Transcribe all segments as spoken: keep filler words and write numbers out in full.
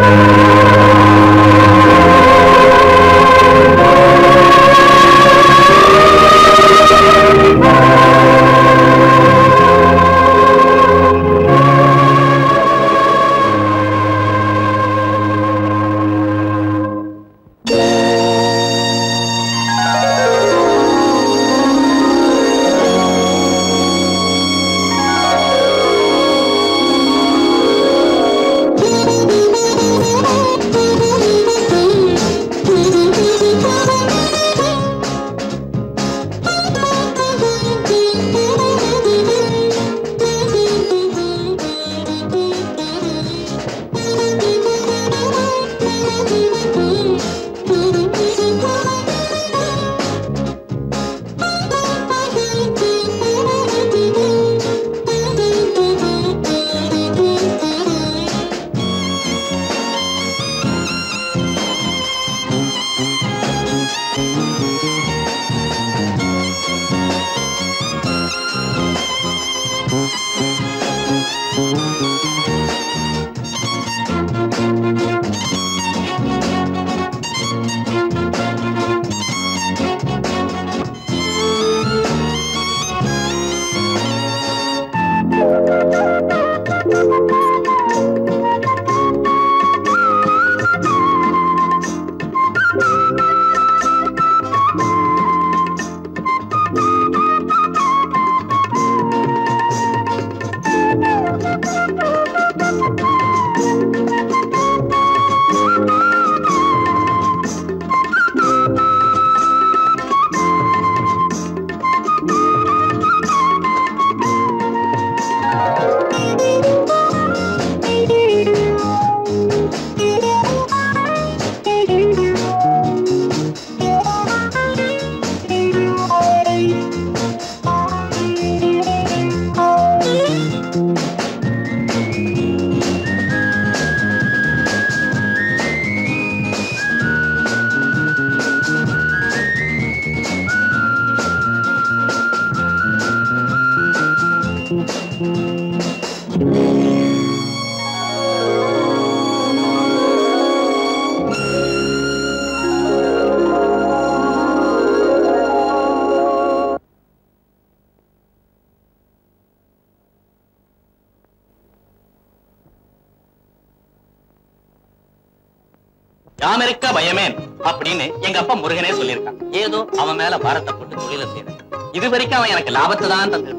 யாமெரிக்கா பயமேன் அப்படின்னு எங்க அப்பா முருகனே சொல்லியிருக்கான். ஏதோ அவன் மேல பாரத்தை போட்டு தொழில செய்யறேன். இது வரைக்கும் அவன் எனக்கு லாபத்தை தான் தந்து.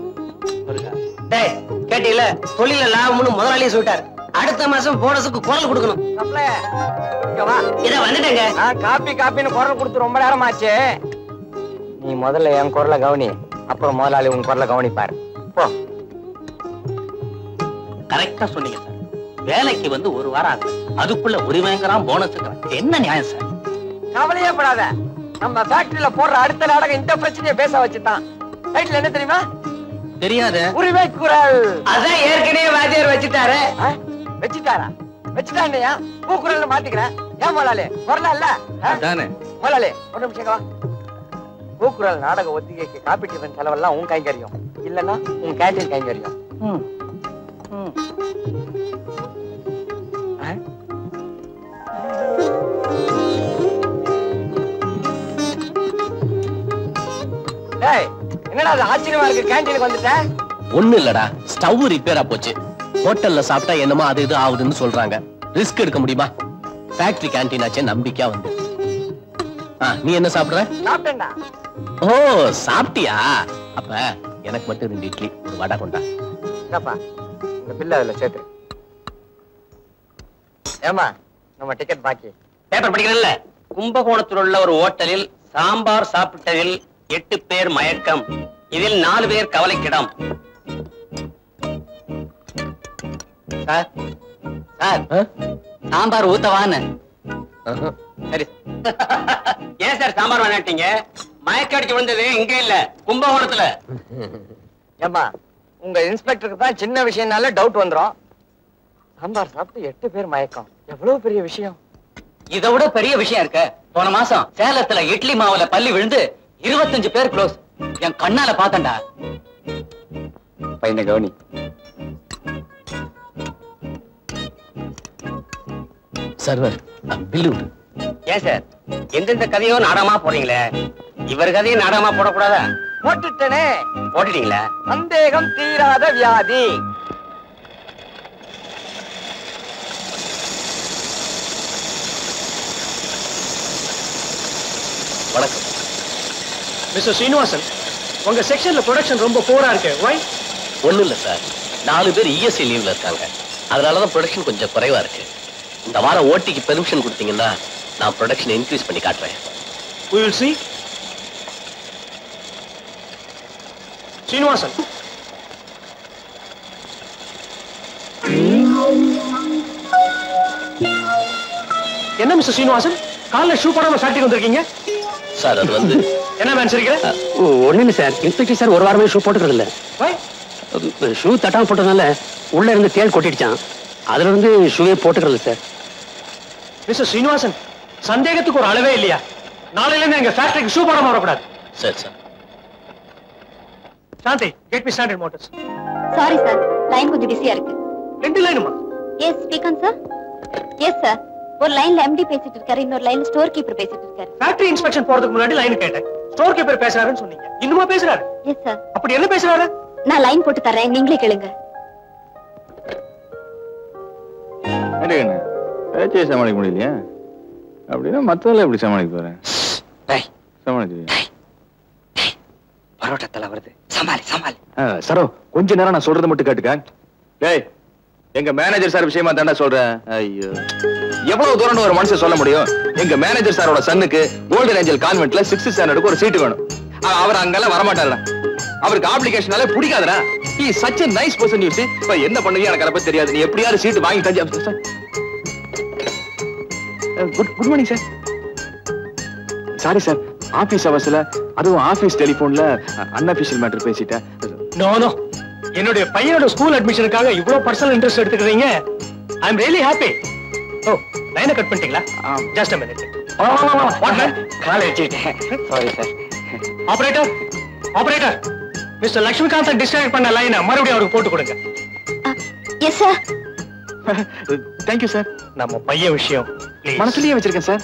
கேட்டீல தொழில லாபம்னு முதலாளியே சொல்லிட்டாரு. அடுத்த மாசம் போனஸுக்கு குரல் கொடுக்கணும். இத வந்துட்டேங்க. காப்பி காப்பின்னு குரல் கொடுத்து ரொம்ப நேரம் ஆச்சு. நீ முதல்ல என் குரலை கவனி, அப்புறம் முதலாளி உன் குரலை கவனிப்பாரு. போ. கரெக்டா சொன்னீங்க சார். வேலைக்கு வந்து ஒரு வாரம் ஆகுது, அதுக்குள்ள உரிமைங்கிறான் போனஸுங்கிறான். என்ன நியாயம் சார்? கவலையே படாத. நம்ம ஃபேக்டரியில போடுற அடுத்த நாடகம் இந்த பிரச்சனையை பேச வச்சுட்டான். டைட்டில் என்ன தெரியுமா? தெரியாது. உரிமை குரல். அதான் ஏற்கனவே வாத்தியார் வச்சுட்டாரு. வச்சுட்டாரா? வச்சுட்டான்யா. பூக்குரல் மாத்திக்கிறேன். ஏன் முதலாளி குரலா இல்ல? முதலாளி ஒரு நிமிஷம் வா. பூக்குரல் நாடக ஒத்திகைக்கு காப்பி டிஃபன் செலவெல்லாம் உன் கைங்கரியம், இல்லன்னா உன் கேண்டீன் கைங்கரியம். என்னடா அது ஆச்சரியமா இருக்கு, கேண்டீனுக்கு வந்துட்ட? ஒண்ணு இல்லடா, ஸ்டவ் ரிப்பேரா போச்சு. ஹோட்டல்ல சாப்பிட்டா என்னமோ அது இது ஆகுதுன்னு சொல்றாங்க. ரிஸ்க் எடுக்க முடியுமா? ஃபேக்டரி கேண்டீன் ஆச்சே, நம்பிக்கையா வந்து. நீ என்ன சாப்பிடுற? சாப்பிட்டேன்டா. ஓ சாப்பிட்டியா? அப்ப எனக்கு மட்டும் ரெண்டு இட்லி ஒரு வடை கொண்டா. என்னப்பா இந்த பில்ல அதுல சேர்த்து. ஏமா நம்ம டிக்கெட் பாக்கி. பேப்பர் படிக்கிறல்ல. கும்பகோணத்தில் உள்ள ஒரு ஹோட்டலில் சாம்பார் சாப்பிட்டதில் எட்டு பேர் மயக்கம், இதில் நாலு பேர் கவலைக்கிடம். சார் சார் சாம்பார் ஊத்தவான்னு. சரி. ஏன் சார் சாம்பார் வேணாட்டீங்க? மயக்க அடிச்சு விழுந்தது இங்க இல்ல, கும்பகோணத்துல. ஏமா உங்க இன்ஸ்பெக்டருக்கு தான் சின்ன விஷயம்னால டவுட் வந்துரும். சாம்பார் சாப்பிட்டு எட்டு பேர் மயக்கம் எவ்வளவு பெரிய விஷயம். இதை விட பெரிய விஷயம் இருக்க. போன மாசம் சேலத்துல இட்லி மாவுல பள்ளி விழுந்து இருபத்தஞ்சு பேர் க்ளோஸ். என் கண்ணால பாத்தண்டா. பையனை கவனி. Server bill. ஏன் சார் எந்தெந்த கதையோ நாடகமா போறீங்களே, இவர் கதையும் நாடகமா போடக்கூடாதா? போட்டுட்டனே. போட்டுட்டீங்களா? சந்தேகம் தீராத வியாதி. வணக்கம் மிஸ்டர் ஸ்ரீனிவாசன், உங்க செக்ஷன்ல ப்ரொடக்ஷன் ரொம்ப போரா இருக்கு. வை? ஒண்ணும் இல்ல சார், நாலு பேர் இஎஸ்ஐ லீவ்ல இருக்காங்க. அதனாலதான் ப்ரொடக்ஷன் கொஞ்சம் குறைவா இருக்கு. இந்த வாரம் ஓட்டிக்கு பெர்மிஷன் கொடுத்தீங்கன்னா நான் ப்ரொடக்ஷன் இன்க்ரீஸ் பண்ணி காட்டுறேன். We will see. ஸ்ரீனிவாசன், என்ன மிஸ்டர் ஸ்ரீனிவாசன் காலைல ஷூ போடாம ஃபேக்டரி வந்திருக்கீங்க? சார் அது வந்து என்ன மேன் சரிக்கிற? ஒண்ணு இல்ல சார், இன்ஸ்பெக்டர் சார் ஒரு வாரமே ஷூ போட்டுக்கிறது இல்ல. வை? ஷூ தட்டாம போட்டதுனால உள்ள இருந்து தேள் கொட்டிடுச்சான். அதுல இருந்து ஷூவே போட்டுக்கிறது சார். மிஸ்டர் ஸ்ரீனிவாசன், சந்தேகத்துக்கு ஒரு அளவே இல்லையா? நாளையில இருந்து எங்க ஃபேக்டரிக்கு ஷூ போடாம வரக்கூடாது. சரி sir. Shanthi, get me standard motors. Sorry sir, line கொஞ்சம் பிஸியா இருக்கு. ரெண்டு லைனுமா? Yes speak on sir. Yes sir, ஒரு லைன்ல எம்டி பேசிட்டு இருக்காரு, இன்னொரு லைன்ல ஸ்டோர் கீப்பர் பேசிட்டு இருக்காரு. ஃபேக்டரி இன்ஸ்பெக்ஷன் போறதுக்கு முன்னாடி லைன் கேட்டேன். ஸ்டோர் கீப்பர் பேசுறாருன்னு சொன்னீங்க. இன்னுமா பேசுறாரு? Yes sir. அப்படி என்ன பேசுறாரு? நான் லைன் போட்டு தரேன், நீங்களே கேளுங்க. பேச்சே சமாளிக்க முடியலையா? அப்படின்னா மத்தவங்கள எப்படி சமாளிக்க போறேன்? சமாளிக்க பரோட்டா தலை வருது, சமாளி சமாளி. சரோ, கொஞ்ச நேரம் நான் சொல்றதை மட்டும் கேட்டுக்க. டேய், எங்க மேனேஜர் சார் விஷயமா தாண்டா சொல்றேன். ஐயோ, எவ்வளவு தூரம் ஒரு மனுஷன் சொல்ல முடியும்? எங்க மேனேஜர் சாரோட சன்னுக்கு கோல்டன் ஏஞ்சல் கான்வென்ட்ல சிக்ஸ்த் ஸ்டாண்டர்டுக்கு ஒரு சீட்டு வேணும். அவர் அங்கெல்லாம் வரமாட்டாரா? அவருக்கு ஆப்ளிகேஷனாலே பிடிக்காதடா. He is such a nice person you see. இப்ப என்ன பண்ணுவீங்க எனக்கு அதை தெரியாது. நீ எப்படியாவது சீட்டு வாங்கி தஞ்சா. Good good morning sir. Sorry sir, office அவர்ஸ்ல அதுவும் ஆபீஸ் டெலிபோன்ல அன்அபிஷியல் மேட்டர் பேசிட்டேன். நோ நோ, என்னுடைய பையனோட ஸ்கூல் அட்மிஷனுக்காக இவ்வளவு பர்சனல் இன்ட்ரெஸ்ட் எடுத்துக்கிறீங்க. ஐ அம் ரியலி ஹாப்பி. ஓ, லைனை கட் பண்ணிட்டீங்களா? Just a minute. What man? காலை வச்சிட்டேன். Sorry sir. Operator, operator, mister Lakshmikanth distract பண்ண லைனை மறுபடியும் அவருக்கு போட்டு கொடுங்க. Yes sir. Thank you sir. நம்ம பையன் விஷயம் மனசுலயே வச்சிருக்கேன் சார்.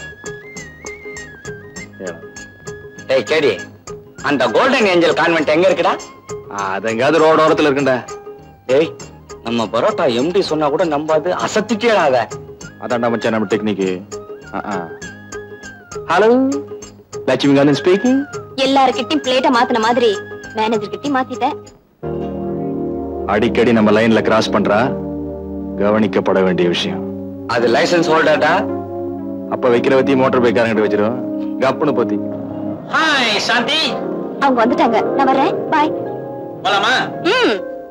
டேய் கேடி, அந்த கோல்டன் ஏஞ்சல் கான்வென்ட் எங்க இருக்குடா? அது எங்காவது ரோடு ஓரத்துல இருக்குண்டா. டேய், நம்ம பரோட்டா எம்டி சொன்னா கூட நம்பாது, அசத்திட்டேடாத. அதான்டா மச்சான் நம்ம டெக்னிக். Hello, Lakshmikanthan speaking. எல்லார்கிட்டயும் பிளேட்டை மாத்தின மாதிரி மேனேஜர் கிட்டயும் மாத்திட்டேன். அடிக்கடி நம்ம லைன்ல கிராஸ் பண்றா, கவனிக்கப்பட வேண்டிய விஷயம். அது லைசென்ஸ் ஹோல்டர்டா. அப்ப வைக்கிற வத்தி மோட்டார் பைக்காரங்கிட்ட வச்சிரும். கப்புன்னு போத்தி. ஹாய் சாந்தி. அவங்க வந்துட்டாங்க, நான் வரேன். பாய். போலாமா? ம்.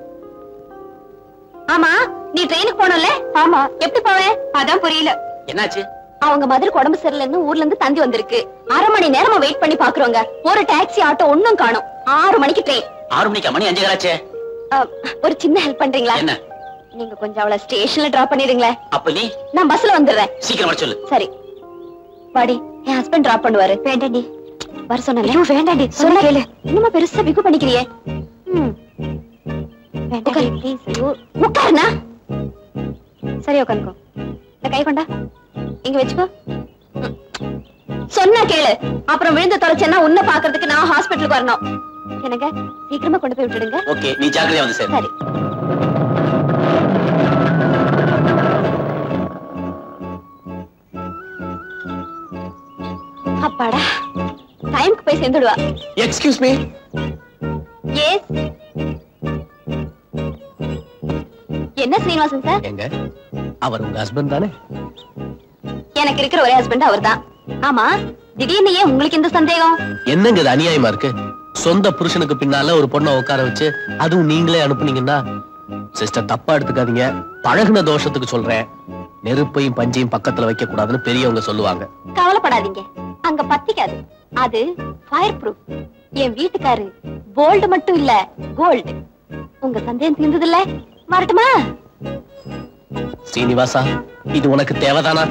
ஆமா, நீ ட்ரெயினுக்கு போனல? ஆமா. எப்படி போவேன்? அதான் புரியல. என்னாச்சு? அவங்க மதுரைக்கு உடம்பு சரியில்லைன்னு ஊர்ல இருந்து தந்தி வந்திருக்கு. அரை மணி நேரமா வெயிட் பண்ணி பாக்குறோங்க. ஒரு டாக்ஸி ஆட்டோ ஒண்ணும் காணோம். ஆறு மணிக்கு ட்ரெயின். ஆறு மணிக்கு மணி அஞ்சு ஆச்சே. ஒரு சின்ன ஹெல்ப் பண்றீங்களா? என்ன? நீங்க கொஞ்சம் அவளை ஸ்டேஷன்ல டிராப் பண்ணிடுங்களே. அப்ப நீ? நான் பஸ்ல வந்துடுறேன். சீக்கிரம் வர சொல்லு. சரி. வாடி, என் ஹஸ்பண்ட் டிராப் பண்ணுவாரு. வேண்டாண்டி. வர சொன்னல. ஐயோ வேண்டாண்டி, சொன்ன கேளு. இன்னுமா பெருசா பிகு பண்ணிக்கிறியே. ம். வேண்டாண்டி ப்ளீஸ். ஐயோ, உட்காருனா. சரி உட்காருங்க. இந்த கை கொண்டா. இங்க வெச்சுக்கோ. சொன்னா கேளு. அப்புறம் விழுந்து தொலைச்சேன்னா உன்னை பாக்குறதுக்கு நான் ஹாஸ்பிடலுக்கு வரணும். எனக்கு சீக்கிரமா கொண்டு போய் விட்டுடுங்க. ஓகே, நீ ஜாக்கிரதையா வந்து சேரு. சரி. அப்பாடா, டைம்க்கு போய் சேர்ந்துடுவா. Excuse me. எஸ். என்ன ஸ்ரீனிவாசன் சார்? எங்க அவர் உங்க ஹஸ்பண்ட் தானே? எனக்கு இருக்கிற ஒரே ஹஸ்பண்ட் அவர்தான். ஆமா, திடீர்னு ஏன் உங்களுக்கு இந்த சந்தேகம்? என்னங்க இது அநியாயமா இருக்கு? சொந்த புருஷனுக்கு பின்னால ஒரு பொண்ணை உட்கார வச்சு அதுவும் நீங்களே அனுப்புனீங்கன்னா சிஸ்டர் தப்பா எடுத்துக்காதீங்க. பழகுன தோஷத்துக்கு சொல்றேன். நெருப்பையும் பஞ்சையும் பக்கத்துல வைக்க கூடாதுன்னு பெரியவங்க சொல்லுவாங்க. கவலைப்படாதீங்க, அங்க பத்திக்காது. அது ஃபயர் ப்ரூஃப். என் வீட்டுக்காரு போல்டு மட்டும் இல்ல, கோல்டு. உங்க சந்தேகம் தீர்ந்தது இல்ல? வரட்டுமா? சீனிவாசா, இது உனக்கு தேவைதானா?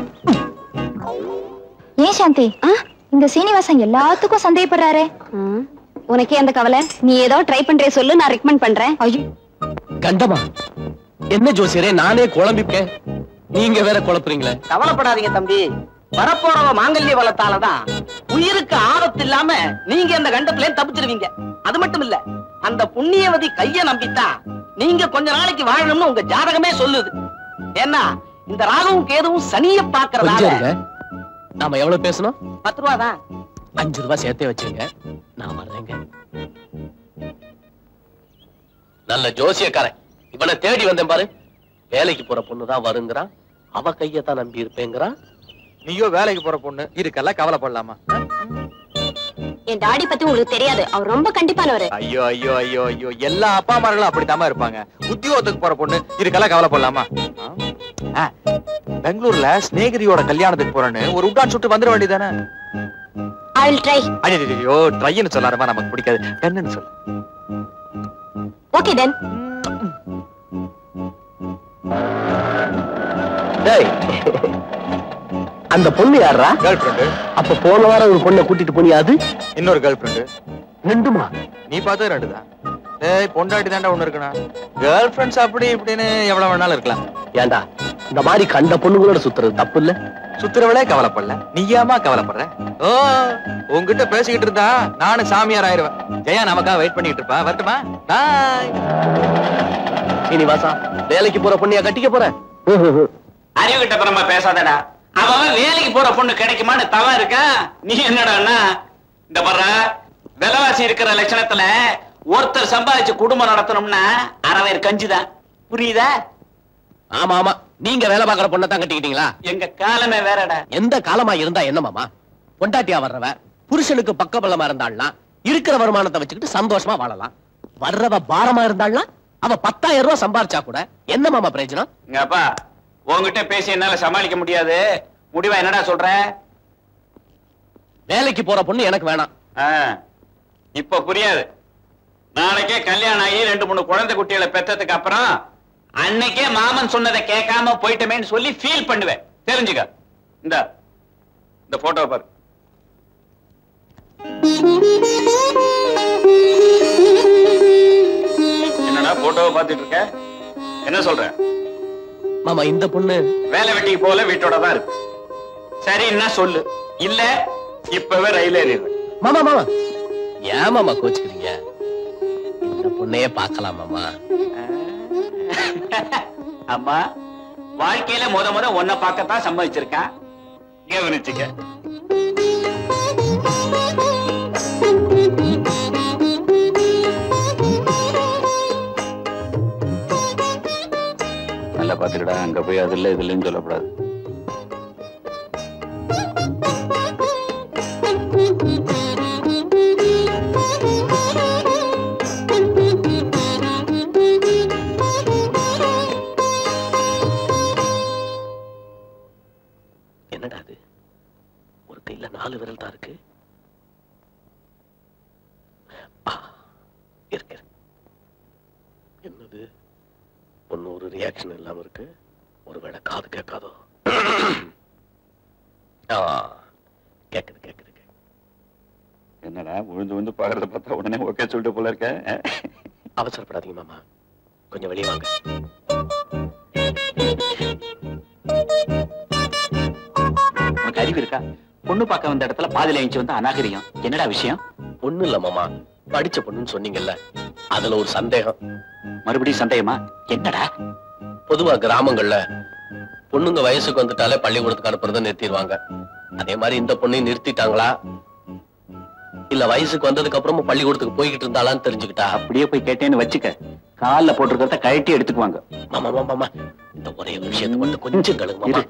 ஏன் சாந்தி, இந்த சீனிவாசன் எல்லாத்துக்கும் சந்தேகப்படுறாரு. உனக்கே அந்த கவலை? நீ ஏதோ ட்ரை பண்றே சொல்லு, நான் ரெக்கமெண்ட் பண்றேன். ஐயோ கண்டமா, என்ன ஜோசியரே, நானே குழம்பிப்பேன். நீங்க வேற குழப்புறீங்களே. கவலைப்படாதீங்க தம்பி, வரப்போறவ மாங்கல்ய வளத்தாலதான் உயிருக்கு ஆபத்து இல்லாம நீங்க அந்த கண்டத்துல தப்பிச்சிருவீங்க. அது மட்டும் இல்ல, அந்த புண்ணியவதி கைய நம்பித்தான் நீங்க கொஞ்ச நாளைக்கு வாழணும்னு உங்க ஜாதகமே சொல்லுது. ஏன்னா இந்த ராகவும் கேதுவும் சனிய பாக்குறதால. நாம எவ்வளவு பேசணும்? பத்து ரூபா தான். அஞ்சு ரூபாய் சேர்த்தே வச்சுங்க, நான் வர்றேங்க. நல்ல ஜோசியக்காரன், இவனை தேடி வந்தேன் பாரு. வேலைக்கு போற பொண்ணுதான் வருங்கிறான், அவ கையத்தான் நம்பி இருப்பேங்கிறான். நீயோ வேலைக்கு போற பொண்ணு, இதுக்கெல்லாம் கவலைப்படலாமா? என் டாடி பத்தி உங்களுக்கு தெரியாது, அவர் ரொம்ப கண்டிப்பானவரு. ஐயோ ஐயோ ஐயோ ஐயோ, எல்லா அப்பா அம்மார்களும் அப்படித்தாம இருப்பாங்க. உத்தியோகத்துக்கு போற பொண்ணு இதுக்கெல்லாம் கவலைப்படலாமா? பெங்களூர்ல ஸ்நேகிதியோட கல்யாணத்துக்கு போறேன்னு ஒரு உட்டான் சுட்டு வந்துட வேண்டியதானே? I will try. ஐயோ, ட்ரைன்னு சொல்லாரமா நமக்கு பிடிக்காது, டன்னு சொல்லு. Okay then. டேய், அந்த பொண்ணு யாரா? Girl friend. அப்ப போன வாரம் ஒரு பொண்ணை கூட்டிட்டு போனியா? அது இன்னொரு கேர்ள் ஃப்ரெண்டு. ரெண்டுமா? நீ பார்த்தது ரெண்டு தான். டேய், பொண்டாட்டி தாண்டா ஒண்ணு இருக்குனா. கேர்ள் ஃப்ரெண்ட்ஸ் அப்படி இப்படின்னு எவ்வளவு வேணாலும் இருக்கலாம். ஏண்டா இந்த மாதிரி கண்ட பொண்ணுங்களோட சுத்துறது தப்பு இல்ல? சுத்துறவளே கவலைப்படல, நீயாமா கவலைப்படுற? ஓ, உன்கிட்ட பேசிக்கிட்டு இருந்தா நானும் சாமியார் ஆயிருவேன். ஜெயா நமக்காக வெயிட் பண்ணிட்டு இருப்பா. வரட்டுமா? பாய். சீனிவாசா, வேலைக்கு போற பொண்ணையா கட்டிக்க போற? அறிவு கிட்ட பிரமா பேசாதடா. அவன் வேலைக்கு போற பொண்ணு கிடைக்குமான்னு தவம் இருக்கா? நீ என்னடா இந்த பர்ற விலைவாசி இருக்கிற லட்சணத்துல ஒருத்தர் சம்பாதிச்சு குடும்பம் நடத்தணும்னா அறவேர் கஞ்சிதான். புரியுதா? ஆமா ஆமா, நீங்க வேலை பாக்குற பொண்ணை தான் கட்டிக்கிட்டீங்களா? எங்க காலமே வேறடா. எந்த காலமா இருந்தா என்ன மாமா? பொண்டாட்டியா வர்றவ புருஷனுக்கு பக்கபலமா இருந்தாள்னா இருக்கிற வருமானத்தை வச்சுக்கிட்டு சந்தோஷமா வாழலாம். வர்றவ பாரமா இருந்தாள்னா அவ பத்தாயிரம் ரூபாய் சம்பாரிச்சா கூட என்ன மாமா பிரயோஜனம்? அப்பா, உங்ககிட்ட பேசி என்னால சமாளிக்க முடியாது. முடிவா என்னடா சொல்ற? வேலைக்கு போற பொண்ணு எனக்கு வேணாம். இப்ப புரியாது. நாளைக்கே கல்யாணம் ஆகி ரெண்டு மூணு குழந்தை குட்டிகளை பெற்றதுக்கு அப்புறம் அன்னைக்கே மாமன் சொன்னதை கேட்காம போயிட்டமேன்னு சொல்லி ஃபீல் பண்ணுவேன். தெரிஞ்சுக்க. இந்த இந்த போட்டோ பாரு. என்னடா போட்டோவை பார்த்துட்டு இருக்க? என்ன சொல்ற மாமா? இந்த பொண்ணு வேலை வெட்டிக்கு போல வீட்டோட தான் இருக்கு. சரி, என்ன சொல்லு. இல்ல இப்பவே ரயில் ஏறிடுறேன். மாமா மாமா, ஏன் மாமா கோச்சுக்கிறீங்க? இந்த பொண்ணையே பார்க்கலாம் மாமா. அம்மா, வாழ்க்கையில முத முத ஒன்ன பார்க்கத்தான் சம்மதிச்சிருக்கேன். கவனிச்சுக்க. நல்லா பாத்துக்கடா, அங்க போய் அது இல்ல இது இல்லைன்னு சொல்லக்கூடாது. என்னடா அது, ஒரு கையில நாலு விரல் தான் இருக்கு. இருக்கு. என்னது ஒன்னு ஒரு ரியாக்ஷன் இல்லாம இருக்கு. ஒருவேளை காது கேட்காதோ? கேக்குது கேக்குது. என்னடா விழுந்து விழுந்து பாக்குறத பார்த்தா உடனே ஓகே சொல்லிட்டு போல இருக்க. அவசரப்படாதீங்க மாமா, கொஞ்சம் வெளியே வாங்க. உனக்கு அறிவு இருக்கா? பொண்ணு பார்க்க வந்த இடத்துல பாதியில எழுந்து வந்து அநாகரியம். என்னடா விஷயம்? ஒண்ணு இல்ல மாமா, படிச்ச பொண்ணுன்னு சொன்னீங்கல்ல, அதுல ஒரு சந்தேகம். மறுபடியும் சந்தேகமா? என்னடா? பொதுவா கிராமங்கள்ல பொண்ணுங்க வயசுக்கு வந்துட்டாலே பள்ளிக்கூடத்துக்கு அனுப்புறத நிறுத்திடுவாங்க. அதே மாதிரி இந்த பொண்ணையும் நிறுத்திட்டாங்களா, இல்ல வயசுக்கு வந்ததுக்கு அப்புறமும் பள்ளிக்கூடத்துக்கு போய்கிட்டு இருந்தாலான்னு தெரிஞ்சுக்கிட்டா? அப்படியே போய் கேட்டேன்னு வச்சுக்க, காலில் போட்டிருக்கிறத கழட்டி எடுத்துக்குவாங்க. மாமா மாமா, இந்த ஒரே விஷயத்தை மட்டும் கொஞ்சம் கழுங்க மாமா.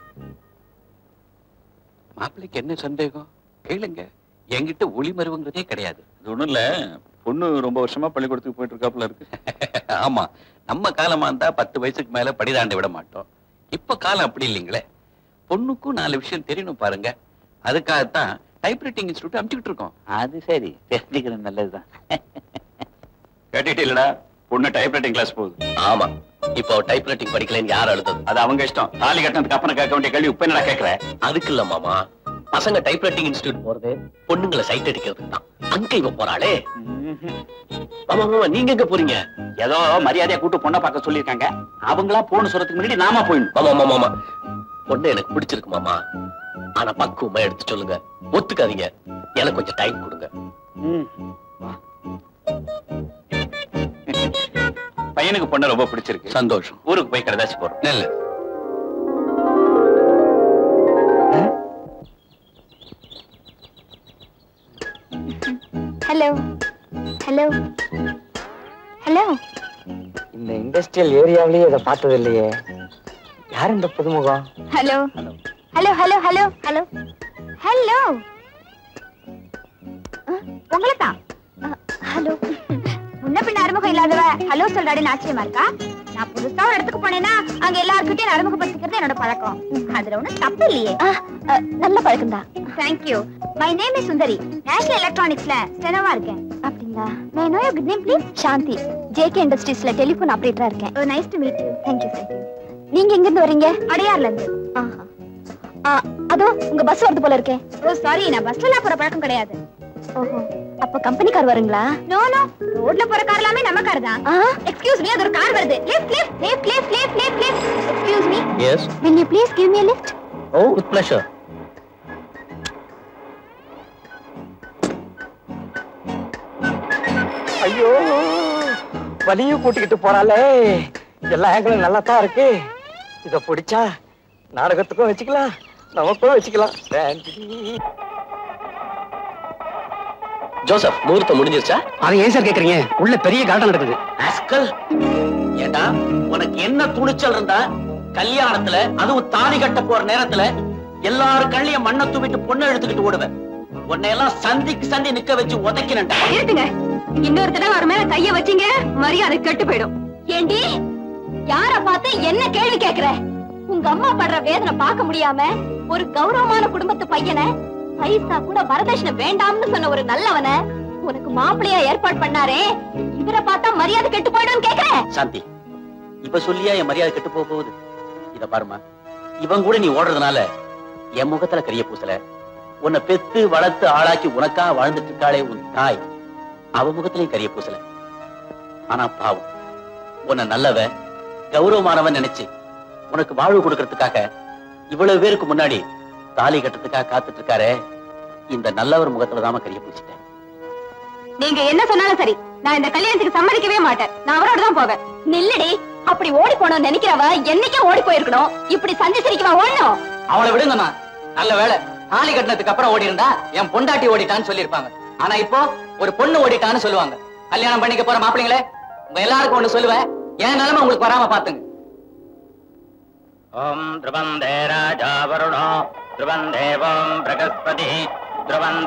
மாப்பிள்ளைக்கு என்ன சந்தேகம் கேளுங்க. என்கிட்ட ஒளி மருவுங்கிறதே கிடையாது. அது ஒண்ணும் இல்ல, பொண்ணு ரொம்ப வருஷமா பள்ளிக்கூடத்துக்கு போயிட்டு இருக்காப்புல இருக்கு. ஆமா, நம்ம காலமா இருந்தா பத்து வயசுக்கு மேல படிதாண்ட விட மாட்டோம். இப்ப காலம் அப்படி இல்லைங்களே. பொண்ணுக்கும் நாலு விஷயம் தெரியணும் பாருங்க. அதுக்காகத்தான் டைப்ரைட்டிங் இன்ஸ்டிடியூட் அனுப்பிச்சுட்டு இருக்கோம். அது சரி, தெரிஞ்சுக்கிறது நல்லதுதான். கேட்டுட்டு இல்லடா, பொண்ணு டைப்ரைட்டிங் கிளாஸ் போகுது. ஆமா, இப்போ டைப்ரைட்டிங் படிக்கலன்னு யார் அழுத்தது? அது அவங்க இஷ்டம். தாலி கட்டினதுக்கு அப்புறம் கேட்க வேண்டிய கேள்வி இப்ப என்னடா கேட்கற? அதுக்கு இல்ல மாமா, பசங்க டைப்ரைட்டிங் இன்ஸ்டிடியூட் போறது பொண்ணுங்களை சைட் அடிக்கிறதுக்கு தான். அங்க இவ போறாளே. மாமா மாமா நீங்க எங்க போறீங்க? ஏதோ மரியாதையா கூட்டு பொண்ணை பார்க்க சொல்லியிருக்காங்க. அவங்களா போன்னு சொல்றதுக்கு முன்னாடி நாம போயிடணும். மாமா மாமா மாமா பொண்ணு எனக்கு பிடிச்சிருக்கு மாமா. ஆனா பக்குவமா எடுத்து சொல்லுங்க. ஒத்துக்காதீங்க. எனக்கு கொஞ்சம் டைம் கொடுங்க. பையனுக்கு பொண்ணு ரொம்ப பிடிச்சிருக்கு. சந்தோஷம். ஊருக்கு போய் கடைதாச்சு போறோம். நல்ல ஹலோ ஹலோ ஹலோ. இந்த இண்டஸ்ட்ரியல் ஏரியாவிலேயே இதை பார்த்தது இல்லையே. யார் இந்த புதுமுகம்? Hello hello hello hello hello hello. உங்களை தான். ஹலோ. முன்ன பின்ன அறிமுகம் இல்லாதவ ஹலோ சொல்றாடுன்னு ஆச்சரியமா இருக்கா? நான் புதுசா ஒரு இடத்துக்கு போனேன்னா அங்க எல்லாருக்கிட்டையும் அறிமுகப்படுத்திக்கிறது என்னோட பழக்கம். அதுல ஒண்ணும் தப்பு இல்லையே. நல்ல பழக்கம் தான். Thank you. My name is Sundari. National எலக்ட்ரானிக்ஸ்ல ஸ்டெனோவா இருக்கேன். அப்படிங்களா? May know your good name please? Shanthi. JK இண்டஸ்ட்ரீஸ்ல டெலிபோன் ஆபரேட்டரா இருக்கேன். Oh nice to meet you. Thank you thank you. நீங்க எங்க இருந்து வரீங்க? அடையார்ல இருந்து. ஆஹா. ஆ அதோ உங்க பஸ் வருது போல இருக்கே. ஓ சாரி, நான் பஸ்ல எல்லாம் போற பழக்கம் கிடையாது. ஓஹோ, அப்ப கம்பெனி கார் வருங்களா? நோ நோ, ரோட்ல போற கார் எல்லாமே நம்ம கார் தான். எக்ஸ்கியூஸ் மீ, அது ஒரு கார் வருது. Left left left left left left left. Excuse me. Yes. Will you please give me a lift? Oh, with pleasure. ஐயோ, வலியும் கூட்டிக்கிட்டு போறாளே. எல்லா ஆங்கிளும் நல்லா தான் இருக்கு. இத பிடிச்சா நாடகத்துக்கும் வச்சுக்கலாம், நமக்கும் வச்சுக்கலாம். ஜோசப், முகூர்த்தம் முடிஞ்சிருச்சா? அதை ஏன் சார் கேக்குறீங்க? உள்ள பெரிய காட்டம் நடக்குது. ஆஸ்கல், ஏண்டா உனக்கு என்ன துணிச்சல் இருந்தா கல்யாணத்துல, அதுவும் தாலி கட்ட போற நேரத்துல எல்லாரும் கண்ணிலையும் மண்ணை தூவிட்டு பொண்ணை எடுத்துக்கிட்டு ஓடுவேன். உன்னை எல்லாம் சந்திக்கு சந்தி நிக்க வச்சு உதைக்கிறேன்டா. இருட்டுங்க, இன்னொரு தடவை அவர் மேல கைய வச்சீங்க மரியாதை கெட்டு போயிடும். ஏண்டி, யார பார்த்து என்ன கேள்வி கேக்குற? உங்க அம்மா படுற வேதனை பார்க்க முடியாம ஒரு கௌரவமான குடும்பத்து பையனை, பைசா கூட வரதட்சணை வேண்டாம்னு சொன்ன ஒரு நல்லவனை உனக்கு மாப்பிள்ளையா ஏற்பாடு பண்ணாரே, இவரை பார்த்தா மரியாதை கெட்டு போயிடும் கேக்குறேன். சாந்தி, இப்ப சொல்லியா என் மரியாதை கெட்டு போக போகுது? இத பாருமா, இவன் கூட நீ ஓடுறதுனால என் முகத்துல கரிய பூசல. உன்னை பெத்து வளர்த்து ஆளாக்கி உனக்காக வாழ்ந்துட்டு இருக்காளே உன் தாய், அவ முகத்திலையும் கரிய பூசல. ஆனா பாவம், உன்னை நல்லவ கௌரவமானவன் நினைச்சு உனக்கு வாழ்வு கொடுக்கறதுக்காக இவ்வளவு பேருக்கு முன்னாடி தாலி கட்டுறதுக்காக காத்துட்டு இருக்காரே, இந்த நல்லவர் முகத்துலதாம கரிய பூச்சிட்டேன். நீங்க என்ன சொன்னாலும் சரி, நான் இந்த கல்யாணத்துக்கு சம்மதிக்கவே மாட்டேன். நான் அவரோட தான் போவேன். நில்லடி, அப்படி ஓடி போனோம் நினைக்கிறவ என்னைக்கே ஓடி போயிருக்கணும். இப்படி சந்தி சிரிக்கவா ஓடணும்? அவளை விடுங்கம்மா. நல்ல வேலை, தாலி கட்டினதுக்கு அப்புறம் ஓடி இருந்தா என் பொண்டாட்டி ஓடிட்டான்னு சொல்லிருப்பாங்க. ஆனா இப்போ ஒரு பொண்ணு ஓடிட்டான்னு சொல்லுவாங்க. கல்யாணம் பண்ணிக்க போற மாப்பிள்ளைங்களே, உங்க எல்லாருக்கும் ஒண்ணு சொல்லுவேன், என் நிலைமை உங்களுக்கு வராம பாத்துங்க. ஓம் த்ருவந்தே ராஜா வருணோ த்ருவம் தேவம் பிரகஸ்பதி த்ருவந்த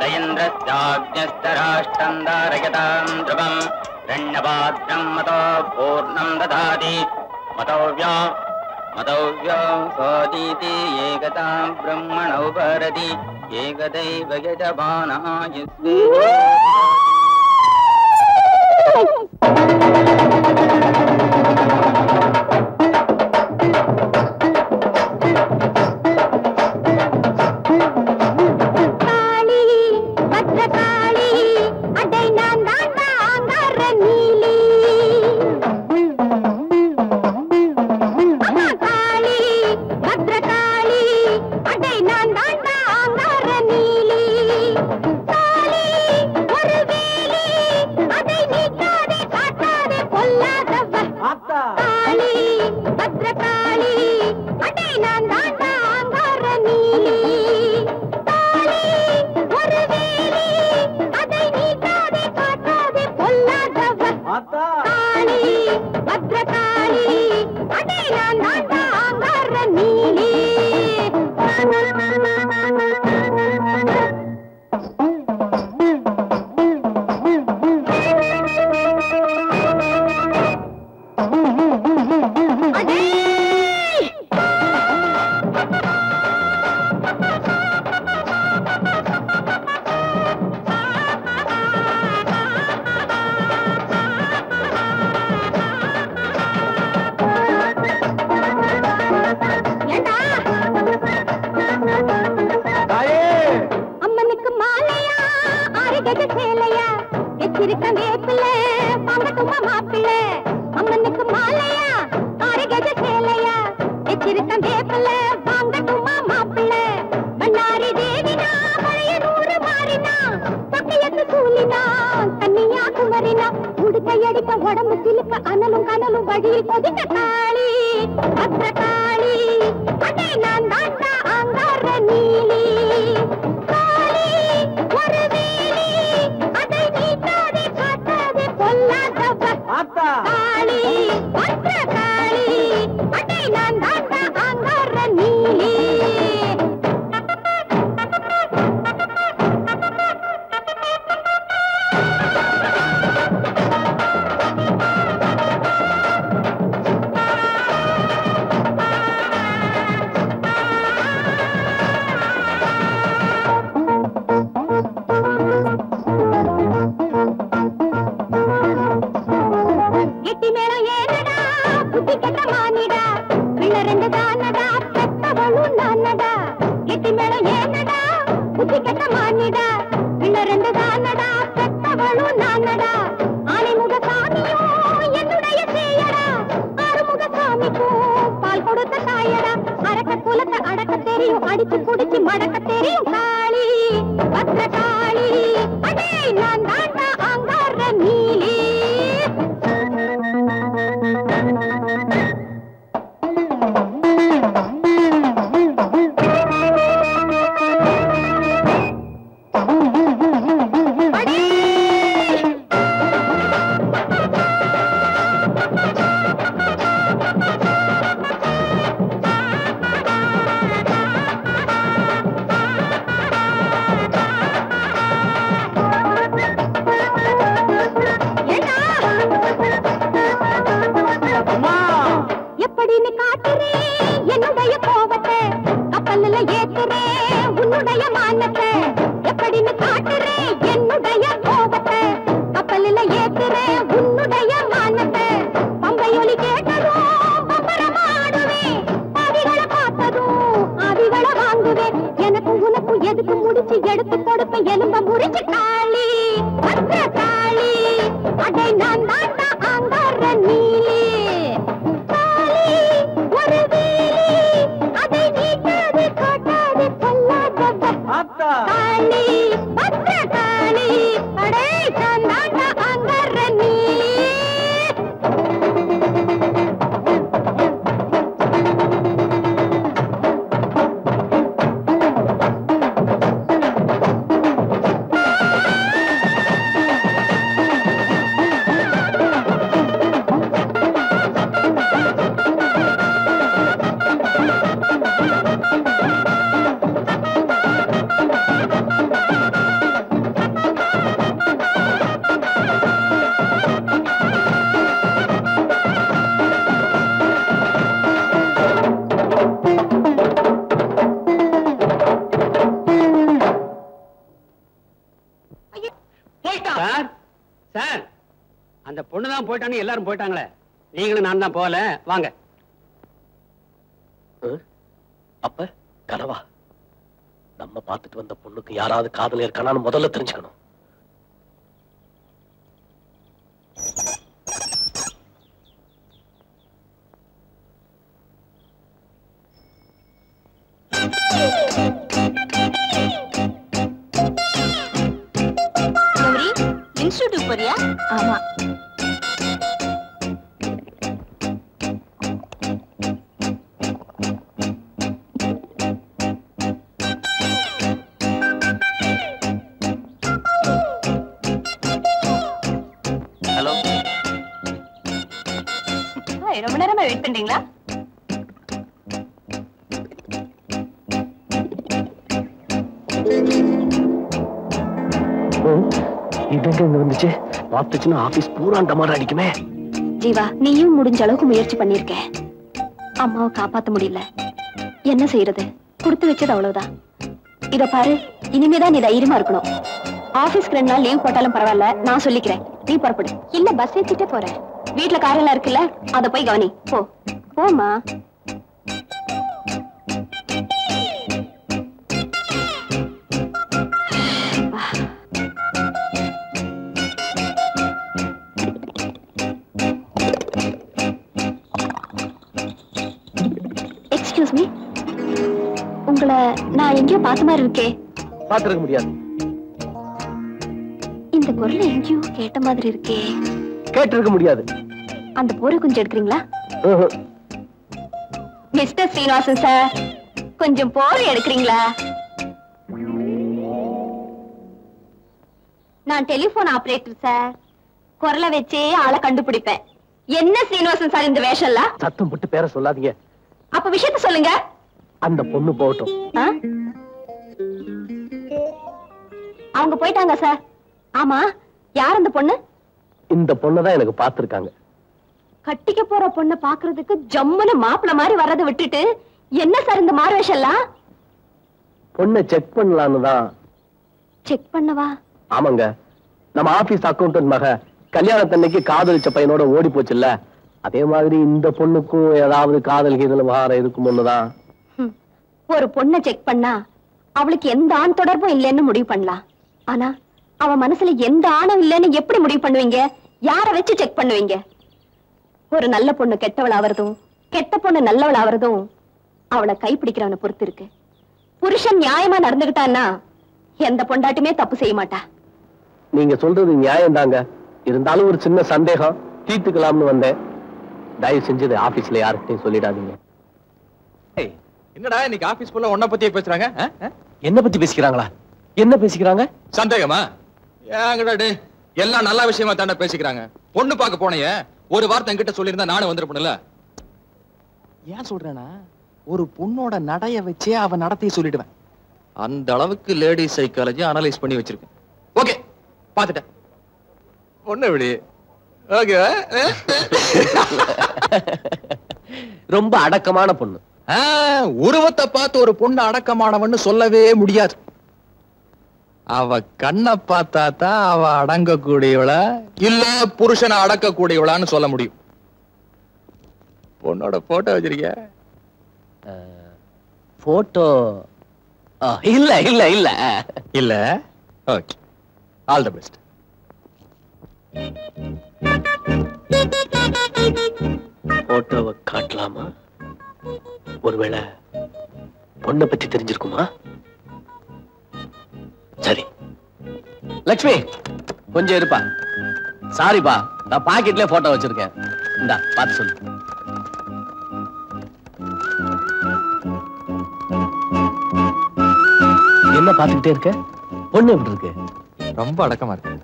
இந்திரஸ்யாக்ஞஸ்தராஷ்டந்தாரயதாம் த்ருவம் ரண்யபாத்ரம் மதோ பூர்ணம் ததாதி மதோவ்யா மதோவ்யா சோதீதி ஏகதாம் பிரம்மணோ பரதி ஏகதைவ யஜமானாய. உடம்பு சிலுக்க அனலும் கனலும் வழியில் கொதிக்க காளி பத்ர காளி அடே நான் தாண்டா அங்கார நீலி காளி ஒரு வேலி அதை நீட்டாதே காட்டாதே கொல்லாதவ காளி பத்ர காளி அடே நான் தாண்டா அங்கார நீலி அடிச்சு குடிச்சு மடக்க தெரியும் காளி பத்ர காளி அடே நான் தாண்டா அங்கார நீலி எல்லாரும் போயிட்டாங்களே, நீங்களும் நான் தான் போல, வாங்க. அப்ப கனவா? நம்ம பார்த்துட்டு வந்த பொண்ணுக்கு யாராவது காதல இருக்கானு முதல்ல தெரிஞ்சுக்கணும். இன்ஸ்டிடியூட் போறியா? ஆமா. ரொம்ப நேரமா வெயிட் பண்றீங்களா? இது வந்துச்சு பாத்துச்சுன்னா ஆபீஸ் பூரா டமாரா அடிக்குமே. ஜீவா, நீயும் முடிஞ்ச அளவுக்கு முயற்சி பண்ணிருக்க. அம்மாவை காப்பாத்த முடியல, என்ன செய்யறது? கொடுத்து வச்சது அவ்வளவுதான். இத பாரு, இனிமேதான் நீ தைரியமா இருக்கணும். ஆபீஸ்க்கு ரெண்டு நாள் லீவ் போட்டாலும் பரவாயில்ல, நான் சொல்லிக்கிறேன். நீ புறப்படு. இல்ல பஸ் ஏத்திட்டே போறேன். வீட்டுல காரெல்லாம் இருக்குல்ல, அத போய் கவனி. போ போமா. எக்ஸ்கியூஸ் மீ, உங்களை நான் எங்கேயோ பார்த்த மாதிரி இருக்கே. பார்த்திருக்க முடியாது. இந்த குரல் எங்கேயோ கேட்ட மாதிரி இருக்கே. கேட்டிருக்க முடியாது. அந்த போரை கொஞ்சம் எடுக்கிறீங்களா? மிஸ்டர் ஸ்ரீனிவாசன் சார், கொஞ்சம் போரை எடுக்கிறீங்களா? நான் டெலிபோன் ஆபரேட்டர் சார். குரலை வச்சே ஆளை கண்டுபிடிப்பேன். என்ன ஸ்ரீனிவாசன் சார் இந்த வேஷம்லாம்? சத்தம் போட்டு பேர சொல்லாதீங்க. அப்ப விஷயத்த சொல்லுங்க. அந்த பொண்ணு போகட்டும். அவங்க போயிட்டாங்க சார். ஆமா, யார் அந்த பொண்ணு? இந்த பொண்ணதான் எனக்கு பாத்துருக்காங்க. கட்டிக்க போற பொண்ணை பாக்குறதுக்கு ஜம்முன்னு மாப்பிள்ள மாதிரி வர்றதை விட்டுட்டு என்ன சார் இந்த மார்வேஷம்லாம்? பொண்ணை செக் பண்ணலான்னு தான். செக் பண்ணவா? ஆமாங்க, நம்ம ஆபீஸ் அக்கௌண்டன்ட் மக கல்யாணத்தன்னைக்கு காதலிச்ச பையனோட ஓடி போச்சுல்ல, அதே மாதிரி இந்த பொண்ணுக்கும் ஏதாவது காதல் கீதல் வாரம் இருக்குமோன்னுதான். ஒரு பொண்ணை செக் பண்ணா அவளுக்கு எந்த ஆண் தொடர்பும் இல்லைன்னு முடிவு பண்ணலாம். ஆனா அவ மனசுல எந்த ஆணும் இல்லைன்னு எப்படி முடிவு பண்ணுவீங்க? யார வச்சு செக் பண்ணுவீங்க? ஒரு நல்ல பொண்ணு கெட்டவள் ஆவறதும் கெட்ட பொண்ணு நல்லவள் ஆவறதும் அவளை கைப்பிடிக்கிறவனை பொறுத்து இருக்கு. புருஷன் நியாயமா நடந்துகிட்டான்னா எந்த பொண்டாட்டுமே தப்பு செய்ய மாட்டா. நீங்க சொல்றது நியாயம் தாங்க. இருந்தாலும் ஒரு சின்ன சந்தேகம், தீர்த்துக்கலாம்னு வந்தேன். தயவு செஞ்சது ஆபீஸ்ல யார்கிட்டையும் சொல்லிடாதீங்க. என்னடா இன்னைக்கு ஆபீஸ் ஃபுல்லா ஒன்ன பத்தியே பேசுறாங்க? என்ன பத்தி பேசிக்கிறாங்களா? என்ன பேசிக்கிறாங்க? சந்தேகமா? ஏங்கடா எல்லாம் நல்ல விஷயமா தாண்ட பேசிக்கிறாங்க. பொண்ணு பார்க்க போனேன், ஒரு வார்த்தை என்கிட்ட சொல்லியிருந்தா நானும் வந்திருப்பேன்ல. ஏன் சொல்றேன்னா, ஒரு பொண்ணோட நடைய வச்சே அவ நடத்தைய சொல்லிடுவேன். அந்த அளவுக்கு லேடி சைக்காலஜி அனலைஸ் பண்ணி வச்சிருக்கேன். ஓகே, பாத்துட்டேன். பொண்ணு எப்படி? ஓகே. ரொம்ப அடக்கமான பொண்ணு. உருவத்தை பார்த்து ஒரு பொண்ணு அடக்கமானவன்னு சொல்லவே முடியாது. அவ கண்ணை பார்த்தா தான் அவ அடங்கக்கூடியவளா இல்ல புருஷனை அடக்கக்கூடியவளான்னு சொல்ல முடியும். பொண்ணோட போட்டோ வச்சிருக்க? போட்டோ இல்ல இல்ல இல்ல இல்ல. Okay, all the best. போட்டோவை காட்டலாமா? ஒருவேளை பொண்ணை பத்தி தெரிஞ்சிருக்குமா? சரி லட்சுமி, கொஞ்சம் இருப்பா. சாரிப்பா, நான் பாக்கெட்ல போட்டோ வச்சிருக்கேன். இந்தா பார்த்து சொல்லு. என்ன பார்த்துக்கிட்டே இருக்க? பொண்ணு எப்படி இருக்கு? ரொம்ப அடக்கமா இருக்கு.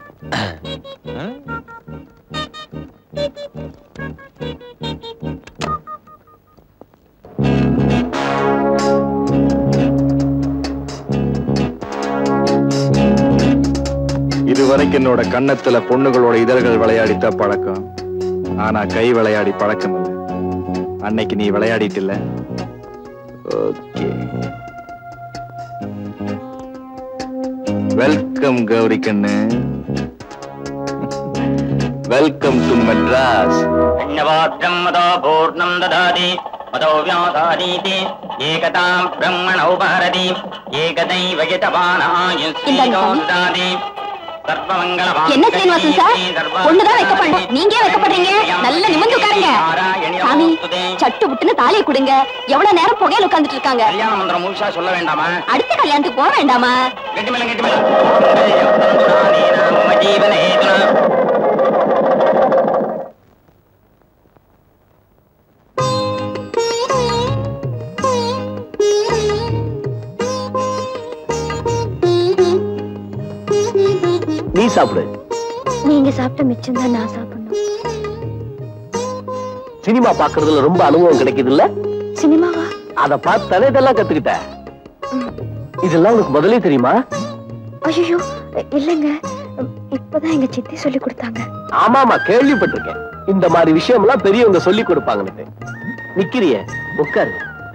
இதுவரைக்கும் என்னோட கண்ணத்துல பொண்ணுகளோட இதழ்கள் விளையாடித்த பழக்கம். ஆனா கை விளையாடி பழக்கம் இல்லை. அன்னைக்கு நீ விளையாடிட்டு இல்ல. ஓகே, வெல்கம் கௌரி கண்ணு. Welcome to Madras. அன்னவாத்ரம் மதோ பூர்ணம் ததாதி மதோ வியாசாதீதி ஏகதாம் பிரம்மணோ பாரதி ஏகதைவ யதவானாயுஸ்தீதோ ததாதி. என்ன ஸ்ரீனிவாசன் சார், பொண்ணுதான் வைக்கப்படணும், நீங்க வைக்கப்படுறீங்க. நல்ல நிமிர்ந்து உட்காருங்க. சாமி, சட்டு புட்டுன்னு தாலியை கொடுங்க. எவ்வளவு நேரம் புகையில உட்கார்ந்துட்டு இருக்காங்க? கல்யாண மந்திரம் முழுசா சொல்ல வேண்டாமா? அடுத்த கல்யாணத்துக்கு போக வேண்டாமா? கெட்டி மேல கெட்டி மேல. ஜீவனே நீ சாப்பிடு. நீங்க சாப்பிட்ட மிச்சம் தான் நான் சாப்பிடணும். சினிமா பாக்குறதுல ரொம்ப அனுபவம் கிடைக்குது இல்ல? சினிமாவா? அத பார்த்தாலே இதெல்லாம் கத்துக்கிட்ட. இதெல்லாம் உனக்கு முதலே தெரியுமா? ஐயோ இல்லங்க, இப்பதான் எங்க சித்தி சொல்லி கொடுத்தாங்க. ஆமாமா, கேள்விப்பட்டிருக்கேன். இந்த மாதிரி விஷயம் எல்லாம் பெரியவங்க சொல்லி கொடுப்பாங்கன்னு. நிக்கிறிய உட்காரு.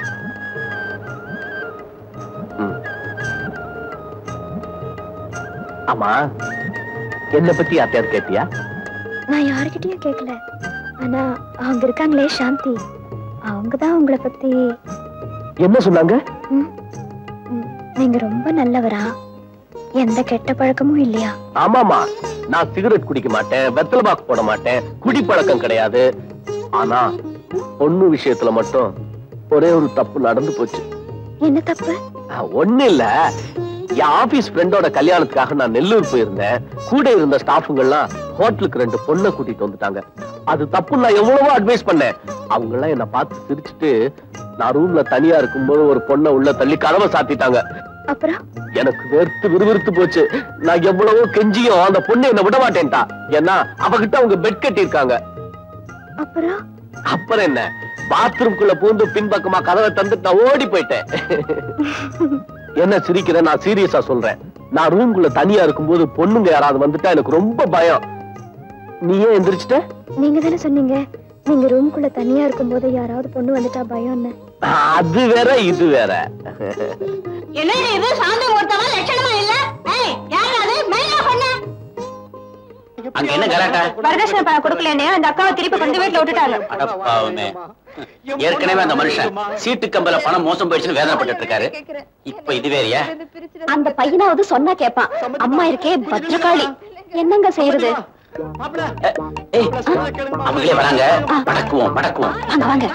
ஆமா, என்ன பத்தி யார்கிட்டயாவது கேட்டியா? நான் யாருக்கிட்டயும் கேட்கல. ஆனா அவங்க இருக்காங்களே சாந்தி, அவங்கதான் உங்களை பத்தி. என்ன சொன்னாங்க? நீங்க ரொம்ப நல்லவரா, எந்த கெட்ட பழக்கமும் இல்லையா? ஆமாமா, நான் சிகரெட் குடிக்க மாட்டேன், வெத்தலை பாக்கு போட மாட்டேன், குடி பழக்கம் கிடையாது. ஆனா பொண்ணு விஷயத்துல மட்டும் ஒரே ஒரு தப்பு நடந்து போச்சு. என்ன தப்பு? ஒண்ணு இல்ல, என் ஆபீஸ் ஃப்ரெண்டோட கல்யாணத்துக்காக நான் நெல்லூர் போயிருந்தேன். கூட இருந்த ஸ்டாஃபுங்கெல்லாம் ஹோட்டலுக்கு ரெண்டு பொண்ணை கூட்டிட்டு வந்துட்டாங்க. அது தப்பு, நான் எவ்வளவோ அட்வைஸ் பண்ணேன். அவங்க எல்லாம் என்ன பார்த்து சிரிச்சுட்டு நான் ரூம்ல தனியா இருக்கும்போது ஒரு பொண்ணை உள்ள தள்ளி கதவை சாத்திட்டாங்க. அப்புறம் எனக்கு வெறுத்து விறுவிறுத்து போச்சு. நான் எவ்வளவோ கெஞ்சியும் அந்த பொண்ணு என்ன விட மாட்டேன்டா. ஏன்னா அவகிட்ட அவங்க பெட் கட்டி இருக்காங்க. அப்புறம் அப்புறம் என்ன, பாத்ரூம்குள்ள பூந்து பின்பக்கமா கதவை தந்துட்டு நான் ஓடி போயிட்டேன். என்ன சிரிக்கிற? நான் சீரியஸா சொல்றேன். நான் ரூம்குள்ள தனியா இருக்கும்போது பொண்ணுங்க யாராவது வந்துட்டா எனக்கு ரொம்ப பயம். நீ ஏன் எந்திரிச்சிட்ட? நீங்க தானே சொன்னீங்க நீங்க ரூம்குள்ள தனியா இருக்கும்போது யாராவது பொண்ணு வந்துட்டா பயம்னு. அது வேற இது வேற. என்ன இது சாந்தி ஒருத்தவ லட்சணமா இல்ல? ஏய் யார் அது? மெயினா பண்ண. அங்க என்ன கலாட்டா? வரதட்சணை பணம் கொடுக்கலனே அந்த அக்காவை திருப்பி கொண்டு வீட்ல விட்டுட்டாங்க. அடப்பாவுமே. ஏற்கனவே அந்த மனுஷன் சீட்டு கம்பல பணம் மோசம் போயிடுச்சுன்னு வேதனைப்பட்டு இருக்காரு. இப்ப இது வேறயா? அந்த பையனாவது சொன்னா கேட்பான். அம்மா இருக்கே பத்ரகாளி. என்னங்க செய்யறது? அவங்களே வராங்க. மடக்குவோம் மடக்குவோம். வாங்க வாங்க.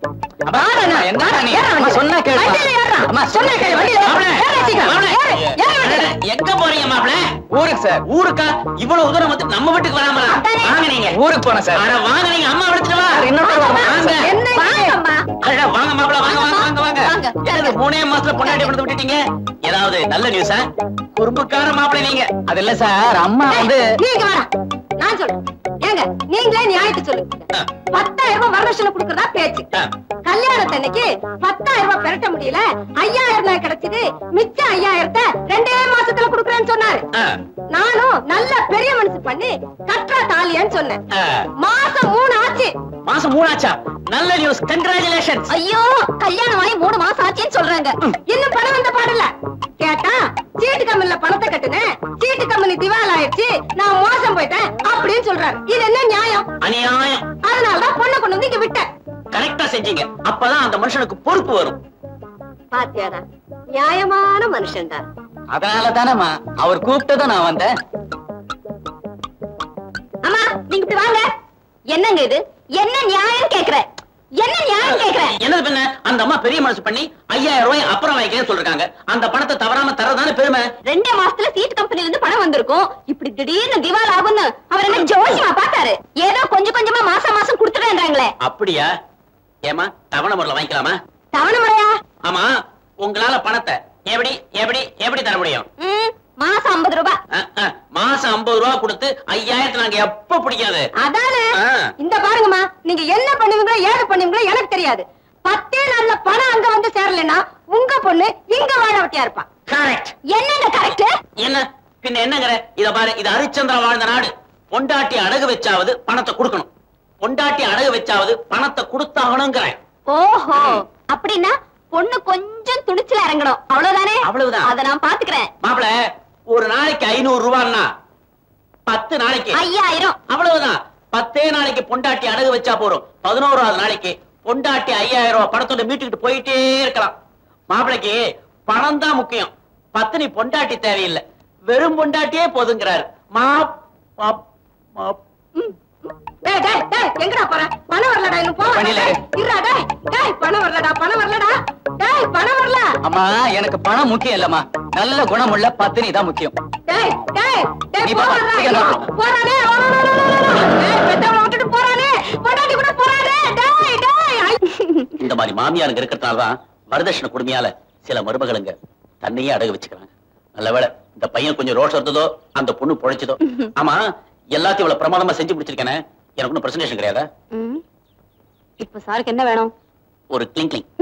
எங்க போறீங்க மாப்பிள? ஊருக்கு சார். ஊருக்கா? இவ்வளவு தூரம் வந்து நம்ம வீட்டுக்கு வராமலா? வாங்க நீங்க. ஊருக்கு போன சார். அட வாங்க நீங்க. அம்மா விடுத்துட்டு வா. வாங்க. அட வாங்க மாப்பிள வாங்க வாங்க வாங்க வாங்க. என்னது மூணே மாசத்துல பொண்டாட்டி பண்ணி விட்டுட்டீங்க? ஏதாவது நல்ல நியூஸா? குறும்புக்கார மாப்பிள நீங்க. அது இல்ல சார், அம்மா வந்து நீங்க வாடா. நான் சொல்றேன். ஏங்க நீங்களே நியாயத்தை சொல்லுங்க. பத்தாயிரம் ரூபாய் வரதட்சணை கொடுக்கறதா பேச்சு. கல்யாணத்தன்னைக்கு பத்தாயிரம் ரூபாய் பெரட்ட முடியல, ஐயாயிரம் ரூபாய் கிடைச்சது. மிச்சம் ஐயாயிரத்தை ரெண்டே மாசத்துல கொடுக்கறேன்னு சொன்னாரு. நானும் நல்ல பெரிய மனசு பண்ணி கற்றா தாலியான்னு சொன்னேன். மாசம் மூணு ஆச்சு. மாசம் மூணு ஆச்சா? நல்ல நியூஸ். கங்க்ராச்சுலேஷன்ஸ். ஐயோ கல்யாணம் ஆகி மூணு மாசம் ஆச்சுன்னு சொல்றாங்க. இன்னும் பணம் வந்த பாடல. கேட்டா சீட்டு கம்பெனில பணத்தை கட்டுனேன், சீட்டு கம்பெனி திவால் ஆயிடுச்சு, நான் மோசம் போயிட்டேன் அப்படின்னு சொல்றாரு. இது என்ன நியாயம்? அநியாயம். அதனாலதான் பொண்ணை கொண்டு வந்து இங்க விட்டேன். கரெக்டா செஞ்சீங்க. அப்பதான் அந்த மனுஷனுக்கு பொறுப்பு வரும். பாத்தியாடா, நியாயமான மனுஷன் தான். அதனால தானேமா அவர் கூப்பிட்டதும் நான் வந்தேன். அம்மா நீங்க இப்படி வாங்க. என்னங்க இது? என்ன நியாயம் கேக்குற? என்ன நியாயம் கேக்குற? என்னது பண்ண? அந்த அம்மா பெரிய மனசு பண்ணி ஐயாயிரம் ரூபாய் அப்புறம் வாங்கிக்கிறேன்னு சொல்றாங்க. அந்த பணத்தை தவறாம தரதானே பெருமை. ரெண்டே மாசத்துல சீட் கம்பெனில இருந்து பணம் வந்திருக்கும். இப்படி திடீர்னு திவால் ஆகும்னு அவர் என்ன ஜோசியமா பார்த்தாரு? ஏதோ கொஞ்சம் கொஞ்சமா மாசம் மாசம் கொடுத்துட்டேன்றாங்களே. அப்படியா? ஏமா தவணை முறையில வாங்கிக்கலாமா? தவணை முறையா? ஆமா. உங்களால பணத்தை எப்படி எப்படி எப்படி தர முடியும்? மாசம் ஐம்பது ரூபாய். மாசம் ஐம்பது ரூபாய் கொடுத்து ஐயாயிரத்து நாங்க எப்ப பிடிக்காது. அதானே. இந்த பாருங்கம்மா, நீங்க என்ன பண்ணுவீங்களோ ஏது பண்ணுவீங்களோ எனக்கு தெரியாது. பத்தே நாள்ல பணம் அங்க வந்து சேரலன்னா உங்க பொண்ணு இங்க வாழ வட்டியா இருப்பா. கரெக்ட். என்னங்க கரெக்ட்? என்ன பின்ன என்னங்கற? இத பாரு, இது ஹரிச்சந்திரன் வாழ்ந்த நாடு. பொண்டாட்டி அடகு வச்சாவது பணத்தை கொடுக்கணும். பொண்டாட்டி அடகு வச்சாவது பணத்தை கொடுத்தாகணுங்கிறேன். ஓஹோ, அப்படின்னா பொண்ணு கொஞ்சம் துணிச்சல இறங்கணும், அவ்வளவுதானே? அவ்வளவுதான். அத நான் பாத்துக்கிறேன். மாப்பிள, ஒரு நாளைக்கு ஐநூறு ரூபாய்னா பத்து நாளைக்கு ஐயாயிரம். அவ்வளவுதான். பத்தே நாளைக்கு பொண்டாட்டி அடகு வச்சா போறோம். பதினோராவது நாளைக்கு பொண்டாட்டி ஐயாயிரம் ரூபாய் பணத்தோட மீட்டுக்கிட்டு போயிட்டே இருக்கலாம். மாப்பிளைக்கு பணம் தான் முக்கியம். பத்தினி பொண்டாட்டி தேவையில்லை, வெறும் பொண்டாட்டியே போதுங்கிறாரு. மா எங்கடா போற? பணம் வரலடா. இன்னும் பணம் வரலடா, பணம் வரலடா. பணம் வரல. அம்மா, எனக்கு பணம் முக்கியம் இல்லம்மா, நல்ல குணமுள்ள பத்தினி தான் முக்கியம். இந்த மாதிரி மாமியாருங்க இருக்கிறதுனாலதான் வரதட்சணை கொடுமையால சில மருமகளுங்க தன்னையே அடகு வச்சுக்கிறாங்க. நல்லவேளை இந்த பையன் கொஞ்சம் ரோஷம் இருந்ததோ, அந்த பொண்ணு பொழைச்சதோ. ஆமா, எல்லாத்தையும் இவ்வளவு பிரமாதமா செஞ்சு முடிச்சிருக்கேனே, எனக்கு ஒன்னும் பிரசன்டேஷன் கிடையாதா? இப்ப சாருக்கு என்ன வேணும்? ஒரு கிளிங் கிளிங்.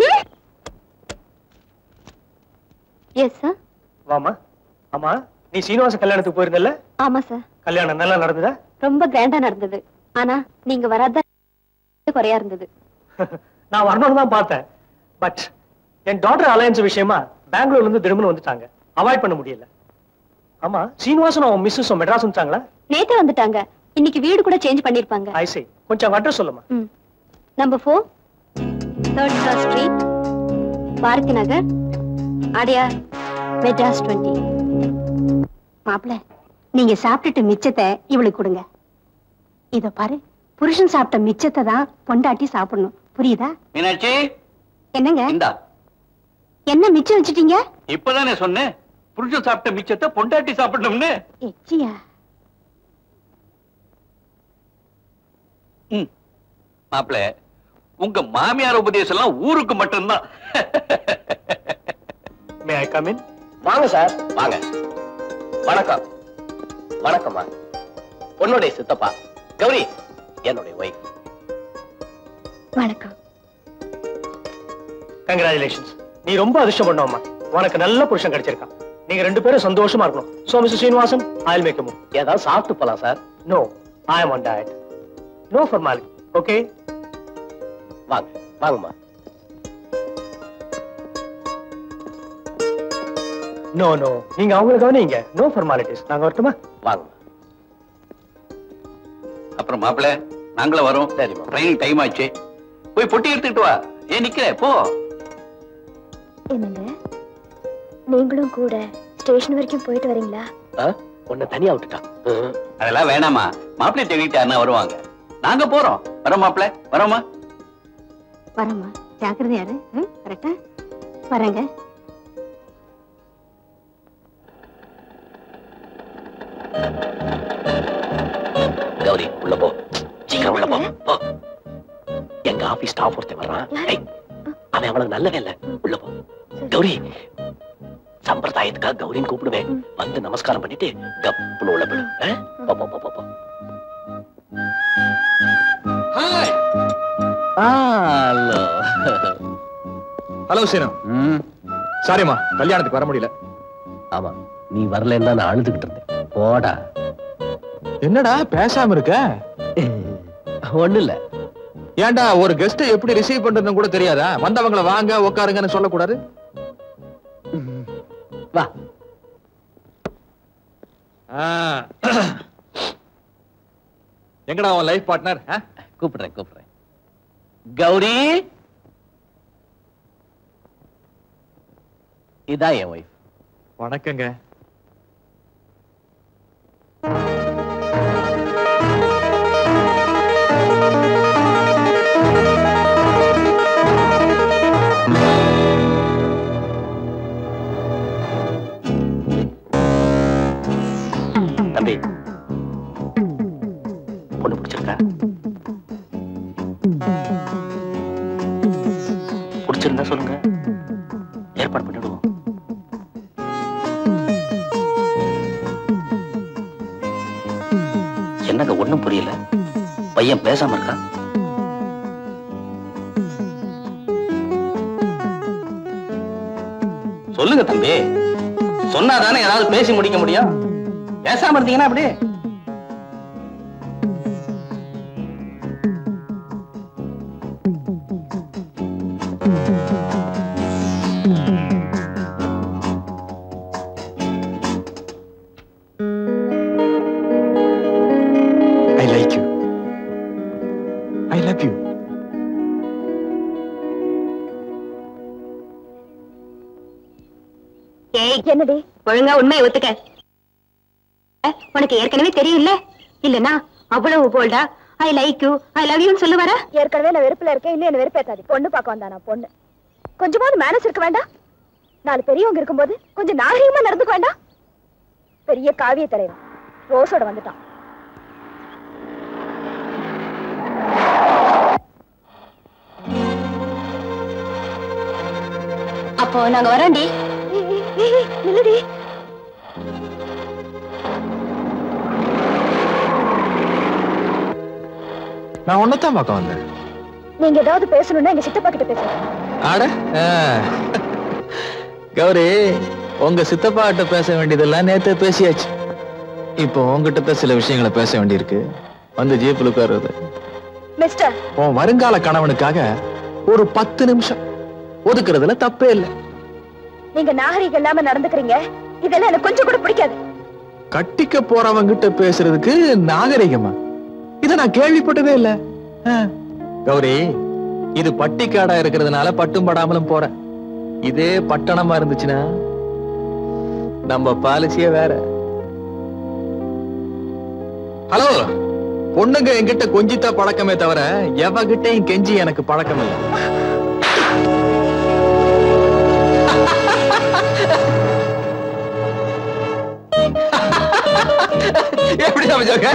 Yes sir. வாமா. ஆமா, நீ சீனிவாச கல்யாணத்துக்கு போயிருந்தல்ல? ஆமா சார். கல்யாணம் நல்லா நடந்ததா? ரொம்ப கிராண்டா நடந்தது. ஆனா நீங்க வராத குறையா இருந்தது. நான் வரணும்னு தான் பார்த்தேன். பட் என் டாட்டர் அலையன்ஸ் விஷயமா பெங்களூர்ல இருந்து திரும்ப வந்துட்டாங்க. அவாய்ட் பண்ண முடியல. ஆமா, சீனிவாசன் அவன் மிஸ்ஸஸ் மெட்ராஸ் வந்துட்டாங்களா? நேத்து வந்துட்டாங்க. இன்னைக்கு வீடு கூட சேஞ்ச் பண்ணிருப்பாங்க. I see. கொஞ்சம் அட்ரஸ் சொல்லுமா? Number four, third cross street, Bharathi Nagar, Adyar, Madras twenty. மாப்ள, நீங்க சாப்பிட்டுட்டு மிச்சத்தை இவளுக்கு கொடுங்க. இத பாரு, புருஷன் சாப்பிட்ட மிச்சத்தை தான் பொண்டாட்டி சாப்பிடணும், புரியுதா? மீனாட்சி, என்னங்க? இந்தா. என்ன மிச்சம் வச்சிட்டீங்க? இப்பதானே சொன்னேன், புருஷன் சாப்பிட்ட மிச்சத்தை பொண்டாட்டி சாப்பிடணும்னு. எச்சியா மாப்பிள்ள, உங்க மாமியார் உபதேசம் எல்லாம் ஊருக்கு மட்டும்தான். May I come in? வாங்க சார், வாங்க. வணக்கம். வணக்கம்மா. உன்னுடைய சித்தப்பா கௌரி, என்னுடைய ஒய்ஃப். வணக்கம். கங்க்ராச்சுலேஷன்ஸ். நீ ரொம்ப அதிர்ஷ்டம் பண்ணோம்மா. உனக்கு நல்ல புருஷன் கிடைச்சிருக்கான். நீங்க ரெண்டு பேரும் சந்தோஷமா இருக்கணும். So mister Srinivasan, I'll make a move. ஏதாவது சாப்பிட்டு போலாம் சார். No, I am on diet. No formality. Okay? வாங்க, வாங்கம்மா. No, no. நீங்க அவங்கள கவனிங்க. No formalities. நாங்க வரட்டுமா? வாங்கம்மா. அப்புறம் மாப்பிள்ள, நாங்களும் வரோம். சரிம்மா. ட்ரெயின் டைம் ஆச்சு. போய் பொட்டி எடுத்துக்கிட்டு வா. ஏன் நிக்கிற? போ. என்னங்க, நீங்களும் கூட ஸ்டேஷன் வரைக்கும் போயிட்டு வரீங்களா? உன்னை தனியா விட்டுட்டான். அதெல்லாம் வேணாமா. மாப்பிள்ளை தேடிட்டு அண்ணா வருவாங்க. நாங்க போறோம். வரோம் மாப்பிள்ள, வரோமா? வரமா, ஜாக்கிரதையாரு. கரெக்டா வரேங்க. கௌரி, உள்ள போ. சீக்கிரம் உள்ள போ. போ. எங்க ஆபீஸ் ஸ்டாஃப் ஒருத்தன் வர்றான். அவன் அவளுக்கு நல்லவே இல்ல. உள்ள போ. கௌரி, சம்பிரதாயத்துக்காக கௌரின்னு கூப்பிடுவேன். வந்து நமஸ்காரம் பண்ணிட்டு கப்புன்னு உள்ள போயிடு. போ போ போ போ. ஹாய். ஹலோ. ஹலோ சீனம். சாரிம்மா, கல்யாணத்துக்கு வர முடியல. ஆமா, நீ வரலன்னா நான் அழுதுகிட்டு இருந்தேன். போடா. என்னடா பேசாம இருக்க? ஒண்ணு இல்ல. ஏன்டா ஒரு கெஸ்ட் எப்படி ரிசீவ் பண்றதுன்னு கூட தெரியாதா? வந்தவங்கள வாங்க உட்காருங்கன்னு சொல்லக்கூடாது? வா. எங்கடா உன் லைஃப் பார்ட்னர்? கூப்பிடுறேன் கூப்பிடுறேன். கௌரி, இதான் என் ஒய்ஃப். வணக்கங்க. தம்பி, பொண்ணு பிடிச்சிருக்கா? பிடிச்சிருந்தா சொல்லுங்க, ஏற்பாடு பண்ணிடுவோம். என்னங்க ஒண்ணும் புரியல? பையன் பேசாம இருக்கா? சொல்லுங்க தம்பி, சொன்னாதானே ஏதாவது பேசி முடிக்க முடியும். பேசாம இருந்தீங்கன்னா அப்படி. I like you. I love you. ஏய், என்னடி ஒழுங்கா உண்மையை ஒத்துக்க. உனக்கு ஏற்கனவே தெரியும்ல? இல்லனா அவ்வளவு போல்டா I like you, I love யூன்னு சொல்ல வர? ஏற்கனவே நான் வெறுப்புல இருக்கேன், இன்னும் என்ன வெறுப்பேத்தாது. பொண்ணு பார்க்க வந்தா நான் பொண்ணு. கொஞ்சமாவது மேனஸ் இருக்க வேண்டாம்? நாலு பெரியவங்க இருக்கும்போது கொஞ்சம் நாகரிகமா நடந்துக்க வேண்டாம்? பெரிய காவிய தலைவன் ரோஸோட வந்துட்டான். அப்போ நாங்க வரோண்டி. நில்லடி. நான் ஒன்னதான் பார்க்க வந்தேன். நீங்க ஏதாவது பேசணும்னா எங்க சித்தப்பா கிட்ட பேசுங்க. ஆட கௌரி, உங்க சித்தப்பா கிட்ட பேச வேண்டியதெல்லாம் நேத்தே பேசியாச்சு. இப்போ உங்ககிட்ட தான் சில விஷயங்களை பேச வேண்டியிருக்கு. வந்து ஜீப்ல உட்காருது. மிஸ்டர், உன் வருங்கால கணவனுக்காக ஒரு பத்து நிமிஷம் ஒதுக்குறதுல தப்பே இல்லை. நீங்க நாகரிகம் இல்லாம நடந்துக்கிறீங்க. இதெல்லாம் எனக்கு கொஞ்சம் கூட பிடிக்காது. கட்டிக்க போறவங்கிட்ட பேசுறதுக்கு நாகரிகமா? இத நான் கேள்விப்பட்டதே இல்ல. கௌரி, இது பட்டிக்காடா இருக்கிறதுனால பட்டும் படாமலும் போற. இதே பட்டணமா இருந்துச்சுன்னா நம்ம பாலிசியே வேற. ஹலோ, பொண்ணுங்க என்கிட்ட கொஞ்சித்தா பழக்கமே தவிர எவகிட்டையும் கெஞ்சி எனக்கு பழக்கம் இல்லை. எப்படி சமைச்சாங்க?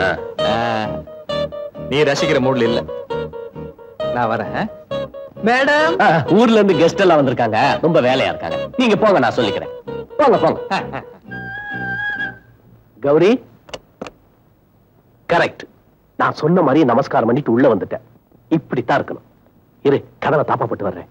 நீ ரசிக்கிற மூட்ல இல்ல, நான் வரேன். மேடம், ஊர்ல இருந்து கெஸ்ட் எல்லாம் வந்திருக்காங்க, ரொம்ப வேலையா இருக்காங்க. நீங்க போங்க, நான் சொல்லிக்கிறேன். போங்க போங்க. கௌரி, கரெக்ட். நான் சொன்ன மாதிரி நமஸ்காரம் பண்ணிட்டு உள்ள வந்துட்டேன். இப்படித்தான் இருக்கணும். இரு, கதவை தாப்பா போட்டு வர்றேன்.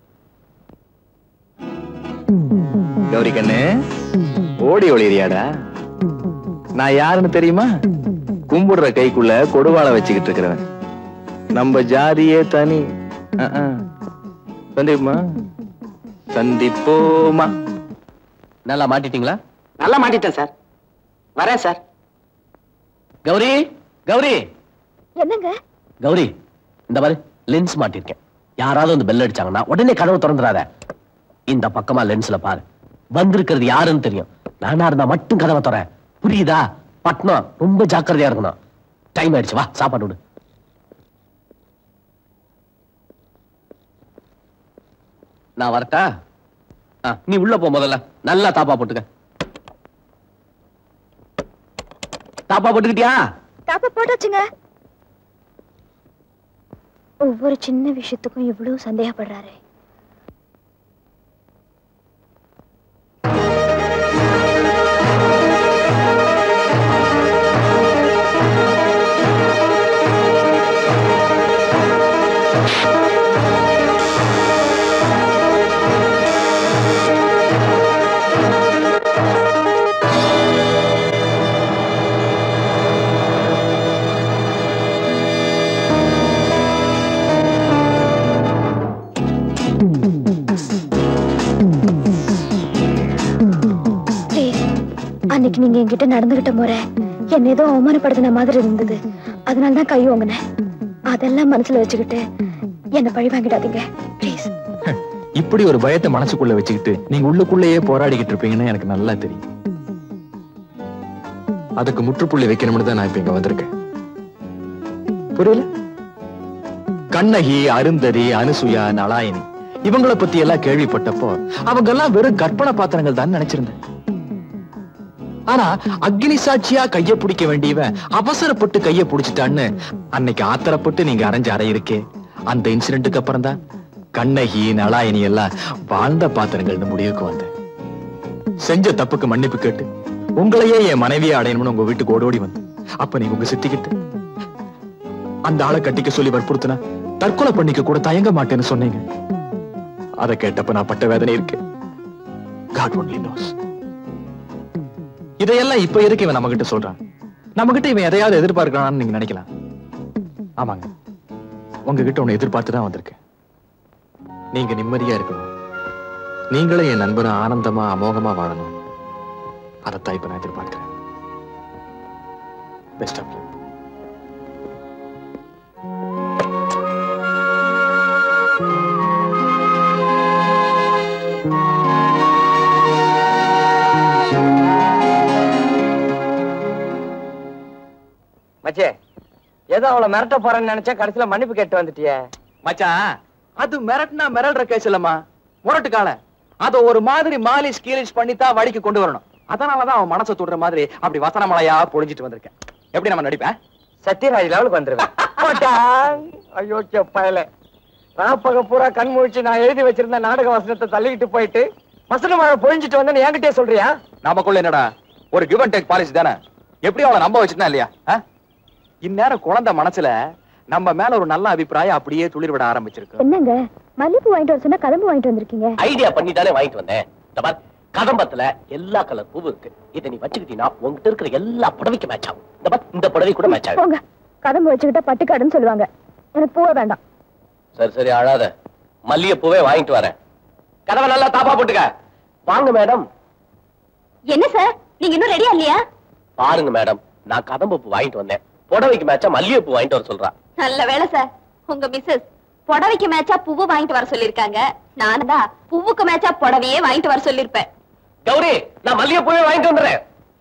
கௌரி கண்ணு, ஓடி ஒளிரியாடா. நான் யாருன்னு தெரியுமா? கும்பிடுற கைக்குள்ள கொடுவாளை வச்சுக்கிட்டு இருக்கிறவன். நம்ம ஜாதியே தனி. சந்திப்போமா? சந்திப்போமா? நல்லா மாட்டிட்டீங்களா? நல்லா மாட்டிட்டேன் சார். வரேன் சார். கௌரி, கௌரி. என்னங்க? கௌரி, இந்த மாதிரி லென்ஸ் மாட்டிருக்கேன். யாராவது வந்து பெல் அடிச்சாங்கன்னா உடனே கதவு திறந்துடாத. இந்த பக்கமா லென்ஸ்ல பாரு, வந்திருக்கிறது யாருன்னு தெரியும். நானா இருந்தா மட்டும் கதவை தர. புரியுதா? பட்னம் ரொம்ப ஜாக்கிரதையா இருக்கணும். டைம் ஆயிடுச்சு, வா சாப்பாடு விடு. நான் வரட்டா? நீ உள்ள போ. முதல்ல நல்லா தாப்பா போட்டுக்க. தாப்பா போட்டுக்கிட்டியா? தாப்பா போட்டாச்சுங்க. ஒவ்வொரு சின்ன விஷயத்துக்கும் இவ்வளவு சந்தேகப்படுறாரு. அன்னைக்கு நீங்க என்கிட்ட நடந்துகிட்ட முறை என்ன ஏதோ அவமானப்படுத்தின மாதிரி இருந்தது. அதனாலதான் கை ஓங்கினேன். அதெல்லாம் மனசுல வச்சுக்கிட்டு என்ன பழி வாங்கிடாதீங்க ப்ளீஸ். இப்படி ஒரு பயத்தை மனசுக்குள்ள வச்சுக்கிட்டு நீங்க உள்ளுக்குள்ளேயே போராடிக்கிட்டு இருப்பீங்கன்னு எனக்கு நல்லா தெரியும். அதுக்கு முற்றுப்புள்ளி வைக்கணும்னு தான் நான் இப்ப இங்க வந்திருக்கேன். புரியல? கண்ணகி, அருந்ததி, அனுசுயா, நலாயினி இவங்களை பத்தி எல்லாம் கேள்விப்பட்டப்போ அவங்க எல்லாம் வெறும் கற்பனை பாத்திரங்கள் தான் நினைச்சிருந்தேன். ஆனா அக்னி சாட்சியா கைய பிடிக்க வேண்டியவன் அவசரப்பட்டு கைய பிடிச்சிட்டான்னு அன்னைக்கு ஆத்திரப்பட்டு நீங்க அரைஞ்ச அறை இருக்கே, அந்த இன்சிடென்ட்டுக்கு அப்புறம் தான் கண்ணகி, நலாயினி எல்லாம் வாழ்ந்த பாத்திரங்கள்னு முடிவுக்கு வந்தேன். செஞ்ச தப்புக்கு மன்னிப்பு கேட்டு உங்களையே என் மனைவியை அடையணும்னு உங்க வீட்டுக்கு ஓடோடி வந்து அப்ப நீங்க உங்க சித்திக்கிட்டு அந்த ஆளை கட்டிக்க சொல்லி வற்புறுத்தினா தற்கொலை பண்ணிக்க கூட தயங்க மாட்டேன்னு சொன்னீங்க. அதை கேட்டப்ப நான் பட்ட வேதனை இருக்கு. God only knows. இதையெல்லாம் இப்ப இருக்கு இவன் நம்ம கிட்ட சொல்றான். நம்ம கிட்ட இவன் எதையாவது எதிர்பார்க்கலாம்னு நீங்க நினைக்கலாம். ஆமாங்க, உங்ககிட்ட உன்னை எதிர்பார்த்துதான் வந்திருக்கேன். நீங்க நிம்மதியா இருக்கணும், நீங்களே என் நண்பனும் ஆனந்தமா அமோகமா வாழணும். அதைத்தான் இப்ப நான் எதிர்பார்க்கிறேன். Best of luck. மச்சே, ஏதோ அவளை மிரட்ட போறேன்னு நினைச்சா கடைசியில மன்னிப்பு கேட்டு வந்துட்டியே. மச்சான், அது மிரட்டினா மிரல்ற கேஸ் இல்லம்மா, முரட்டு கால. அத ஒரு மாதிரி மாலிஷ் கீலிஷ் பண்ணித்தான் வழிக்கு கொண்டு வரணும். அதனாலதான் அவன் மனசை தொடுற மாதிரி அப்படி வசன மலையா பொழிஞ்சிட்டு வந்திருக்கேன். எப்படி நம்ம நடிப்பேன்? சத்யராஜ் லெவலுக்கு வந்துருவேன். ஐயோ பயல, ராப்பக பூரா கண் முழிச்சு நான் எழுதி வச்சிருந்த நாடக வசனத்தை தள்ளிக்கிட்டு போயிட்டு வசன மழை பொழிஞ்சிட்டு வந்து என்கிட்டே சொல்றியா? நமக்குள்ள என்னடா ஒரு கிவ் அண்ட் டேக் பாலிசி தானே. எப்படி அவளை நம்ப வச்சுட்டா இல்லையா? இந்நேரம் குழந்தை மனசுல நம்ம மேல ஒரு நல்ல அபிப்பிராயம் அப்படியே துளிர் விட ஆரம்பிச்சிருக்கு. என்னங்க மல்லிப்பூ வாங்கிட்டு வர சொன்னா கதம்பு வாங்கிட்டு வந்திருக்கீங்க? ஐடியா பண்ணி தானே வாங்கிட்டு வந்தேன். கதம்பத்துல எல்லா கலர் பூவும் இருக்கு. இதை நீ வச்சுக்கிட்டீங்கன்னா உங்ககிட்ட இருக்கிற எல்லா புடவைக்கு மேட்ச் ஆகும். இந்த புடவை கூட மேட்ச் ஆகும். கதம்பு வச்சுக்கிட்டா பட்டுக்காடுன்னு சொல்லுவாங்க. எனக்கு பூவே வேண்டாம். சரி சரி அழாத, மல்லிகை பூவே வாங்கிட்டு வரேன். கதவை நல்லா தாப்பா போட்டுக்க. வாங்க மேடம். என்ன சார், நீங்க இன்னும் ரெடியா இல்லையா? பாருங்க மேடம், நான் கதம்பு பூ வாங்கிட்டு வந்தேன். புடவைக்கு மேட்சா மல்லிகை பூ வாங்கிட்டு வர சொல்றா. நல்ல வேலை சார், உங்க மிஸ்ஸஸ் புடவைக்கு மேட்சா பூவு வாங்கிட்டு வர சொல்லிருக்காங்க. நான் தான் பூவுக்கு மேட்சா புடவையே வாங்கிட்டு வர சொல்லிருப்பேன். கௌரி, நான் மல்லிகை பூவே வாங்கிட்டு வந்துடுறேன்.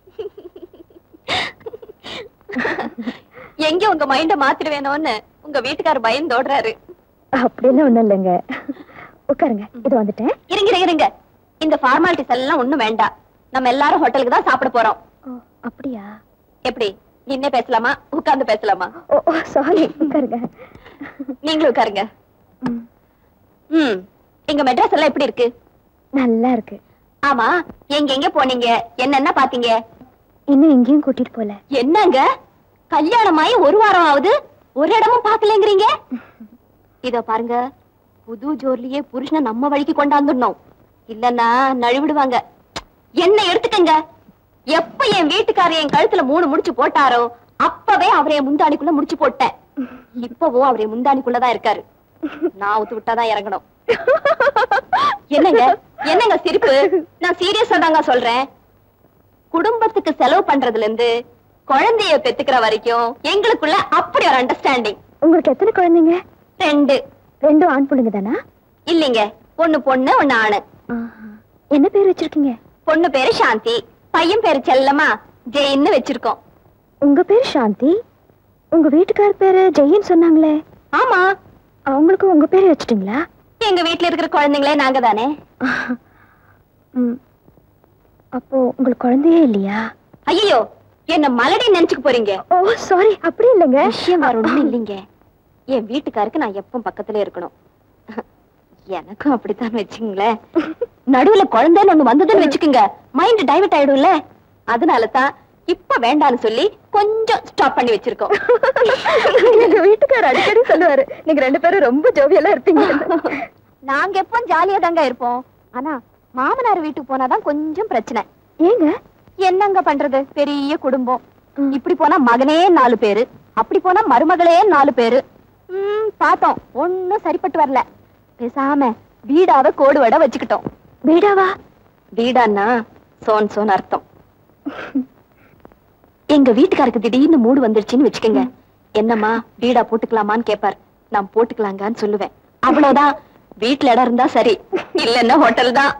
எங்க உங்க மைண்ட மாத்திடுவேணும்னு உங்க வீட்டுக்காரர் பயந்தோடுறாரு. அப்படின்னு ஒண்ணும் இல்லைங்க, உட்காருங்க. இது வந்துட்டேன். இருங்க இருங்க, இந்த ஃபார்மாலிட்டிஸ் எல்லாம் ஒண்ணும் வேண்டாம். நம்ம எல்லாரும் ஹோட்டலுக்கு தான் சாப்பிட போறோம். அப்படியா? எப்படி நின்னே பேசலாமா உட்கார்ந்து பேசலாமா? ஓ சாரி, உட்காருங்க. நீங்களும் உட்காருங்க. ம், எங்க மெட்ராஸ் எல்லாம் எப்படி இருக்கு? நல்லா இருக்கு. ஆமா, எங்க எங்க போனீங்க, என்னென்ன பாத்தீங்க? இன்னும் எங்கேயும் கூட்டிட்டு போல. என்னங்க கல்யாணமாயி ஒரு வாரம் ஆகுது, ஒரு இடமும் பாக்கலங்கிறீங்க? இத பாருங்க, புது ஜோர்லியே புருஷனை நம்ம வழிக்கு கொண்டாந்துடணும், இல்லன்னா நழுவிடுவாங்க. என்ன எடுத்துக்கங்க, எப்ப என் வீட்டுக்காரர் என் கழுத்துல மூணு முடிச்சு போட்டாரோ அப்பவே அவரைய முந்தானிக்குள்ள முடிச்சு போட்டேன். இப்பவும் அவரைய முந்தானிக்குள்ளதான் இருக்காரு. நான் ஒத்து விட்டாதான் இறங்கணும். என்னங்க என்னங்க சிரிப்பு? நான் சீரியஸா தாங்க சொல்றேன். குடும்பத்துக்கு செலவு பண்றதுல இருந்து குழந்தைய பெத்துக்கிற வரைக்கும் எங்களுக்குள்ள அப்படி ஒரு அண்டர்ஸ்டாண்டிங். உங்களுக்கு எத்தனை குழந்தைங்க? ரெண்டு. ரெண்டும் ஆண் பிள்ளைங்க தானா? இல்லீங்க, ஒண்ணு பொண்ணு ஒண்ணு ஆணு. என்ன பேர் வச்சிருக்கீங்க? பொண்ணு பேரு சாந்தி, பையன் பேரு செல்லமா ஜெயின்னு வச்சிருக்கோம். உங்க பேரு சாந்தி, உங்க வீட்டுக்காரர் பேரு ஜெயின்னு சொன்னாங்களே? ஆமா. அவங்களுக்கு உங்க பேரு வச்சிட்டீங்களா? எங்க வீட்டுல இருக்கிற குழந்தைங்களே நாங்க தானே. அப்போ உங்களுக்கு குழந்தையே இல்லையா? ஐயோ, என்ன மலடி நினைச்சுக்க போறீங்க? ஓ சாரி, அப்படி இல்லைங்க. விஷயம் வேற ஒண்ணும் இல்லைங்க. என் வீட்டுக்காருக்கு நான் எப்பவும் பக்கத்துல இருக்கணும். எனக்கும் அப்படித்தான் வச்சுங்களேன். நடுவுல குழந்தைன்னு ஒண்ணு வந்ததுன்னு வச்சுக்கோங்க, மைண்ட் டைவர்ட் ஆயிடும்ல. அதனாலதான் இப்ப வேண்டான்னு சொல்லி கொஞ்சம் ஸ்டாப் பண்ணி வச்சிருக்கோம். எங்க வீட்டுக்காரர் அடிக்கடி சொல்லுவாரு, நீங்க ரெண்டு பேரும் ரொம்ப ஜோவியலா இருப்பீங்க. நாங்க எப்போ ஜாலியா தாங்க இருப்போம். ஆனா மாமனார் வீட்டுக்கு போனாதான் கொஞ்சம் பிரச்சனை. ஏங்க? என்னங்க பண்றது, பெரிய குடும்பம். இப்படி போனா மகனே நாலு பேரு, அப்படி போனா மருமகளே நாலு பேரு. ம், பார்த்தோம், ஒன்னும் சரிப்பட்டு வரல. பேசாம வீடாவ கோடு வட வச்சுக்கிட்டோம். வீடாவா? வீடான்னா சோன் சோன் அர்த்தம். எங்க வீட்டுக்காருக்கு திடீர்னு மூடு வந்துருச்சுன்னு வச்சுக்கோங்க, என்னம்மா வீடா போட்டுக்கலாமான்னு கேப்பார். நான் போட்டுக்கலாங்கன்னு சொல்லுவேன். அவ்வளவுதான். வீட்டுல இடம் இருந்தா சரி, இல்லன்னா ஹோட்டல் தான்.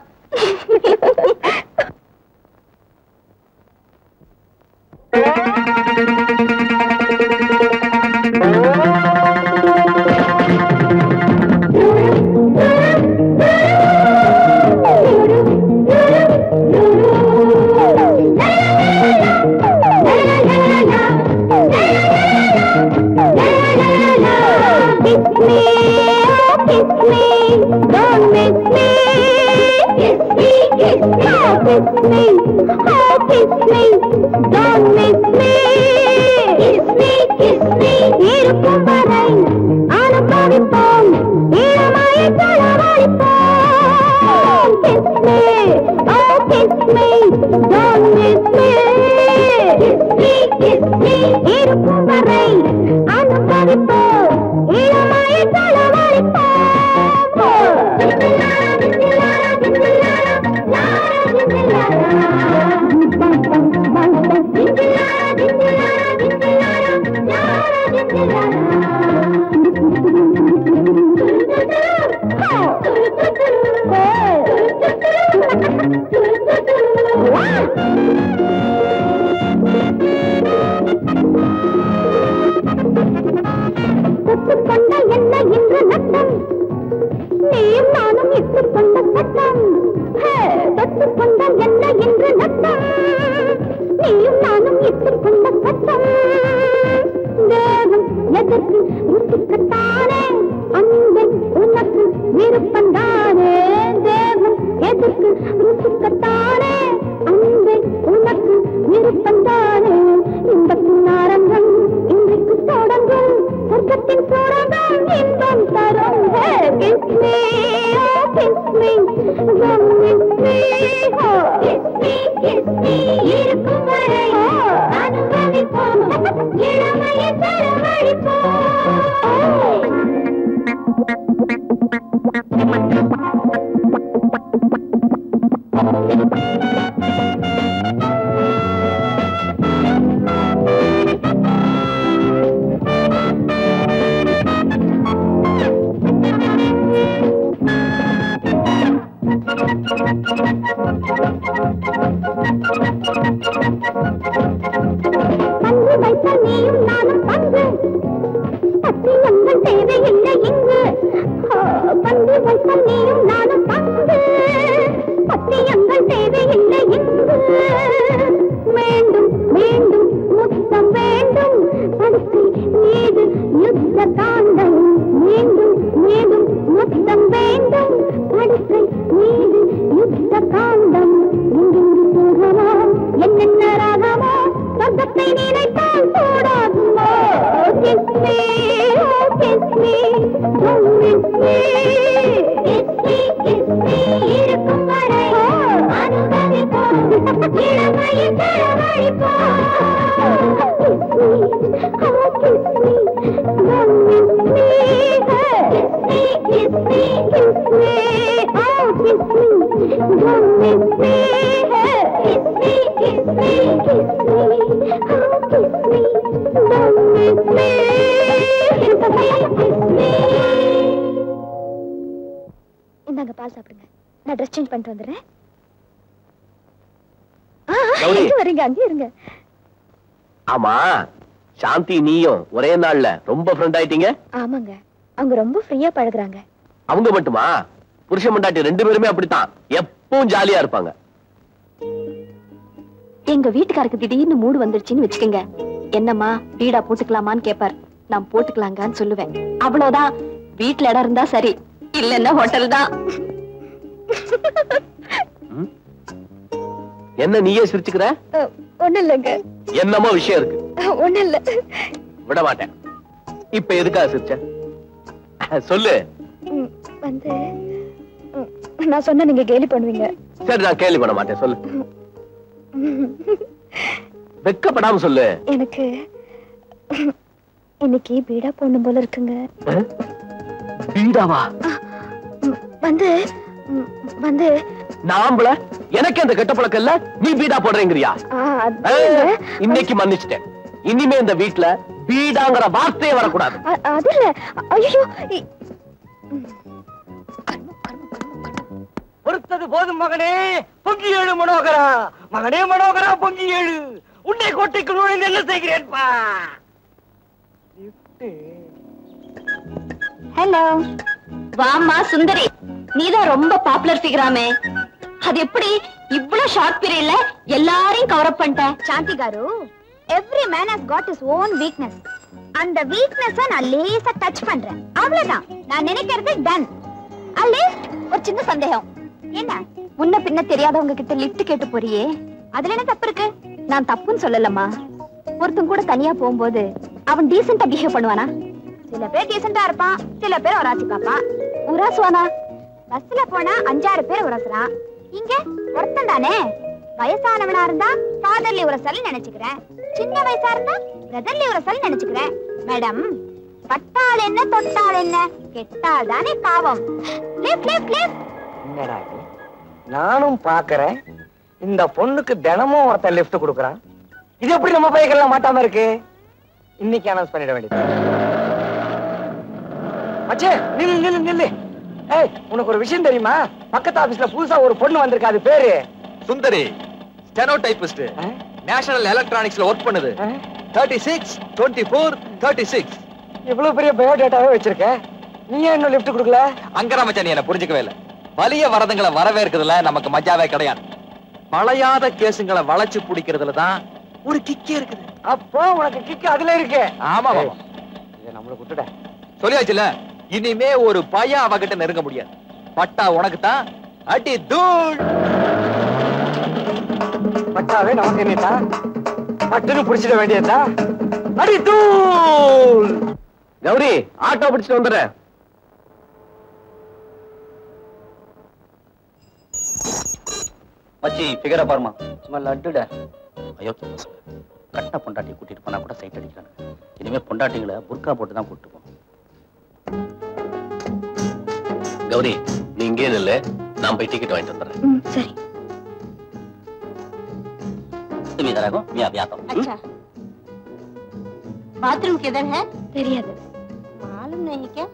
வேண்டும் இந்தாங்க பால் சாப்பிடுங்க. நான் ட்ரெஸ் சேஞ்ச் பண்ணிட்டு வந்துடுறேன். வரீங்க அங்கே இருங்க. ஆமா சாந்தி நீயும் ஒரே நாள்ல ரொம்ப ஃப்ரெண்ட் ஆயிட்டீங்க? ஆமாங்க, அவங்க ரொம்ப ஃப்ரீயா பழகுறாங்க. அவங்க மட்டுமா? புருஷன் பொண்டாட்டி ரெண்டு பேருமே அப்படித்தான், எப்பவும் ஜாலியா இருப்பாங்க. எங்க வீட்டுக்காருக்கு திடீர்னு மூடு வந்துருச்சுன்னு வச்சுக்கோங்க, என்னம்மா வீடா போட்டுக்கலாமான்னு கேட்பார். நான் போட்டுக்கலாங்கன்னு சொல்லுவேன். அவ்வளவுதான். வீட்டுல இடம் இருந்தா சரி, இல்லன்னா ஹோட்டல் தான். என்ன நீயே சிரிச்சுக்கிற? ஒண்ணு இல்லைங்க. என்னமோ விஷயம் இருக்கு. ஒண்ணு இல்ல. விட மாட்டேன். இப்ப எதுக்காக சிரிச்ச? சொல்லு. வந்து நான் சொன்ன நீங்க கேலி பண்ணுவீங்க. சரி, நான் கேலி பண்ண மாட்டேன். சொல்லு. வெக்கப்படாம சொல்லு. எனக்கு இன்னைக்கு பீடா போடணும் போல இருக்குங்க. பீடாவா? வந்து வந்து நாம்பள எனக்கு அந்த கெட்ட பழக்கம் இல்ல, நீ பீடா போடுறீங்கறியா? இன்னைக்கு மன்னிச்சிட்டேன். இனிமே இந்த வீட்டுல பீடாங்கிற வார்த்தையே வரக்கூடாது. அது இல்ல. ஐயோ, பொறுத்தது போதும் மகனே, பொங்கி ஏழு மனோகரா. மகனே மனோகரா, பொங்கி ஏழு. உன்னை கோட்டைக்குள் நுழைந்து என்ன செய்கிறேன்பா? ஹலோ, வாமா சுந்தரி. நீதான் ரொம்ப பாப்புலர் ஃபிகராமே. அது எப்படி இவ்வளவு ஷார்ட் பீரியட்ல எல்லாரையும் கவர் அப் பண்ணிட்ட? Shanthi garu, every man has got his own weakness. அந்த வீக்னஸ நான் லேசா டச் பண்றேன், அவ்வளவுதான். நான் நினைக்கிறது டன். அட்லீஸ்ட் ஒரு சின்ன சந்தேகம். என்ன முன்ன பின்ன தெரியாதவங்க கிட்ட லிஃப்ட் கேட்டு போறியே, அதுல என்ன தப்பு இருக்கு? நான் தப்புன்னு சொல்லலம்மா. ஒருத்தன் கூட தனியா போகும்போது அவன் டீசெண்டா பிஹேவ் பண்ணுவானா? சில பேர் டீசெண்டா இருப்பான், சில பேர் உராசி பாப்பான். உராசுவானா? பஸ்ல போனா அஞ்சாறு பேர் உரசுறான், இங்க ஒருத்தன் தானே. வயசானவனா இருந்தா ஃபாதர்லி உரசல் நினைச்சுக்கிறேன், சின்ன வயசா இருந்தா பிரதர்லி உரசல் நினைச்சுக்கிறேன். மேடம், பட்டால் என்ன தொட்டால் என்ன, கெட்டால் தானே பாவம். Lift lift lift. என்னடா இது? நானும் பாக்குறேன், இந்த பொண்ணுக்கு தினமும் ஒருத்தன் லிஃப்ட் கொடுக்கறான். இது எப்படி நம்ம பைக்கெல்லாம் மாட்டாம இருக்கு? இன்னைக்கு அனௌன்ஸ் பண்ணிட வேண்டியது. அச்சே, நில்லு நில்லு நில்லு. ஏய், உனக்கு ஒரு விஷயம் தெரியுமா? பக்கத்து ஆபீஸ்ல புதுசா ஒரு பொண்ணு வந்திருக்கா. அது பேரு சுந்தரி. ஸ்டெனோ டைபிஸ்ட், நேஷனல் எலக்ட்ரானிக்ஸ்ல ஒர்க் பண்ணுது. Thirty six twenty four thirty six. இவ்வளவு பெரிய பயோடேட்டாவே வச்சிருக்க, நீ ஏன் இன்னும் லிஃப்ட் கொடுக்கல? அங்கரா மச்சான், நீ என்ன புரிஞ்சுக்கவே இல்ல. வலிய வரதுங்களை வரவேற்கிறதுல நமக்கு மஜாவே கிடையாது. பழையாத கேசுங்களை வளைச்சு பிடிக்கிறதுல தான் ஒரு கிக்கே இருக்குது. அப்போ உனக்கு கிக்கு அதுல இருக்கு. ஆமா ஆமா, இதை நம்மள விட்டுட. சொல்லியாச்சுல, இனிமே ஒரு பையன் அவகிட்ட நெருங்க முடியாது. பட்டா உனக்கு தான், அடி தூள். பட்டாவே நமக்கு என்னட்டா, பட்டுன்னு புடிச்சிட வேண்டியதா. அடி தூள். கௌரி, ஆட்டோ பிடிச்சிட்டு வந்துடுறேன். மச்சி ஃபிகர பாருமா, சும்மா லட்டுட. ஐயோ, கட்ட பொண்டாட்டியை கூட்டிட்டு போனா கூட சைட் அடிக்கிறாங்க. இனிமே பொண்டாட்டிங்களை புர்கா போட்டு தான் கூட்டிட்டு போகணும். கௌரி, நீ இங்கே நில்லு, நான் போய் டிக்கெட் வாங்கிட்டு வந்துடுறேன். சரி. तुम इधर आओ, मैं अभी आता हूँ. अच्छा. बाथरूम किधर है? தெரியாது. मालूम नहीं क्या?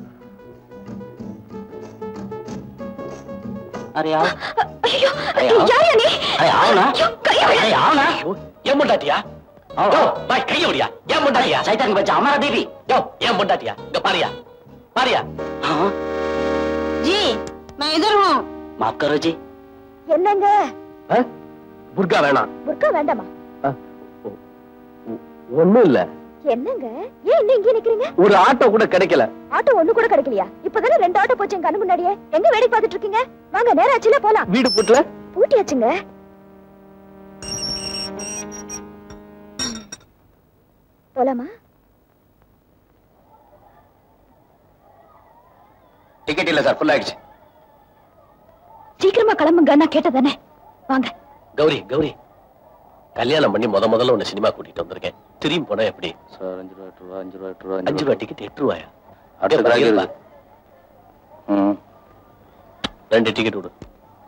अरे आओ. ஐயோ, अरे आओ. யார் நீ? अरे आओ ना. अरे आओ ना. ஏன் பொண்டாட்டியா? யோ, பாய் கைய ஓடியா. ஏன் பொண்டாட்டியா? शैतान बच्चा हमारा बीवी. யோ, ஏன் பொண்டாட்டியா? இங்க பாரியா. பாரியா. हाँ. जी, मैं इधर हूँ. माफ करो जी. என்னங்க? புர்கா வேணாம். புர்கா வேண்டாமா? ஒண்ணும் இல்ல. என்னங்க? ஏன் இன்னும் இங்கே நிக்கிறீங்க? ஒரு ஆட்டோ கூட கிடைக்கல. ஆட்டோ ஒண்ணு கூட கிடைக்கலையா? இப்பதானே ரெண்டு ஆட்டோ போச்சு எங்க கண்ணு முன்னாடியே. எங்க வேடிக்கை பார்த்துட்டு இருக்கீங்க? வாங்க, நேரா ஆச்சுல போலாம். வீடு பூட்டல? பூட்டியாச்சுங்க. போலாமா? டிக்கெட் இல்ல சார், ஃபுல் ஆயிடுச்சு. சீக்கிரமா கிளம்புங்க, நான் கேட்டதானே. வாங்க. கௌரி கௌரி, கல்யாணம் பண்ணி முத முதல்ல உன்னை சினிமா கூட்டிட்டு வந்திருக்கேன். திரும்பி போனா எப்படி சார்? அஞ்சு ரூபா எட்டு ரூபா அஞ்சு ரூபா எட்டு ரூபா அஞ்சு ரூபா டிக்கெட் எட்டு ரூபாயா? அடுத்த ரெண்டு டிக்கெட் விடு.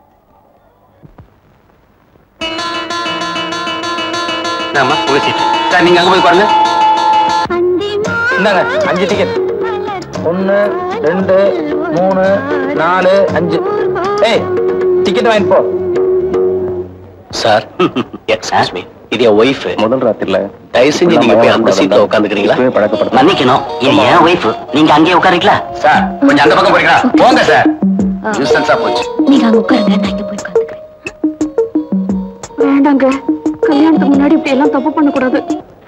சார் நீங்க அங்க போய் பாருங்க. இந்தாங்க அஞ்சு டிக்கெட். ஒன்னு ரெண்டு மூணு நாலு அஞ்சு. ஏய் டிக்கெட் வாங்கிட்டு போ. சார் எக்ஸ்கியூஸ் மீ, இது என் ஒய்ஃப். முதல் ராத்திரில தயவு செஞ்சு நீங்க போய் அந்த சீட்ல உட்காந்துக்கிறீங்களா? பழக்கப்படுத்த மன்னிக்கணும், இது என் ஒய்ஃப். நீங்க அங்கேயே உட்காருங்களா? சார் கொஞ்சம் அந்த பக்கம் போறீங்களா? போங்க சார். நியூசன்ஸா போச்சு. நீங்க அங்க உட்காருங்க, நான் இங்க போய் உட்காந்துக்கிறேன். வேண்டாங்க, கல்யாணத்துக்கு முன்னாடி இப்படி எல்லாம் தப்பு பண்ண கூடாது.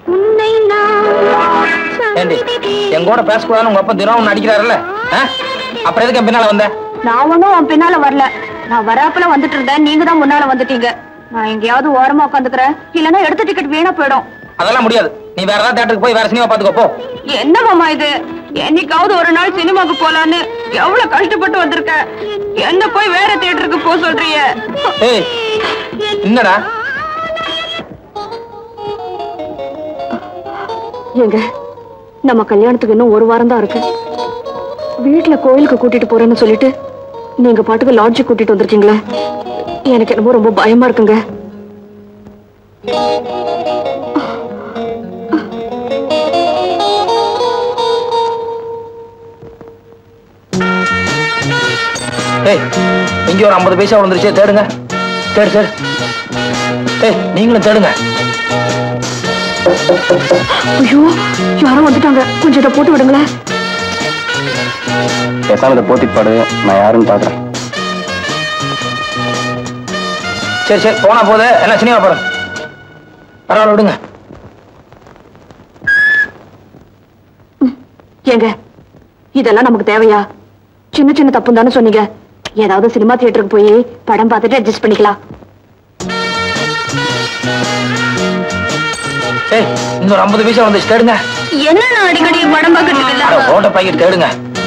ஏண்டி என் கூட பேசக்கூடாதுன்னு உங்க அப்பா தினம் ஒண்ணு அடிக்கிறாருல்ல? அப்புறம் எதுக்கு என் பின்னால வந்த? நான் ஒண்ணும் உன் பின்னால வரல. நான் வராப்புல வந்துட்டு இருந்தேன், நீங்க தான் முன்னால வந்துட்டீங்க. நான் எங்கேயாவது ஓரமா உட்காந்துக்கிறேன், இல்லன்னா எடுத்த டிக்கெட் வீணா போயிடும். அதெல்லாம் முடியாது. நீ வேற ஏதாவது தியேட்டருக்கு போய் வேற சினிமா பாத்துக்கோ போ. என்ன மாமா இது? என்னைக்காவது ஒரு நாள் சினிமாக்கு போலான்னு எவ்வளவு கஷ்டப்பட்டு வந்திருக்க, என்ன போய் வேற தியேட்டருக்கு போக சொல்றீங்க? ஏய் என்னடா? ஏங்க, நம்ம கல்யாணத்துக்கு இன்னும் ஒரு வாரம் தான் இருக்கு. வீட்டுல கோயிலுக்கு கூட்டிட்டு போறேன்னு சொல்லிட்டு நீங்க பாட்டுக்கு லாட்ஜுக்கு கூட்டிட்டு வந்திருக்கீங்களே, எனக்கு என்னமோ ரொம்ப பயமா இருக்குங்க. ஏய் இங்க ஒரு ஐம்பது பைசா விழுந்துருச்சு, தேடுங்க. தேடு தேடு. ஏய் நீங்களும் தேடுங்க. ஐயோ யாரும் வந்துட்டாங்க, கொஞ்சம் இதை போட்டு விடுங்களேன். பேசாம இதை போத்திட்டு பாடு, நான் யாருன்னு பாக்குறேன். சரி சரி போனா போது எல்லாம் சினிமா படம். பரவாயில்ல விடுங்க. ஏங்க இதெல்லாம் நமக்கு தேவையா? சின்ன சின்ன தப்பு தானே சொன்னீங்க. ஏதாவது சினிமா தியேட்டருக்கு போய் படம் பார்த்துட்டு அட்ஜஸ்ட் பண்ணிக்கலாம். ஏய் இன்னொரு ஐம்பது பைசா வந்துச்சு, தேடுங்க. என்ன அடிக்கடி படம் பார்க்கறதுக்கு ஓட்ட பாக்கெட் தேடுங்க.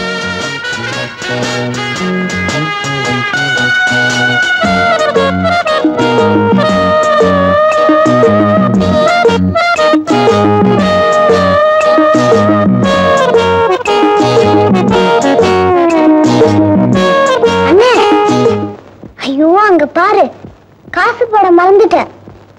ஐயோ அங்க பாரு, காசு போட மறந்துட்டேன்.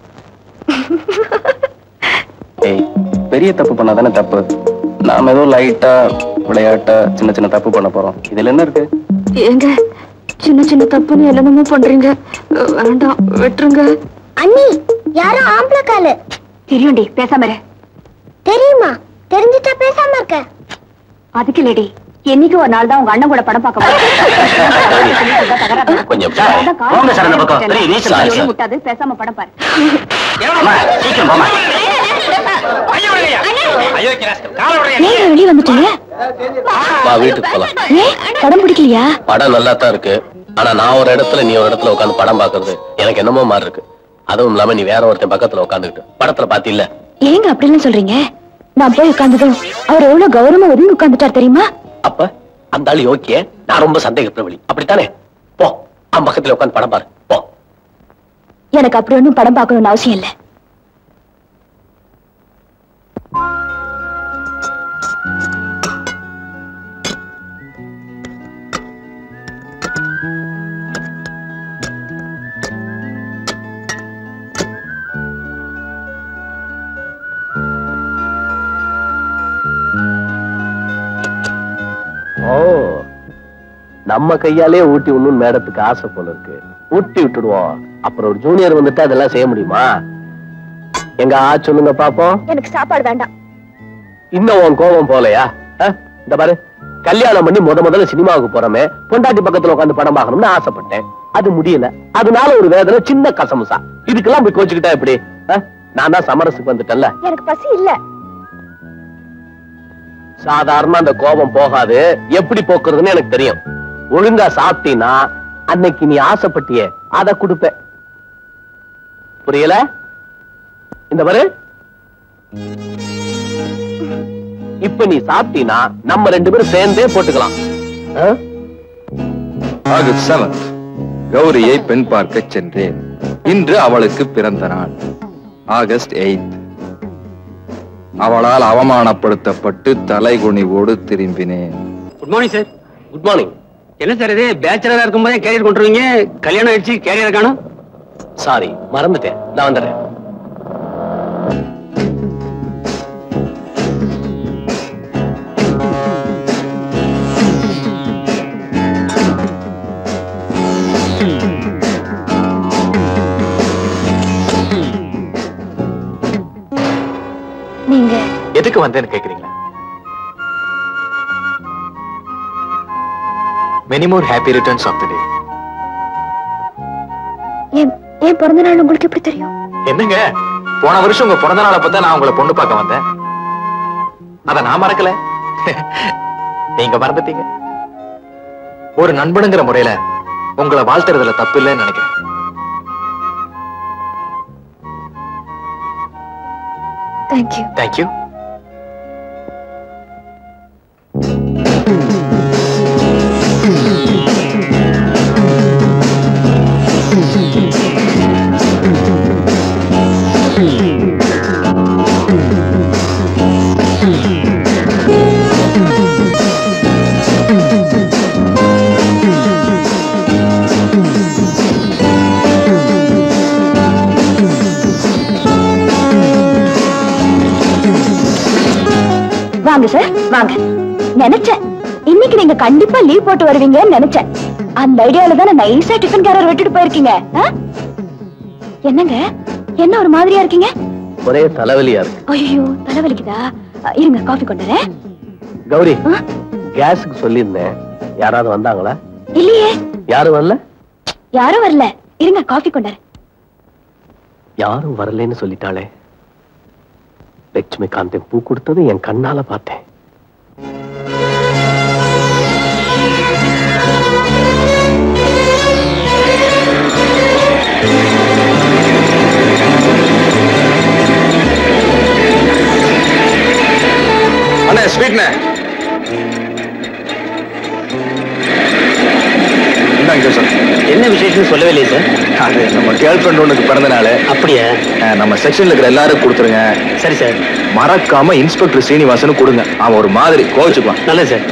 ஏய் பெரிய தப்பு பண்ணாதானே தப்பு. நாம ஏதோ லைட்டா விளையாட்டா சின்ன சின்ன தப்பு பண்ண போறோம். இதுல என்ன இருக்கு? ஏங்க சின்ன சின்ன தப்புன்னு என்னென்னமோ பண்றீங்க, வேண்டாம் விட்டுருங்க. அண்ணி யாரும் ஆம்பளை காலு. தெரியும்டி, பேசாம இரு. தெரியுமா? தெரிஞ்சுட்டா பேசாம இருக்க. அதுக்கு இல்லடி, என்னைக்கு ஒரு நாள் தான் உங்க அண்ணன் கூட படம் பார்க்க கொஞ்சம் விட்டாது, பேசாம படம் பாரு. வெளியே வந்துட்டீங்க, வீட்டுக்கு போலாம். படம் பிடிக்கலையா? படம் நல்லா தான் இருக்கு, ஆனா நான் ஒரு இடத்துல நீ ஒரு இடத்துல உட்காந்து படம் பாக்குறது எனக்கு என்னமோ மாதிரி இருக்கு. அதுவும் இல்லாம நீ வேற ஒருத்தன் பக்கத்துல உட்காந்துக்கிட்டு படத்துல பாத்தியில்ல. ஏங்க அப்படின்னு சொல்றீங்க? நான் போய் உட்கார்ந்ததும் அவர் எவ்வளவு கௌரவமா ஒதுங்கி உட்கார்ந்துட்டார் தெரியுமா? அப்ப அந்த ஆளு ஓகே, நான் ரொம்ப சந்தேகப்படுவழி. அப்படித்தானே? போ அவன் பக்கத்துல உட்காந்து படம் பாரு போ. எனக்கு அப்படி ஒண்ணும் படம் பார்க்கணும்னு அவசியம் இல்லை. ஓ நம்ம கையாலே ஊட்டி விடணும் மேடத்துக்கு ஆசை போல இருக்கு. ஊட்டி விட்டுடுவோம். அப்புறம் ஒரு ஜூனியர் வந்துட்டு அதெல்லாம் செய்ய முடியுமா? எங்க ஆ சொல்லுங்க பாப்போம். எனக்கு சாப்பாடு வேண்டாம். இன்னும் உன் கோபம் போலையா? இந்த பாரு, கல்யாணம் பண்ணி முத முதல்ல சினிமாவுக்கு போறமே, பொண்டாட்டி பக்கத்துல உட்காந்து படம் பார்க்கணும்னு ஆசைப்பட்டேன். அது முடியல, அதனால ஒரு வேதனை, சின்ன கசமுசா. இதுக்கெல்லாம் போய் கோச்சுக்கிட்டா எப்படி? நான் தான் சமரசுக்கு வந்துட்டேன்ல. எனக்கு பசி இல்ல. சாதாரண அந்த கோபம் போகாது, எப்படி போக்குறதுன்னு எனக்கு தெரியும். ஒழுங்கா சாப்பிட்டீன்னா அன்னைக்கு நீ ஆசைப்பட்டியே அத கொடுப்ப. புரியல? இந்த பாரு, இப்ப நீ சாப்பிட்டீன்னா நம்ம ரெண்டு பேரும் சேர்ந்தே போட்டுக்கலாம். ஆகஸ்ட் செவன்த் கௌரியை பெண் பார்க்க சென்றேன். இன்று அவளுக்கு பிறந்த நாள். ஆகஸ்ட் எய்த் அவளால் அவமானப்படுத்தப்பட்டு தலைகுனிவோடு திரும்பினேன். Good morning sir. Good morning. என்ன சார் இது பேச்சுலரா இருக்கும்போதே கேரியர் கொண்டுருவீங்க, கல்யாணம் ஆயிடுச்சு கேரியர் காணும்? சாரி, மறந்துட்டேன். நான் வந்துடுறேன். நீங்க எதுக்கு வந்தேன்னு கேக்குறீங்களா? Many more happy returns of the day. ஏன் ஏன் பிறந்த நாள் உங்களுக்கு எப்படி தெரியும்? என்னங்க, போன வருஷம் உங்க பிறந்த நாளை பத்தி நான் உங்களை பொண்ணு பார்க்க வந்தேன். அத நான் மறக்கல, நீங்க மறந்துட்டீங்க. ஒரு நண்பனுங்கிற முறையில உங்களை வாழ்த்துறதுல தப்பு இல்லைன்னு நினைக்கிறேன். தேங்க்யூ. தேங்க்யூ. வாங்க சார், வாங்க. நினைச்சேன் இன்னைக்கு நீங்க கண்டிப்பா லீவ் போட்டு வருவீங்கன்னு நினைச்சேன். அந்த ஐடியால தானே நைஸா டிஃபன் கேரியர் விட்டுட்டு போயிருக்கீங்க. என்னங்க, என்ன ஒரு மாதிரியா இருக்கீங்க? ஒரே தலைவலியா இருக்கு. ஐயோ, தலைவலிக்குதா? இருங்க, காஃபி கொண்டுறேன். கௌரி, கேஸுக்கு சொல்லியிருந்தேன். யாராவது வந்தாங்களா? இல்லையே. யாரும் வரல? யாரும் வரல. இருங்க, காஃபி கொண்டுறேன். யாரும் வரலன்னு சொல்லிட்டாளே. லட்சுமிகாந்தன் பூ கொடுத்தது என் கண்ணால பார்த்தேன். அண்ணே, ஸ்வீட்ண்ணே. என்ன விசேஷம் சொல்லவே இல்லையே சார். அது நம்ம கேர்ள் ஃப்ரெண்ட் ஒண்ணுக்கு பிறந்த நாள். அப்படியா? நம்ம செக்ஷன்ல இருக்கிற எல்லாரும் கொடுத்துருங்க. சரி சார். மறக்காம இன்ஸ்பெக்டர் சீனிவாசன் கொடுங்க. அவன் ஒரு மாதிரி கோவிச்சுக்குவான். நல்லது சார்.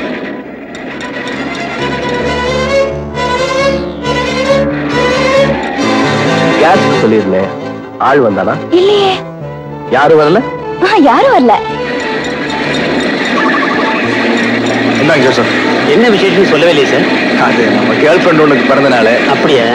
கேஸுக்கு சொல்லியிருந்தேன். ஆள் வந்தானா? இல்லையே. யாரும் வரல? யாரும் வரல. என்னங்க சார்? என்ன விசேஷம் சொல்லவே இல்லையே சார். அது நம்ம கேர்ள் ஃப்ரெண்ட் ஒண்ணுக்கு பிறந்த நாள். அப்படியா?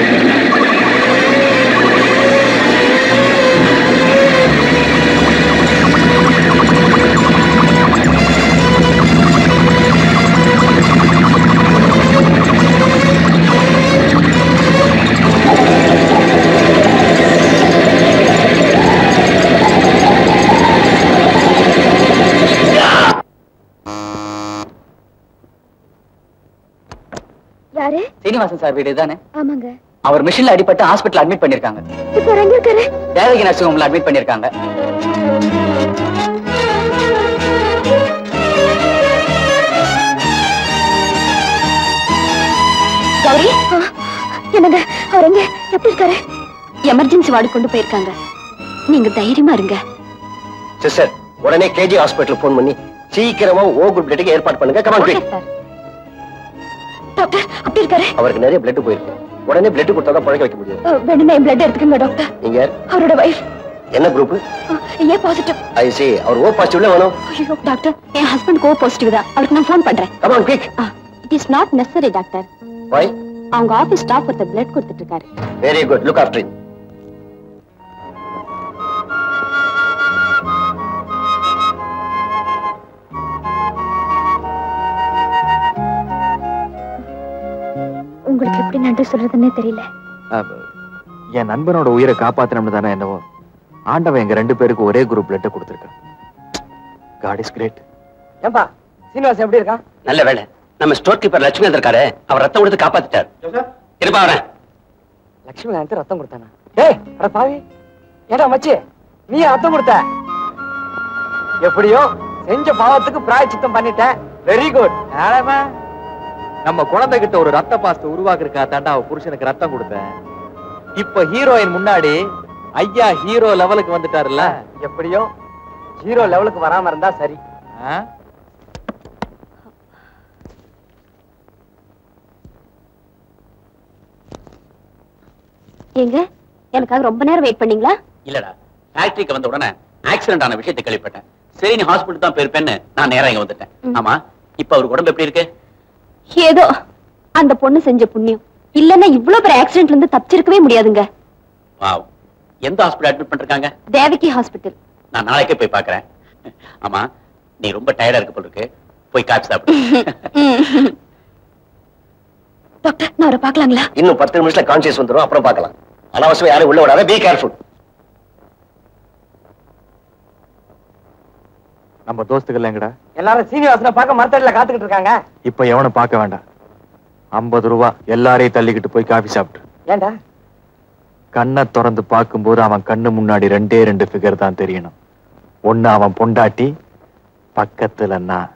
யாரு? சீனிவாசன் சார் வீடு தானே? ஆமாங்க. அவர் மிஷின்ல அடிபட்டு ஹாஸ்பிடல் அட்மிட் பண்ணிருக்காங்க. இப்போ எங்க இருக்காரு? தேவகி நர்சிங் ஹோம்ல அட்மிட் பண்ணிருக்காங்க. கௌரி, என்னங்க, அவர் எங்க, எப்படி இருக்காரு? எமர்ஜென்சி வார்டு கொண்டு போயிருக்காங்க. நீங்க தைரியமா இருங்க. சிஸ்டர், உடனே கேஜி ஹாஸ்பிடல் போன் பண்ணி சீக்கிரமா ஓ குரூப் பிளட்டுக்கு ஏற்பாடு பண்ணுங்க. Come on quick. டாக்டர், அப்படி இருக்காரு? அவருக்கு நிறைய பிளட் போயிருக்கு. உடனே பிளட் கொடுத்தா தான் பழக்க வைக்க முடியும். வேணும்னா என் பிளட் எடுத்துக்கங்க டாக்டர். நீங்க அவரோட வைஃப். என்ன group? A positive. I see. அவர் ஓ பாசிட்டிவ்ல வேணும். ஐயோ டாக்டர், என் ஹஸ்பண்ட் ஓ பாசிட்டிவ் தான். அவருக்கு நான் ஃபோன் பண்றேன். Come on quick. It is not necessary doctor. Why? அவங்க ஆபீஸ் ஸ்டாஃப் ஒருத்தர் பிளட் கொடுத்துட்டு இருக்காரு. Very good, look after it. உங்களுக்கு எப்படி நன்றி சொல்றதுன்னே தெரியல. என் நண்பனோட உயிரை காப்பாத்தணும்னு தானே என்னவோ ஆண்டவன் எங்க ரெண்டு பேருக்கு ஒரே குரூப் பிளட் கொடுத்திருக்கான். God is great. ஏன்பா சீனிவாசன் எப்படி இருக்கான்? நல்ல வேலை, நம்ம ஸ்டோர் கீப்பர் லட்சுமி இருக்காரு, அவர் ரத்தம் கொடுத்து காப்பாத்திட்டார். இருப்பா வரேன். லட்சுமிகாந்த் ரத்தம் கொடுத்தானா? ஏய் அட பாவி, ஏடா மச்சி, நீ ரத்தம் கொடுத்த? எப்படியோ செஞ்ச பாவத்துக்கு பிராயச்சித்தம் பண்ணிட்ட. Very good. நம்ம குழந்தைகிட்ட ஒரு ரத்த பாஸ்து உருவாக்குறக்கா தாண்டா அவ புருஷனுக்கு ரத்தம் கொடுத்தேன். இப்ப ஹீரோயின் முன்னாடி ஐயா ஹீரோ லெவலுக்கு வந்துட்டாருல்ல. எப்படியோ ஹீரோ லெவலுக்கு வராம இருந்தா சரி. எங்க எனக்காக ரொம்ப நேரம் வெயிட் பண்ணீங்களா? இல்லடா, ஃபேக்டரிக்கு வந்த உடனே ஆக்சிடென்ட் ஆன விஷயத்தை கேள்விப்பட்டேன். சரி நீ ஹாஸ்பிடல் தான் போயிருப்பேன்னு நான் நேரா இங்க வந்துட்டேன். ஆமா, இப்ப அவருக்கு உடம்பு எப்படி இருக்கு? ஏதோ அந்த பொண்ணு செஞ்ச புண்ணியம். இல்லன்னா இவ்வளவு பெரிய ஆக்சிடென்ட்ல இருந்து தப்பிச்சிருக்கவே முடியாதுங்க. வாவ். எந்த ஹாஸ்பிடல் அட்மிட் பண்ணிருக்காங்க? தேவகி ஹாஸ்பிடல். நான் நாளைக்கே போய் பார்க்கறேன். ஆமா, நீ ரொம்ப டயர்டா இருக்க போல இருக்கு. போய் காப்பி சாப்பிடு. டாக்டர், நான் அவரை பார்க்கலாங்களா? இன்னும் பத்து நிமிஷத்துல கான்சியஸ் வந்துரும், அப்புறம் பார்க்கலாம். அனாவசியமா யாரும் உள்ள விடாத, பி கேர்ஃபுல். நம்ம தோஸ்துகள் எங்கடா? எல்லாரும் சீனிவாசனை பார்க்க மரத்தடியில காத்துக்கிட்டு இருக்காங்க. இப்ப எவனும் பார்க்க வேண்டாம். ஐம்பது ரூபா எல்லாரையும் தள்ளிக்கிட்டு போய் காபி சாப்பிட்டு. ஏண்டா? கண்ணை திறந்து பார்க்கும்போது அவன் கண்ணு முன்னாடி ரெண்டே ரெண்டு ஃபிகர் தான் தெரியணும். ஒண்ணு அவன் பொண்டாட்டி, பக்கத்துல நான்.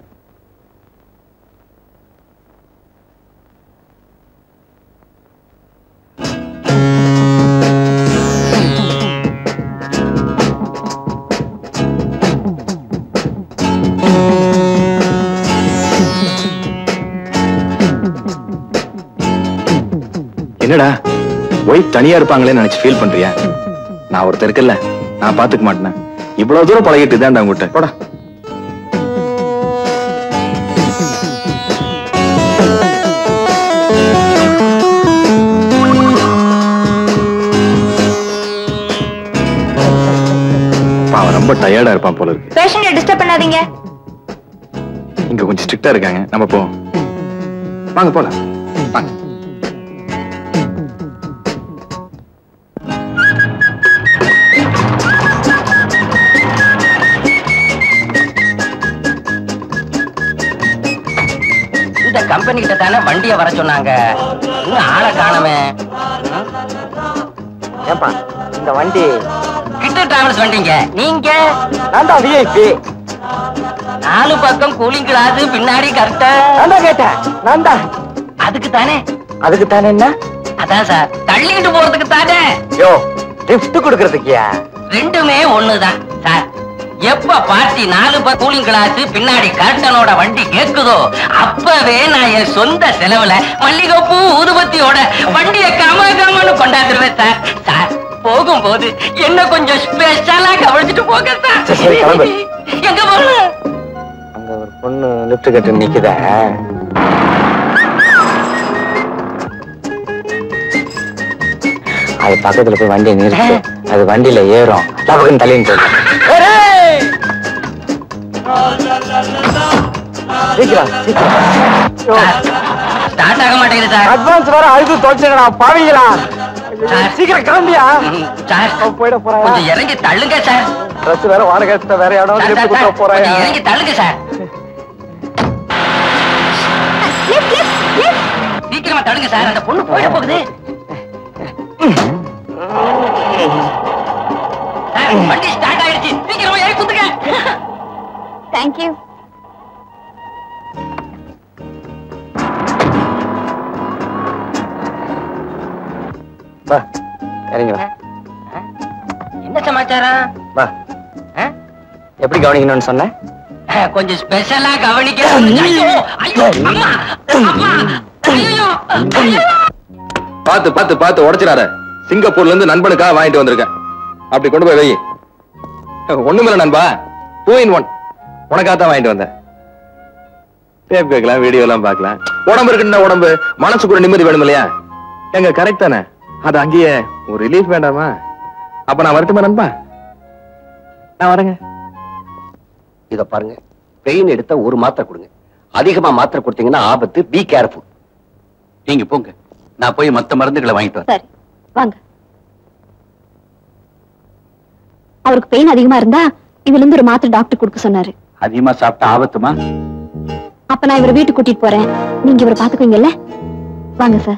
என்னடா ஒய்ஃப் தனியா இருப்பாங்களே நினைச்சு ஃபீல் பண்றியா? நான் ஒருத்தர் இருக்கல, நான் பாத்துக்க மாட்டேன். இவ்வளவு தூரம் பழகிட்டு தான் உங்ககிட்ட போடா. அவன் ரொம்ப டயர்டா இருப்பான் போல இருக்கு. பேஷண்ட்டை டிஸ்டர்ப் பண்ணாதீங்க. இங்க கொஞ்சம் ஸ்ட்ரிக்டா இருக்காங்க, நம்ம போ. வாங்க போலாம், வாங்க. கம்பெனி கிட்ட தானே வண்டியை வர சொன்னாங்க, இன்னும் ஆளை காணமே. ஏப்பா இந்த வண்டி கிட்ட டிராவல்ஸ் வண்டிங்க, நீங்க நான் தான் விஐபி. நாலு பக்கம் கூலிங் கிளாஸ், பின்னாடி கரெக்டா நான் தான் கேட்டேன். நான் தான் அதுக்கு தானே. அதுக்கு தானே என்ன? அதான் சார், தள்ளிட்டு போறதுக்கு தானே. யோ, லிஃப்ட் கொடுக்கறதுக்கியா? ரெண்டுமே ஒண்ணுதான் சார். எப்ப பார்ட்டி நாலு பக்கம் கூலிங் கிளாஸ், பின்னாடி கர்ட்டனோட வண்டி கேக்குதோ அப்பவே நான் என் சொந்த செலவுல மல்லிகைப்பூ ஊதுபத்தியோட வண்டியை கம கமன்னு கொண்டாந்துருவேன் சார். சார் போகும்போது என்ன கொஞ்சம் ஸ்பெஷலா கவனிச்சுட்டு போக சார். எங்க போன? அங்க ஒரு பொண்ணு லிஃப்ட் கட்டு நிக்குத. அது பக்கத்துல போய் வண்டியை நிறுத்து, அது வண்டியில ஏறும், நமக்கு தலைன்னு சொல்லும். ஸ்டார்ட் ஆக மாட்டேங்குது சார். அட்வான்ஸ் வர அழுது தோச்சுங்கடா பாவீங்களா. சீக்கிரம் கிளம்பியா சார். போயிட போறேன், கொஞ்சம் இறங்கி தள்ளுங்க சார். ட்ரெஸ் வேற வாடகை வேற இடம் லிஃப்ட் கொடுக்க போறேன். இறங்கி தள்ளுங்க சார், சீக்கிரமா தள்ளுங்க சார். அந்த பொண்ணு போயிட போகுது. வண்டி ஸ்டார்ட் ஆயிடுச்சு, சீக்கிரமா ஏறி குத்துங்க. Thank you. வா இறங்கி வா. என்ன சமாச்சாரம்? வா. எப்படி கவனிக்கணும்னு சொன்ன? கொஞ்சம் ஸ்பெஷலா கவனிக்கணும். ஐயோ ஐயோ அம்மா அம்மா ஐயோ. பாத்து பாத்து பாத்து உடைச்சிடாத. சிங்கப்பூர்ல இருந்து நண்பனுக்காக வாங்கிட்டு வந்திருக்கேன். அப்படி கொண்டு போய் வை. ஒண்ணுமில்ல நண்பா, டூ இன் ஒன். உனக்காக வாங்கிட்டு வந்தேன். டேப் கேட்கலாம், வீடியோ எல்லாம் பார்க்கலாம். உடம்பு இருக்குன்னா உடம்பு, மனசுக்கு ஒரு நிம்மதி வேணும் இல்லையா? எங்க கரெக்ட் தானே? அது அங்கேயே ஒரு ரிலீஃப் வேண்டாமா? அப்ப நான் வரட்டுமா நண்பா? நான் வரேங்க. இத பாருங்க, பெயின் எடுத்த ஒரு மாத்திரை கொடுங்க. அதிகமா மாத்திரை கொடுத்தீங்கன்னா ஆபத்து, பி கேர்ஃபுல். நீங்க போங்க, நான் போய் மத்த மருந்துகளை வாங்கிட்டு வரேன். சரி வாங்க. அவருக்கு பெயின் அதிகமா இருந்தா இதுல இருந்து ஒரு மாத்திரை டாக்டர் கொடுக்க சொன்னாரு. அதிகமா சாப்பிட்டா ஆபத்துமா? அப்ப நான் இவரை வீட்டுக்கு கூட்டிட்டு போறேன், நீங்க இவரை பாத்துக்குவீங்கல்ல? வாங்க சார்.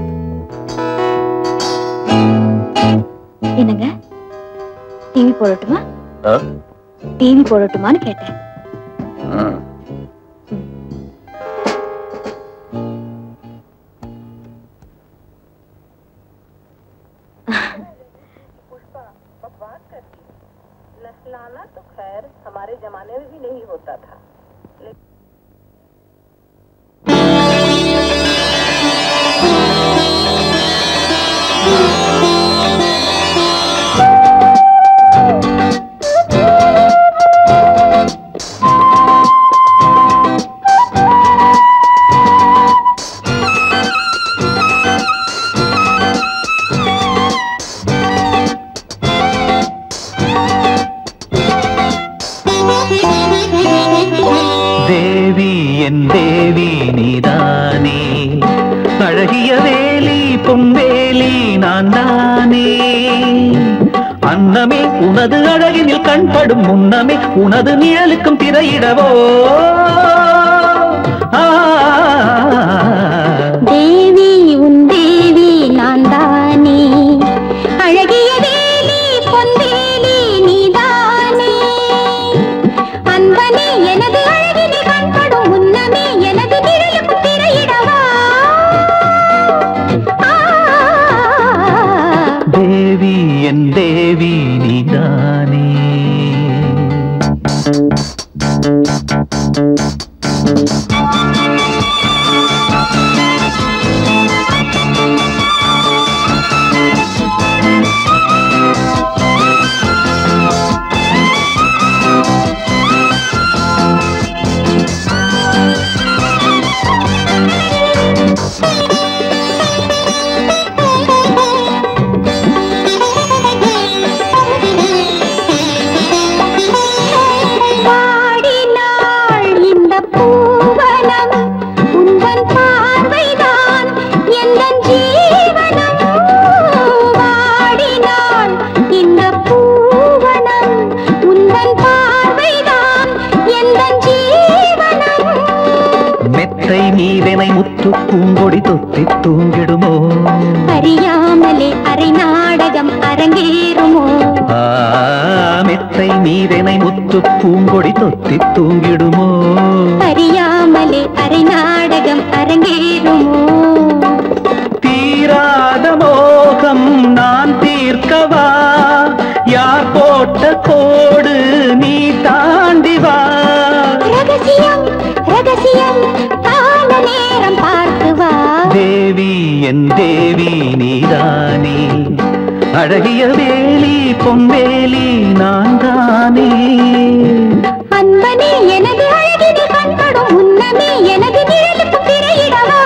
என்னங்க, டிவி போடட்டுமா? டிவி போடட்டுமான்னு கேட்டேன். जमाने में भी नहीं होता था। தேவி என் தேவி நீதானே, அழகிய வேலி பொன்வேலி நான் தானே. அன்னமே உனது அழகினில் கண்படும் முன்னமே உனது நிழலுக்கும் திரையிடவோ. தேவி உன் தேவி நான் தானே, அழகிய வேலி பொன்வேலி நீதானே. அன்பனே எனது அழகினில் கண்படும் முன்னமே எனது நிழலுக்கும் திரையிடவா. தேவி என் தேவி நீதானே. நீதனை முத்து பூங்கொடி தொத்தி தூங்கிடுமோ. அறியாமலே அரை நாடகம் அரங்கேறுமோ. மெத்தை நீதனை முத்து பூங்கொடி தொத்தி தூங்கிடுமோ. அறியாமலே அரை நாடகம் அரங்கேறுமோ. தீராத மோகம் நான் தீர்க்கவா, யார் போட்ட கோடு நீ தாண்டிவா. ரகசியம் ரகசியம் கால நேரம் பார்த்து வா. தேவி என் தேவி நீதானே, அழகிய வேலி பொன்வேலி நான் தானே. அன்பனே எனது அழகினில் கண்படும் முன்னமே எனது நிழலுக்கு திரையிடவா.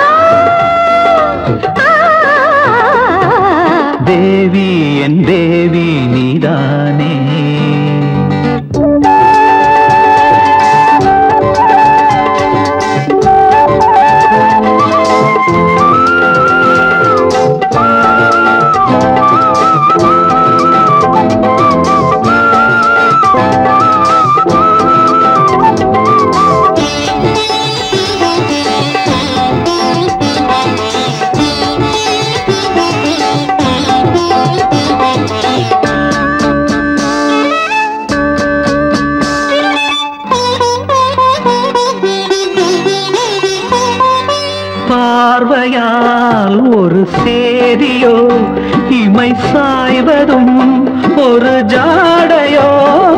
தேவி என் தேவி நீதானே. பார்வையால் ஒரு சேதியோ, இமை சாய்வதும் ஒரு ஜாடையோ.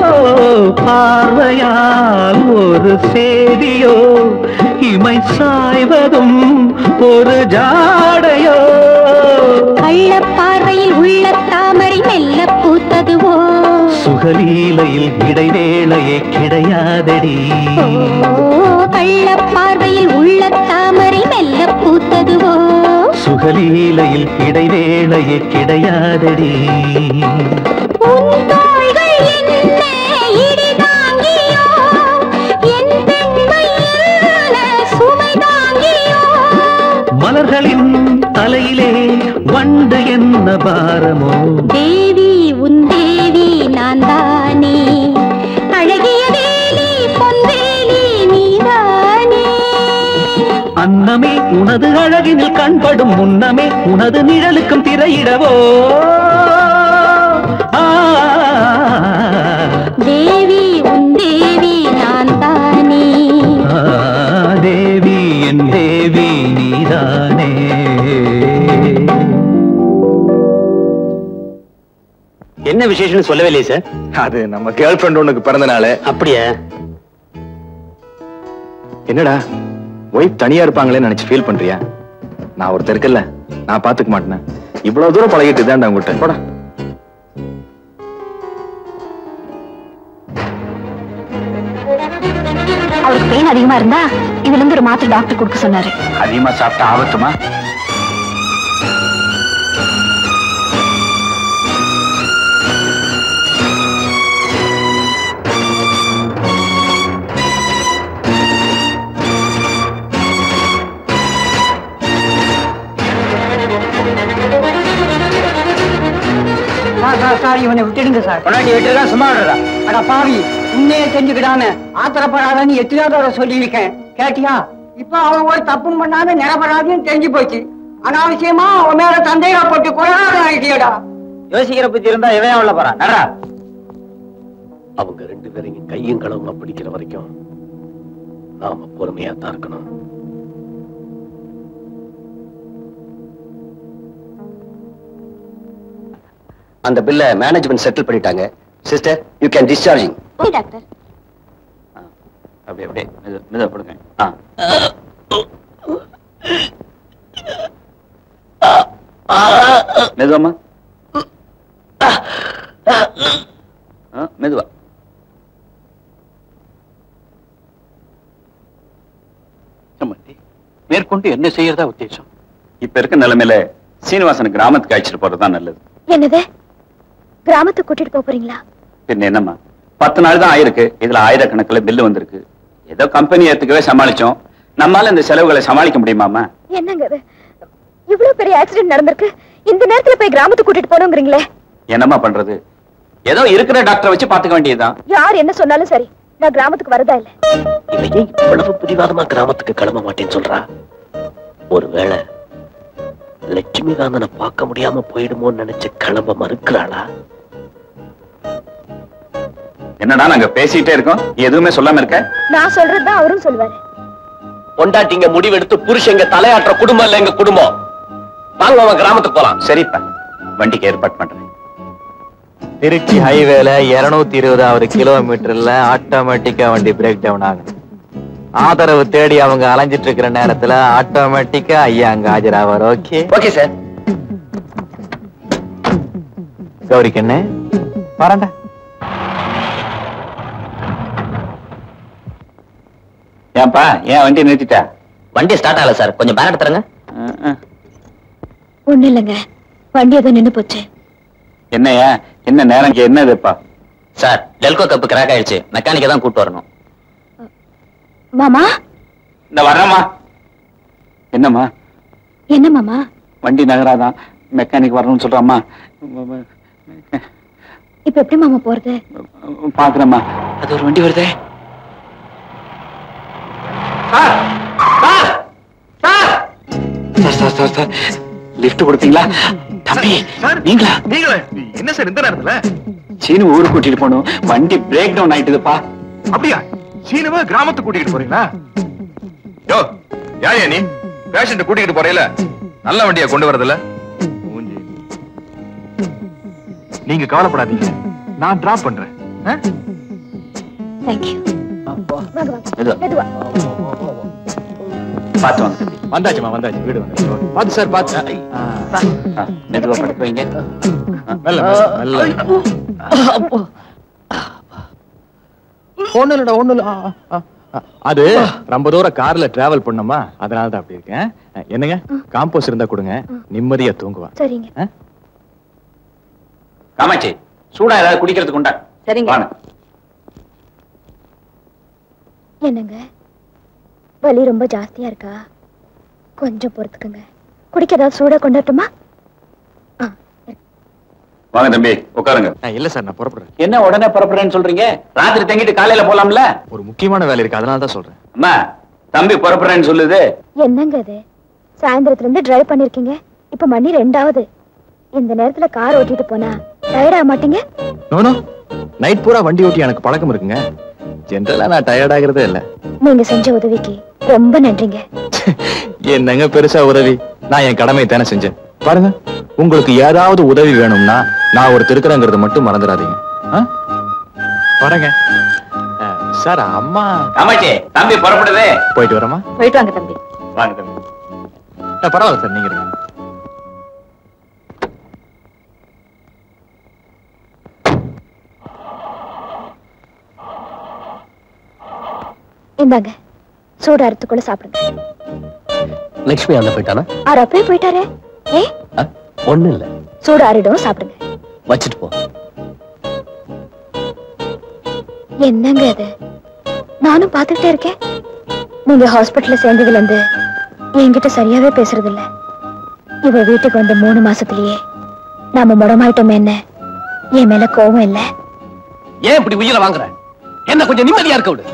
பார்வையால் ஒரு சேதியோ, இமை சாய்வதும் ஒரு ஜாடையோ. கள்ள பார்வையில் உள்ள தாமரை மெல்ல பூத்ததுவோ. சுகலீலையில் இடைவேளையே கிடையாதடி. கள்ள பார்வையில் உள்ள தாமரை மெல்ல பூத்ததுவோ. சுகலீலையில் இடைவேளையே கிடையாதடி. உன் தோள்கள் என்ன இடி தாங்கியோ, என் பெண்மையான சுமை தாங்கியோ. மலர்களின் தலையிலே வண்டு என்ன பாரமோ. தேவி உன் தேவி நான் தானே, அழகிய வேலி பொன்வேலி நீதானே. அன்னமே உனது அழகினில் கண்படும் முன்னமே உனது நிழலுக்கும் திரையிடவோ. தேவி உன் தேவி நான் தானே. தேவி என் தேவி நீதானே. என்ன விசேஷம்னு சொல்லவே இல்லையே சார். அது நம்ம கேர்ள் ஃப்ரெண்ட் ஒண்ணுக்கு பிறந்த நாள். அப்படியா? என்னடா ஒய்ஃப் தனியா இருப்பாங்களேன்னு நினைச்சு ஃபீல் பண்றியா? நான் ஒருத்தர் இருக்கல, நான் பாத்துக்க மாட்டேன். இவ்வளவு தூரம் பழகிட்டு தான் உங்ககிட்ட போடா. அவருக்கு பெயின் அதிகமா இருந்தா இதுல இருந்து ஒரு மாத்திரை டாக்டர் கொடுக்க சொன்னாரு. அதிகமா சாப்பிட்டா ஆபத்துமா? சார் இவனை விட்டுடுங்க சார். கொண்டாடி விட்டுறா சும்மா விடுறா. அட பாவி, உன்னையே செஞ்சுக்கிடாம ஆத்திரப்படாதன்னு எத்தனையோ தடவை சொல்லியிருக்கேன், கேட்டியா? இப்ப அவன் ஒரு தப்பும் பண்ணாம நிரபராதியும் தெரிஞ்சு போச்சு. அனாவசியமா அவன் மேல சந்தேகப்பட்டு கொள்ளாத ஆகிட்டியடா. யோசிக்கிற புத்தி இருந்தா இவன் உள்ள போறான். நடரா. அவங்க ரெண்டு பேரையும் கையும் களவுமா பிடிக்கிற வரைக்கும் நாம பொறுமையா தான் இருக்கணும். அந்த பில்ல மேனேஜ்மெண்ட் செட்டில் பண்ணிட்டாங்க. Sister, you can discharging. Okay doctor. அப்படியே அப்படியே மெது மெதுவா படுங்க. மெதுவாமா, மெதுவா. மேற்கொண்டு என்ன செய்யறதா உத்தேசம்? இப்ப இருக்க நிலைமையில சீனிவாசன் கிராமத்துக்கு அழைச்சிட்டு போறதுதான் நல்லது. என்னது, கிராமத்துக்கு கூட்டிட்டு போக போறீங்களா? பின்ன என்னம்மா, பத்து நாள் தான் ஆயிருக்கு. இதுல ஆயிரக்கணக்கில் பில்லு வந்திருக்கு. ஏதோ கம்பெனி ஏத்துக்கவே சமாளிச்சோம். நம்மால இந்த செலவுகளை சமாளிக்க முடியுமாமா? என்னங்க இது, இவ்வளவு பெரிய ஆக்சிடென்ட் நடந்திருக்கு, இந்த நேரத்துல போய் கிராமத்துக்கு கூட்டிட்டு போனோங்கிறீங்களே. என்னம்மா பண்றது, ஏதோ இருக்கிற டாக்டரை வச்சு பாத்துக்க வேண்டியதுதான். யார் என்ன சொன்னாலும் சரி, நான் கிராமத்துக்கு வரதா இல்ல. இவன் இவ்வளவு பிடிவாதமா கிராமத்துக்கு கிளம்ப மாட்டேன்னு சொல்றா. ஒருவேளை லட்சுமி காந்தனை பார்க்க முடியாம போயிடுமோன்னு நினைச்சு கிளம்ப மறுக்கிறாளா? என்னடா நாங்க பேசிட்டே இருக்கோம், எதுவுமே சொல்லாம இருக்க? நான் சொல்றதுதான் அவரும் சொல்லுவாரு. பொண்டாட்டிங்க முடிவெடுத்து புருஷங்க தலையாட்டுற குடும்பம் இல்ல எங்க குடும்பம். வாங்க அவன் கிராமத்துக்கு போலாம். சரிப்பா, வண்டிக்கு ஏற்பாடு பண்றேன். திருச்சி ஹைவேல இருநூத்தி இருபதாவது கிலோமீட்டர்ல ஆட்டோமேட்டிக்கா வண்டி பிரேக் டவுன் ஆகும். ஆதரவு தேடி அவங்க அலைஞ்சிட்டு இருக்கிற நேரத்துல ஆட்டோமேட்டிக்கா ஐயா அங்க ஆஜராவார். Okay okay sir. கௌரி கண்ணு வரண்டா. ஏன்பா, ஏன் வண்டி நிறுத்திட்டா? வண்டி ஸ்டார்ட் ஆகல சார், கொஞ்சம் பேக் எடுத்துறங்க. ஒண்ணு இல்லைங்க, வண்டி ஏதோ நின்னு போச்சு. என்னையா, என்ன நேரம் என்னதுப்பா? சார், டெல்கோ கப்பு கிராக் ஆயிடுச்சு, மெக்கானிக்க தான் கூட்டு வரணும். மாமா, இந்த வர்றமா. என்னம்மா? என்ன மாமா? வண்டி நகராதான், மெக்கானிக் வரணும்னு சொல்றாம்மா. இப்ப எப்படி மாமா போறது? பாக்குறேம்மா. அது ஒரு வண்டி வருதே. லிஃப்ட் கொடுப்பீங்களா? தம்பி, நீங்களா? நீங்களே என்ன சார் இந்த நேரத்துல? சீனு ஊருக்கு கூட்டிட்டு போகணும், வண்டி பிரேக் டவுன் ஆயிட்டுதுப்பா. அப்படியா? சீனுவ கிராமத்துக்கு கூட்டிட்டு போறீங்களா? யோ, யாரையா நீ? பேஷண்ட் கூட்டிட்டு போறீல, நல்ல வண்டியா கொண்டு வரதுல. நீங்க கவலைப்படாதீங்க, நான் டிராப் பண்றேன். Thank you. மெதுவா பாத்து வாங்க. வந்தாச்சுமா, வந்தாச்சு, வீடு வந்து பாத்து சார், பாத்து மெதுவா படுத்து வைங்க. மெல்ல மெல்ல. ஒண்ணு இல்லடா, ஒண்ணு இல்ல. அது ரொம்ப தூரம் கார்ல டிராவல் பண்ணோமா, அதனால தான் அப்படி இருக்கேன். என்னங்க, காம்போஸ் இருந்தா கொடுங்க, நிம்மதியா தூங்குவா. சரிங்க. காமாட்சி, சூடா ஏதாவது குடிக்கிறதுக்கு உண்டா? சரிங்க. என்னங்க, வலி ரொம்ப ஜாஸ்தியா இருக்கா? கொஞ்சம் பொறுத்துக்குங்க, குடிக்க ஏதாவது சூடா கொண்டாட்டுமா? வாங்க தம்பி, உட்காருங்க. இல்ல சார், நான் புறப்படுறேன். என்ன உடனே புறப்படுறேன்னு சொல்றீங்க? ராத்திரி தங்கிட்டு காலையில போலாம்ல? ஒரு முக்கியமான வேலை இருக்கு, அதனால தான் சொல்றேன். அம்மா, தம்பி புறப்படுறேன்னு சொல்லுது. என்னங்க அது, சாயந்தரத்துல இருந்து டிரைவ் பண்ணிருக்கீங்க, இப்ப மணி ரெண்டாவது. இந்த நேரத்துல கார் ஓட்டிட்டு போனா டயர்ட் ஆக மாட்டீங்க? நோ, நைட் பூரா வண்டி ஓட்டி எனக்கு பழக்கம் இருக்குங்க. ஜெனரலா நான் டயர்ட் ஆகிறதே இல்ல. நீங்க செஞ்ச உதவிக்கு ரொம்ப நன்றிங்க. என்னங்க பெருசா உதவி, நான் என் கடமை தானே செஞ்சேன். பாருங்க, உங்களுக்கு ஏதாவது உதவி வேணும்னா நான் ஒரு திருக்கிறேங்கிறத மட்டும் மறந்துடாதீங்க. வரேங்க சார். அம்மா காமாட்சி தம்பி புறப்படுதே. போயிட்டு வரமா? போயிட்டு வாங்க தம்பி. வாங்க தம்பி. பரவாயில்ல சார், நீங்க இருங்க. இந்தாங்க சூடு அறுத்துக்குள்ள சாப்பிடுங்க. லட்சுமி அண்ணன் போயிட்டானா? அவர் அப்பவே போயிட்டாரே. ஏ ஒண்ணு இல்ல, சூடு ஆறிடும், சாப்பிடுங்க. வச்சுட்டு போ. என்னங்க அது? நானும் பாத்துக்கிட்டே இருக்கேன். நீங்க ஹாஸ்பிட்டல்ல சேர்ந்ததுல இருந்து என்கிட்ட சரியாவே பேசுறது இல்ல. இவ வீட்டுக்கு வந்த மூணு மாசத்திலேயே நாம முடமாயிட்டோமே, என்ன என் மேல கோவம் இல்ல? ஏன் இப்படி உயிரை வாங்குற? என்ன கொஞ்சம் நிம்மதியா இருக்க விடு.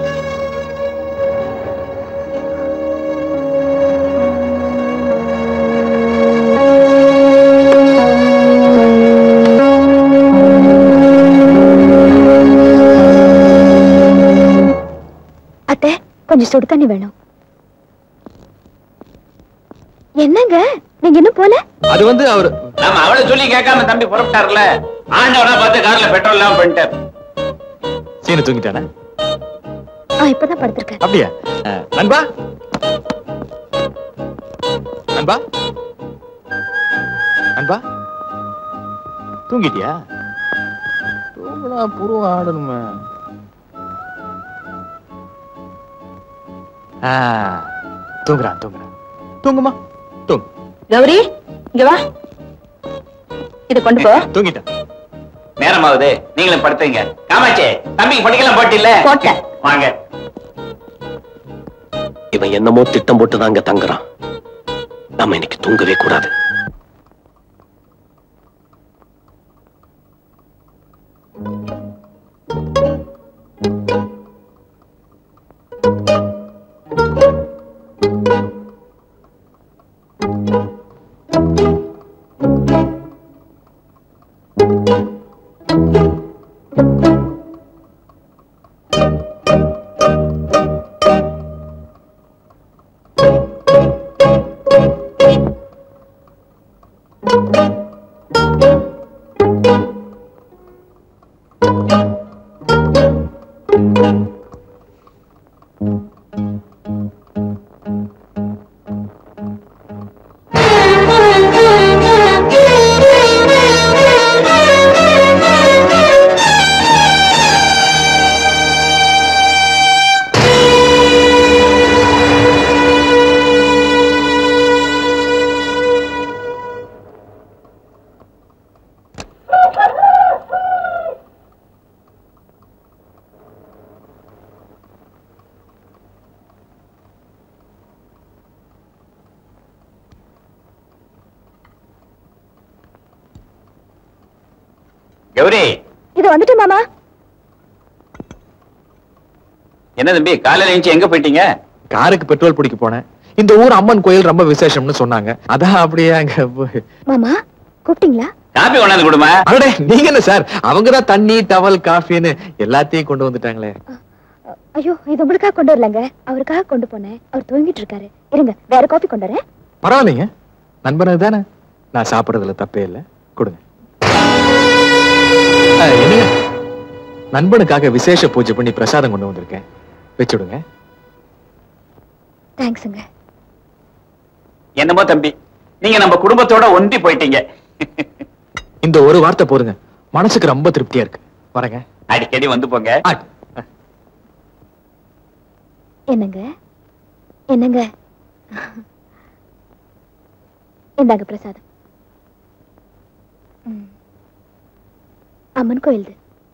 அத்தை, கொஞ்சம் சுடு தண்ணி வேணும். என்னங்க நீங்க இன்னும் போல? அது வந்து அவரு நாம அவளை சொல்லி கேட்காம தம்பி புறப்பட்டார்ல, ஆண்டவனா பார்த்து கார்ல பெட்ரோல் எல்லாம் பண்ணிட்டார். சீனு தூங்கிட்டானே? இப்பதான் படுத்திருக்க. அப்படியா? நண்பா நண்பா நண்பா தூங்கிட்டியா? தூங்கலா, புருவம் ஆடணுமே. தூங்குறான் தூங்குறான். தூங்குமா தூங்கு. கௌரி இங்க வா, இத கொண்டு போ. தூங்கிட்டான். நேரமாவது, நீங்களும் படுத்துங்க. காமாட்சி தம்பிக்கு படிக்கலாம் போட்டில்ல? போட்டேன். வாங்க. இவன் என்னமோ திட்டம் போட்டுதான் அங்க தங்குறான். நம்ம இன்னைக்கு தூங்கவே கூடாது. கௌரி, இது வந்துட்டு மாமா. என்ன தம்பி காலையில எழுந்து எங்க போயிட்டீங்க? காருக்கு பெட்ரோல் பிடிக்க போனேன். இந்த ஊர் அம்மன் கோயில் ரொம்ப விசேஷம்னு சொன்னாங்க. அதான் அப்படியே அங்க போய். மாமா கூப்பிட்டீங்களா? காபி கொண்டாந்து கொடுமா. அடடே, நீங்க என்ன சார், அவங்கதான் தண்ணி டவல் காஃபின்னு எல்லாத்தையும் கொண்டு வந்துட்டாங்களே. ஐயோ, இது உங்களுக்காக கொண்டு வரலங்க, அவருக்காக கொண்டு போனேன். அவர் தூங்கிட்டு இருக்காரு. இருங்க, வேற காபி கொண்டு வரேன். பரவாயில்லைங்க, நண்பனு தானே, நான் சாப்பிடுறதுல தப்பே இல்லை. கொடுங்க. என்னங்க, நண்பனுக்காக விசேஷ பூஜை பண்ணி பிரசாதம் கொண்டு வந்திருக்கேன், வச்சுடுங்க. தேங்க்ஸ்ங்க. என்னமோ தம்பி, நீங்க நம்ம குடும்பத்தோட ஒன்றி போயிட்டீங்க. இந்த ஒரு வார்த்தை போதுங்க, மனசுக்கு ரொம்ப திருப்தியா இருக்கு. வரேங்க. அடிக்கடி வந்து போங்க. என்னங்க என்னங்க இந்தாங்க பிரசாதம். அம்மன் கோயில்.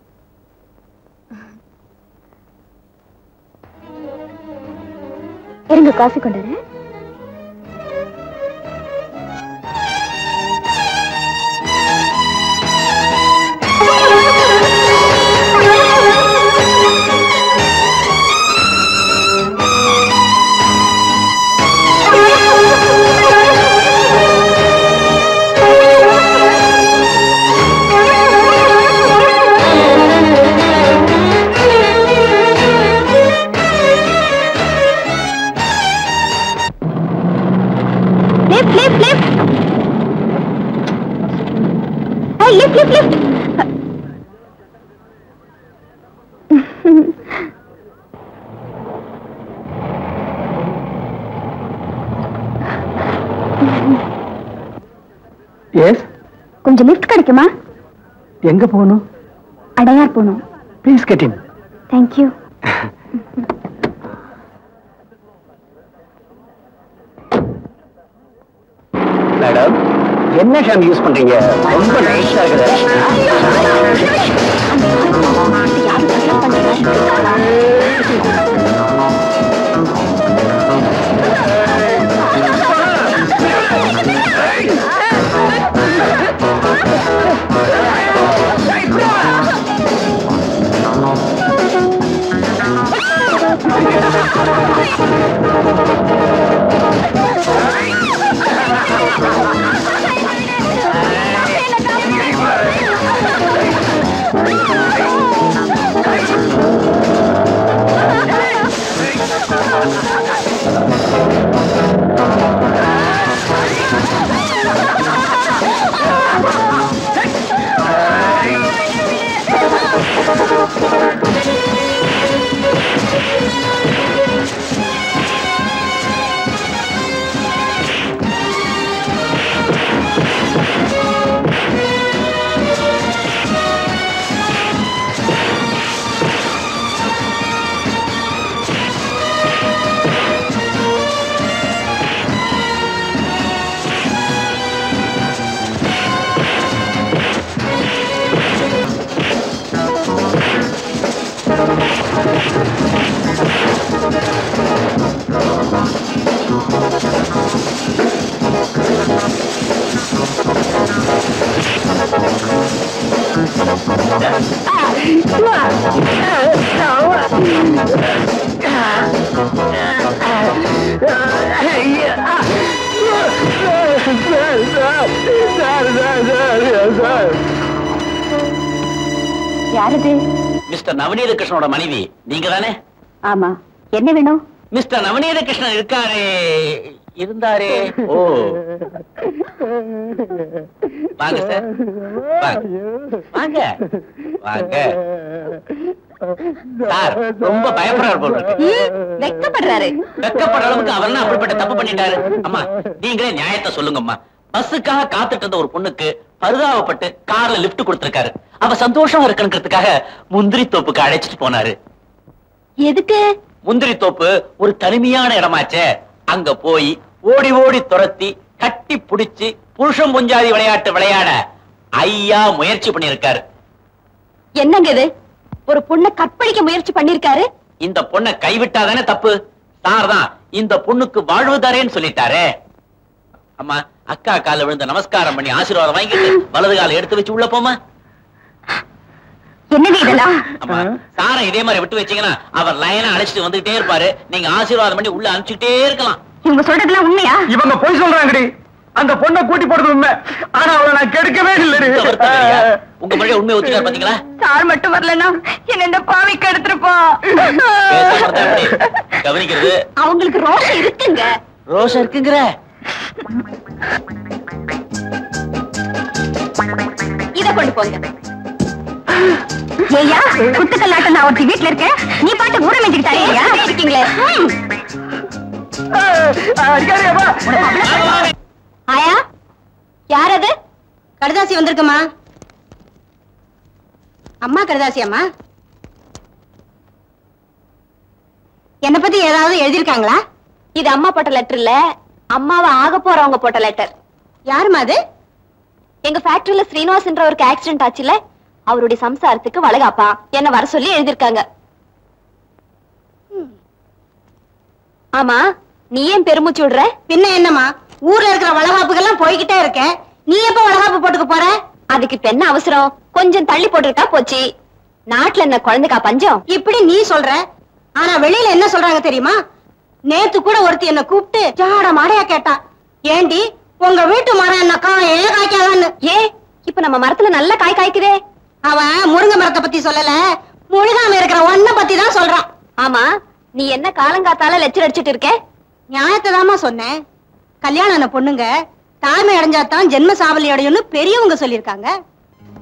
இருங்க, காஃபி கொண்டு வரேன். Lift lift lift. எஸ், கொஞ்சம் லிஃப்ட் கிடைக்குமா? எங்க போகணும்? அடையார் போகணும். Please get in. Thank you. Madam, என்ன ஷாம் யூஸ் பண்றீங்க? ரொம்ப நைஸா இருக்குது. யாரது? மிஸ்டர் நவநீத கிருஷ்ணனோட மனைவி நீங்க தானே? ஆமா, என்ன வேணும்? மிஸ்டர் நவநீத கிருஷ்ணன் இருக்காரே, இருந்தாரே. ஓ, வாங்க சார், வாங்க வாங்க. சார் ரொம்ப பயப்படுறாரு போல இருக்கு. வெக்கப்படுறாரு. வெக்கப்படுற அளவுக்கு அவர் என்ன அப்படிப்பட்ட தப்பு பண்ணிட்டாரு? அம்மா நீங்களே நியாயத்தை சொல்லுங்கம்மா. பஸ்ஸுக்காக காத்துட்டு இருந்த ஒரு பொண்ணுக்கு பரிதாபப்பட்டு கார்ல லிப்ட் கொடுத்திருக்காரு. அவ சந்தோஷமா இருக்கணுங்கிறதுக்காக முந்திரி தோப்புக்கு அழைச்சிட்டு போனாரு. எதுக்கு? முந்திரி தோப்பு ஒரு தனிமையான இடமாச்சே, அங்க போய் ஓடி ஓடி துரத்தி கட்டி புடிச்சு புருஷம் புஞ்சாதி விளையாட்டு விளையாட ஐயா முயற்சி பண்ணிருக்காரு. என்னங்க இது? ஒரு பொண்ணை கற்பழிக்க முயற்சி பண்ணிருக்காரு. இந்த பொண்ணை கைவிட்டாதானே தப்பு. சார் தான் இந்த பொண்ணுக்கு வாழ்வு தரேன்னு சொல்லிட்டாரே. அம்மா அக்கா கால விழுந்து நமஸ்காரம் பண்ணி ஆசீர்வாதம் வாங்கிட்டு வலது கால எடுத்து வச்சு உள்ள போமா. என்னது இதெல்லாம்? அம்மா சாரை இதே மாதிரி விட்டு வச்சீங்கன்னா அவர் லைனா அழைச்சிட்டு வந்துட்டே இருப்பாரு. நீங்க ஆசீர்வாதம் பண்ணி உள்ள அனுப்பிச்சுட்டே இருக்கலாம். இவங்க சொல்றதுலாம் உண்மையா? இவங்க போய் சொல்றாங்கடி. அந்த பொண்ணை கூட்டி போடுறது உண்மை. ஆனா அவளை நான் கெடுக்கவே இல்லை. உங்க மொழியை உண்மை ஒத்துக்காரு பாத்தீங்களா? சார் மட்டும் வரலன்னா என்ன இந்த பாவிக்கு எடுத்துருப்போம். கவனிக்கிறது அவங்களுக்கு ரோஷம் இருக்குங்க. ரோஷம் இருக்குங்கிற இத கொண்டு போங்க. ஏய்யா, குத்துக்கல்லாட்டம் நான் ஒருத்தி வீட்டுல இருக்கேன், நீ பாட்டு ஊரை மேய்ச்சிட்டு தரீங்க இருக்கீங்களே. ஆயா, யார் அது? கடுதாசி வந்திருக்குமா? அம்மா கடுதாசி. அம்மா என்ன பத்தி ஏதாவது எழுதிருக்காங்களா? இது அம்மா போட்ட லெட்டர் இல்ல, அம்மாவை ஆக போறவங்க போட்ட லெட்டர். யாருமா அது? எங்க ஃபேக்டரியில ஸ்ரீனிவாசன்றவருக்கு ஆக்சிடென்ட் ஆச்சுல, அவருடைய சம்சாரத்துக்கு வளகாப்பா என்ன வர சொல்லி எழுதிருக்காங்க. ஆமா, நீ ஏன் பெருமூச்சு விடுற? பின்ன என்னமா, ஊர்ல இருக்கிற வளகாப்புகள்லாம் போய்கிட்டே இருக்க, நீ எப்ப வளகாப்பு போட்டுக்க போற? அதுக்கு இப்ப என்ன அவசரம்? கொஞ்சம் தள்ளி போட்டுட்டா போச்சு. நாட்டுல என்ன குழந்தைக்கா பஞ்சம்? இப்படி நீ சொல்ற, ஆனா வெளியில என்ன சொல்றாங்க தெரியுமா? நேத்து கூட ஒருத்தி என்ன கூப்பிட்டு ஜாட மாடையா கேட்டா, ஏண்டி உங்க வீட்டு மரம் என்ன காயே காய்க்காதான்னு. ஏ, இப்ப நம்ம மரத்துல நல்ல காய் காய்க்குதே. அவன் முருங்கை மரத்தை பத்தி சொல்லல, முழுகாம இருக்கிற ஒன்ன பத்தி தான் சொல்றான். ஆமா, நீ என்ன காலங்காத்தால லெக்சர் அடிச்சிட்டு இருக்க? நியாயத்தை தாமா சொன்னேன். கல்யாணம் ஆன பொண்ணுங்க தாய்மை அடைஞ்சாதான் ஜென்ம சாவலி அடையும்னு பெரியவங்க சொல்லிருக்காங்க.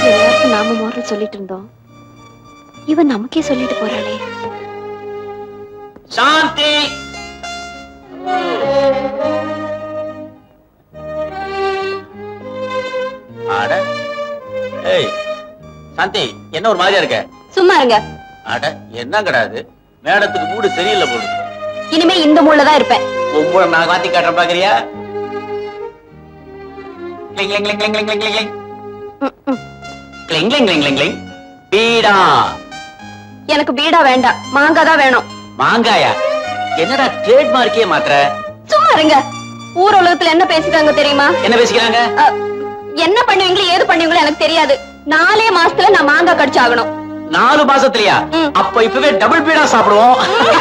எல்லாருக்கும் நாம மோரல் சொல்லிட்டு இருந்தோம், இவன் நமக்கே சொல்லிட்டு போறாளே. சாந்தி அட ஏய் சாந்தி, என்ன ஒரு மாதிரியா இருக்க? சும்மா இருங்க. அட என்ன கிடையாது, மேடத்துக்கு மூடு சரியில்லை போடு. இனிமே இந்த மூல தான் இருப்பேன். ஒவ்வொரு நான் காத்தி காட்டுறேன் பாக்குறியா? கிளிங் கிளிங் கிளிங் கிளிங் கிளிங் கிளிங் கிளிங் கிளிங் கிளிங் கிளிங் கிளிங். பீடா. எனக்கு பீடா வேண்டாம், மாங்காய் தான் வேணும். மாங்காயா? என்னடா ட்ரேட் மார்க்கே மாத்திர? சும்மா இருங்க. ஊர் உலகத்துல என்ன பேசிட்டாங்க தெரியுமா? என்ன பேசிக்கிறாங்க? என்ன பண்ணுவீங்களோ ஏது பண்ணுவீங்களோ எனக்கு தெரியாது. நாலே மாசத்துல நான் மாங்காய் கடிச்சு ஆகணும். நாலு மாசத்துலயா? அப்ப இப்பவே டபுள் பீடா சாப்பிடுவோம்.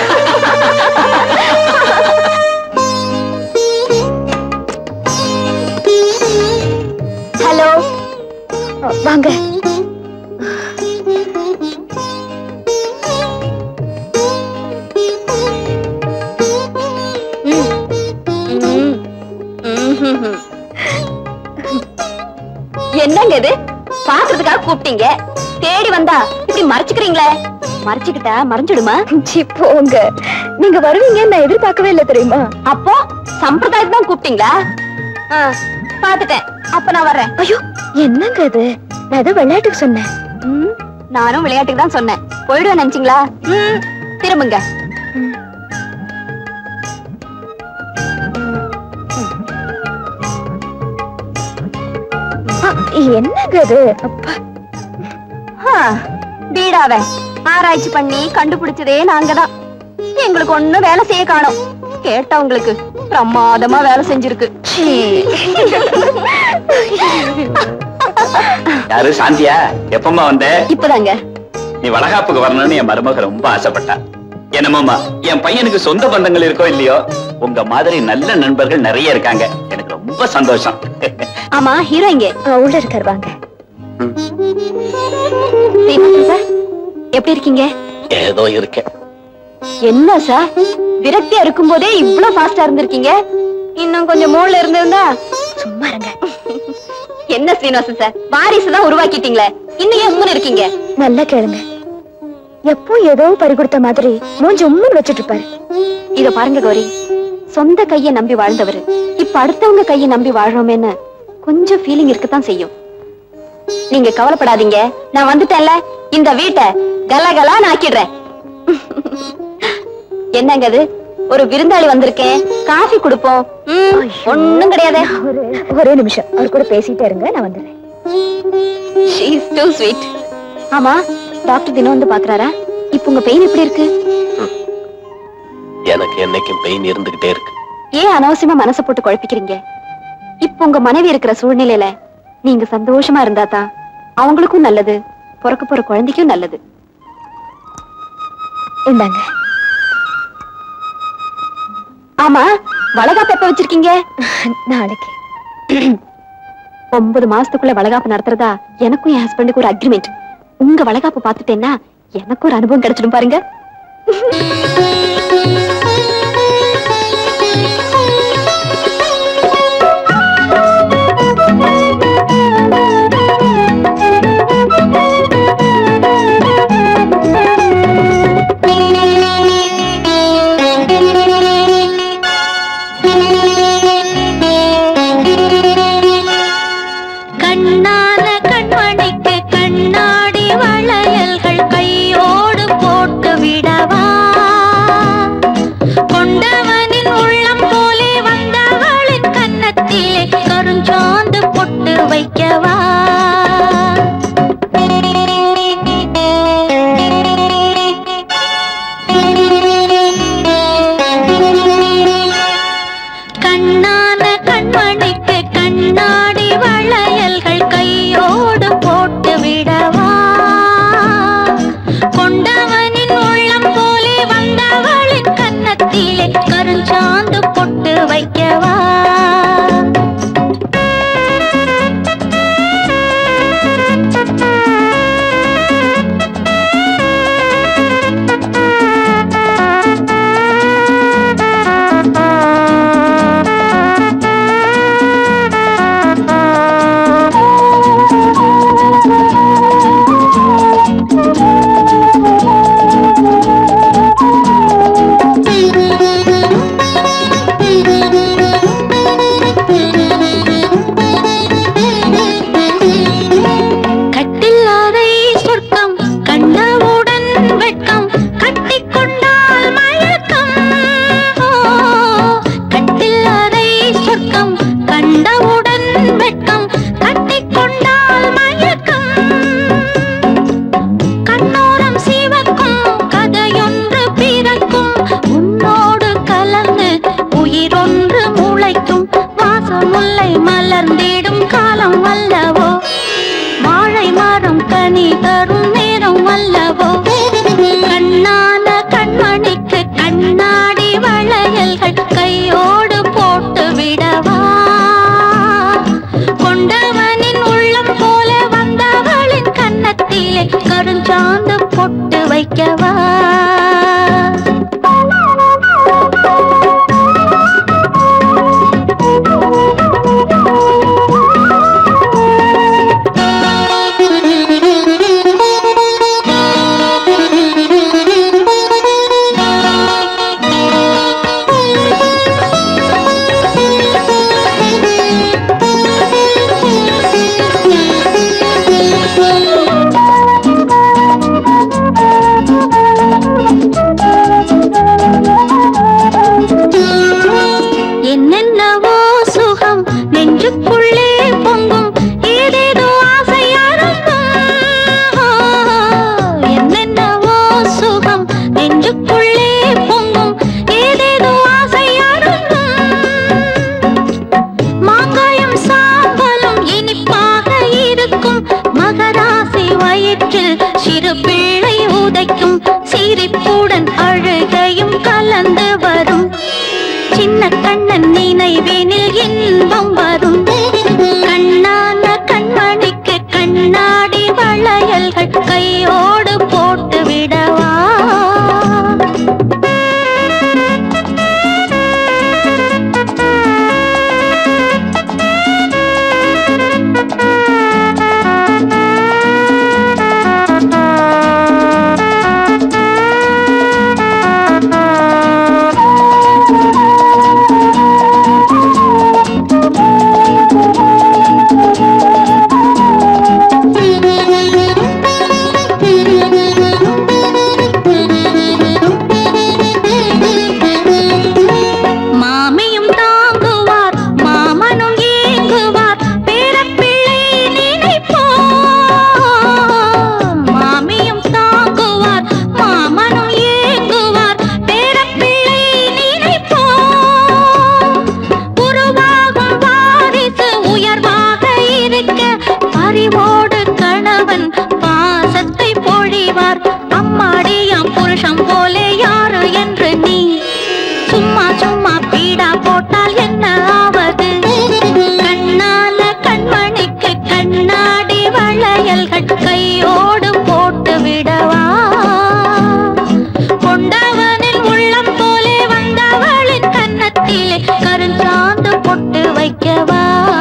ஹலோ, வாங்க. என்னங்க இது? பாக்குறதுக்காக கூப்பிட்டீங்க, தேடி வந்தா இப்படி மறைச்சுக்கிறீங்களே. மறைச்சுக்கிட்டா மறைஞ்சிடுமா? போங்க, நீங்க வருவீங்க நான் எதிர்பார்க்கவே இல்லை தெரியுமா. அப்போ சம்பிரதாயத்தை தான் கூப்பிட்டீங்களா? பாத்துட்டேன், அப்ப நான் வர்றேன். ஐயோ என்னங்க இது? நான் ஏதோ விளையாட்டுக்கு சொன்னேன். நானும் விளையாட்டுக்கு தான் சொன்னேன். போயிடுவேன் நினைச்சீங்களா? திரும்புங்க. என்னங்க இது? பீடாவை ஆராய்ச்சி பண்ணி கண்டுபிடிச்சதே நாங்கதான். எங்களுக்கு ஒண்ணு வேலை செய்ய காணோம். கேட்டா உங்களுக்கு பிரமாதமா வேலை செஞ்சிருக்கு. யாரு சாந்தியா? எப்பமா வந்த? இப்பதாங்க. நீ வளகாப்புக்கு வரணும்னு என் மருமக ரொம்ப ஆசைப்பட்டா. என்னமாமா, என் பையனுக்கு சொந்த பந்தங்கள் இருக்கோ இல்லையோ, உங்க மாதிரி நல்ல நண்பர்கள் நிறைய இருக்காங்க. எனக்கு ரொம்ப சந்தோஷம். ஆமா, ஹீரோ இங்க உள்ள இருக்காரு, வாங்க. எப்படி இருக்கீங்க? ஏதோ இருக்கேன். என்ன சார், விரக்தியா இருக்கும் போதே இவ்வளவு ஃபாஸ்டா இருந்திருக்கீங்க. இன்னும் கொஞ்சம் மூளை இருந்திருந்தா. சும்மா இருங்க. என்ன ஸ்ரீனிவாசன் சார், வாரிசு தான் உருவாக்கிட்டீங்களே, இன்னும் ஏன் உம்முன்னு இருக்கீங்க? நல்லா கேளுங்க. எப்போ ஏதோ பறி கொடுத்த மாதிரி மூஞ்சி உம்முன்னு வச்சிட்டு இருப்பாரு. இத பாருங்க கௌரி, சொந்த கையை நம்பி வாழ்ந்தவரு இப்ப அடுத்தவங்க கையை நம்பி வாழ்றோமேன்னு கொஞ்சம் ஃபீலிங் இருக்கத்தான் செய்யும். நீங்க கவலைப்படாதீங்க, நான் வந்துட்டேன்ல, இந்த வீட்டை கலகலா ஆக்கிடுறேன். என்னங்க அது, ஒரு விருந்தாளி வந்திருக்கேன், காஃபி கொடுப்போம். ஒண்ணும் கிடையாது. ஒரே நிமிஷம் அவர் கூட பேசிட்டே இருங்க, நான் வந்துடுறேன். She is too sweet. ஆமா, டாக்டர் தினம் வந்து பாக்குறாரா? இப்ப உங்க பெயின் எப்படி இருக்கு? எனக்கு என்னைக்கும் பெயின் இருந்துகிட்டே இருக்கு. ஏன் அனாவசியமா மனசை போட்டு குழப்பிக்கிறீங்க? இப்ப உங்க மனைவி இருக்கிற சூழ்நிலையில நீங்க சந்தோஷமா இருந்தா தான் அவங்களுக்கும் நல்லது, பிறக்க போற குழந்தைக்கும் நல்லது. இந்தாங்க. ஆமா, வளகாப்பு எப்ப வச்சிருக்கீங்க? நாளைக்கு. ஒன்பது மாசத்துக்குள்ள வளகாப்பு நடத்துறதா எனக்கும் என் ஹஸ்பண்டுக்கு ஒரு அக்ரிமெண்ட். உங்க வளகாப்பு பார்த்துட்டேன்னா எனக்கு ஒரு அனுபவம் கிடைச்சிடும் பாருங்க. காலம் அல்லவோ வாழை மரம் கனி தரும் நேரம் அல்லவோ கண்ணான கண்மணிக்கு கண்ணாடி வளையல்கள் கையோடு போட்டு விடவா கொண்டவனின் உள்ளம் போல வந்தவளின் கன்னத்திலே கருஞ்சாந்து பொட்டு வைக்கவா சிரிப்புடன் அழுகையும் கலந்து வரும் சின்ன கண்ணன் நினைவினில் இன்பம் வரும் கண்ணான கண்மணிக்கு கண்ணாடி வளையல்கள் கையோடு போட்டு விடவா கையோடு போட்டு விடவா கொண்டவனின் உள்ளம் போலே வந்தவளின் கன்னத்திலே கருஞ்சாந்து பொட்டு வைக்கவா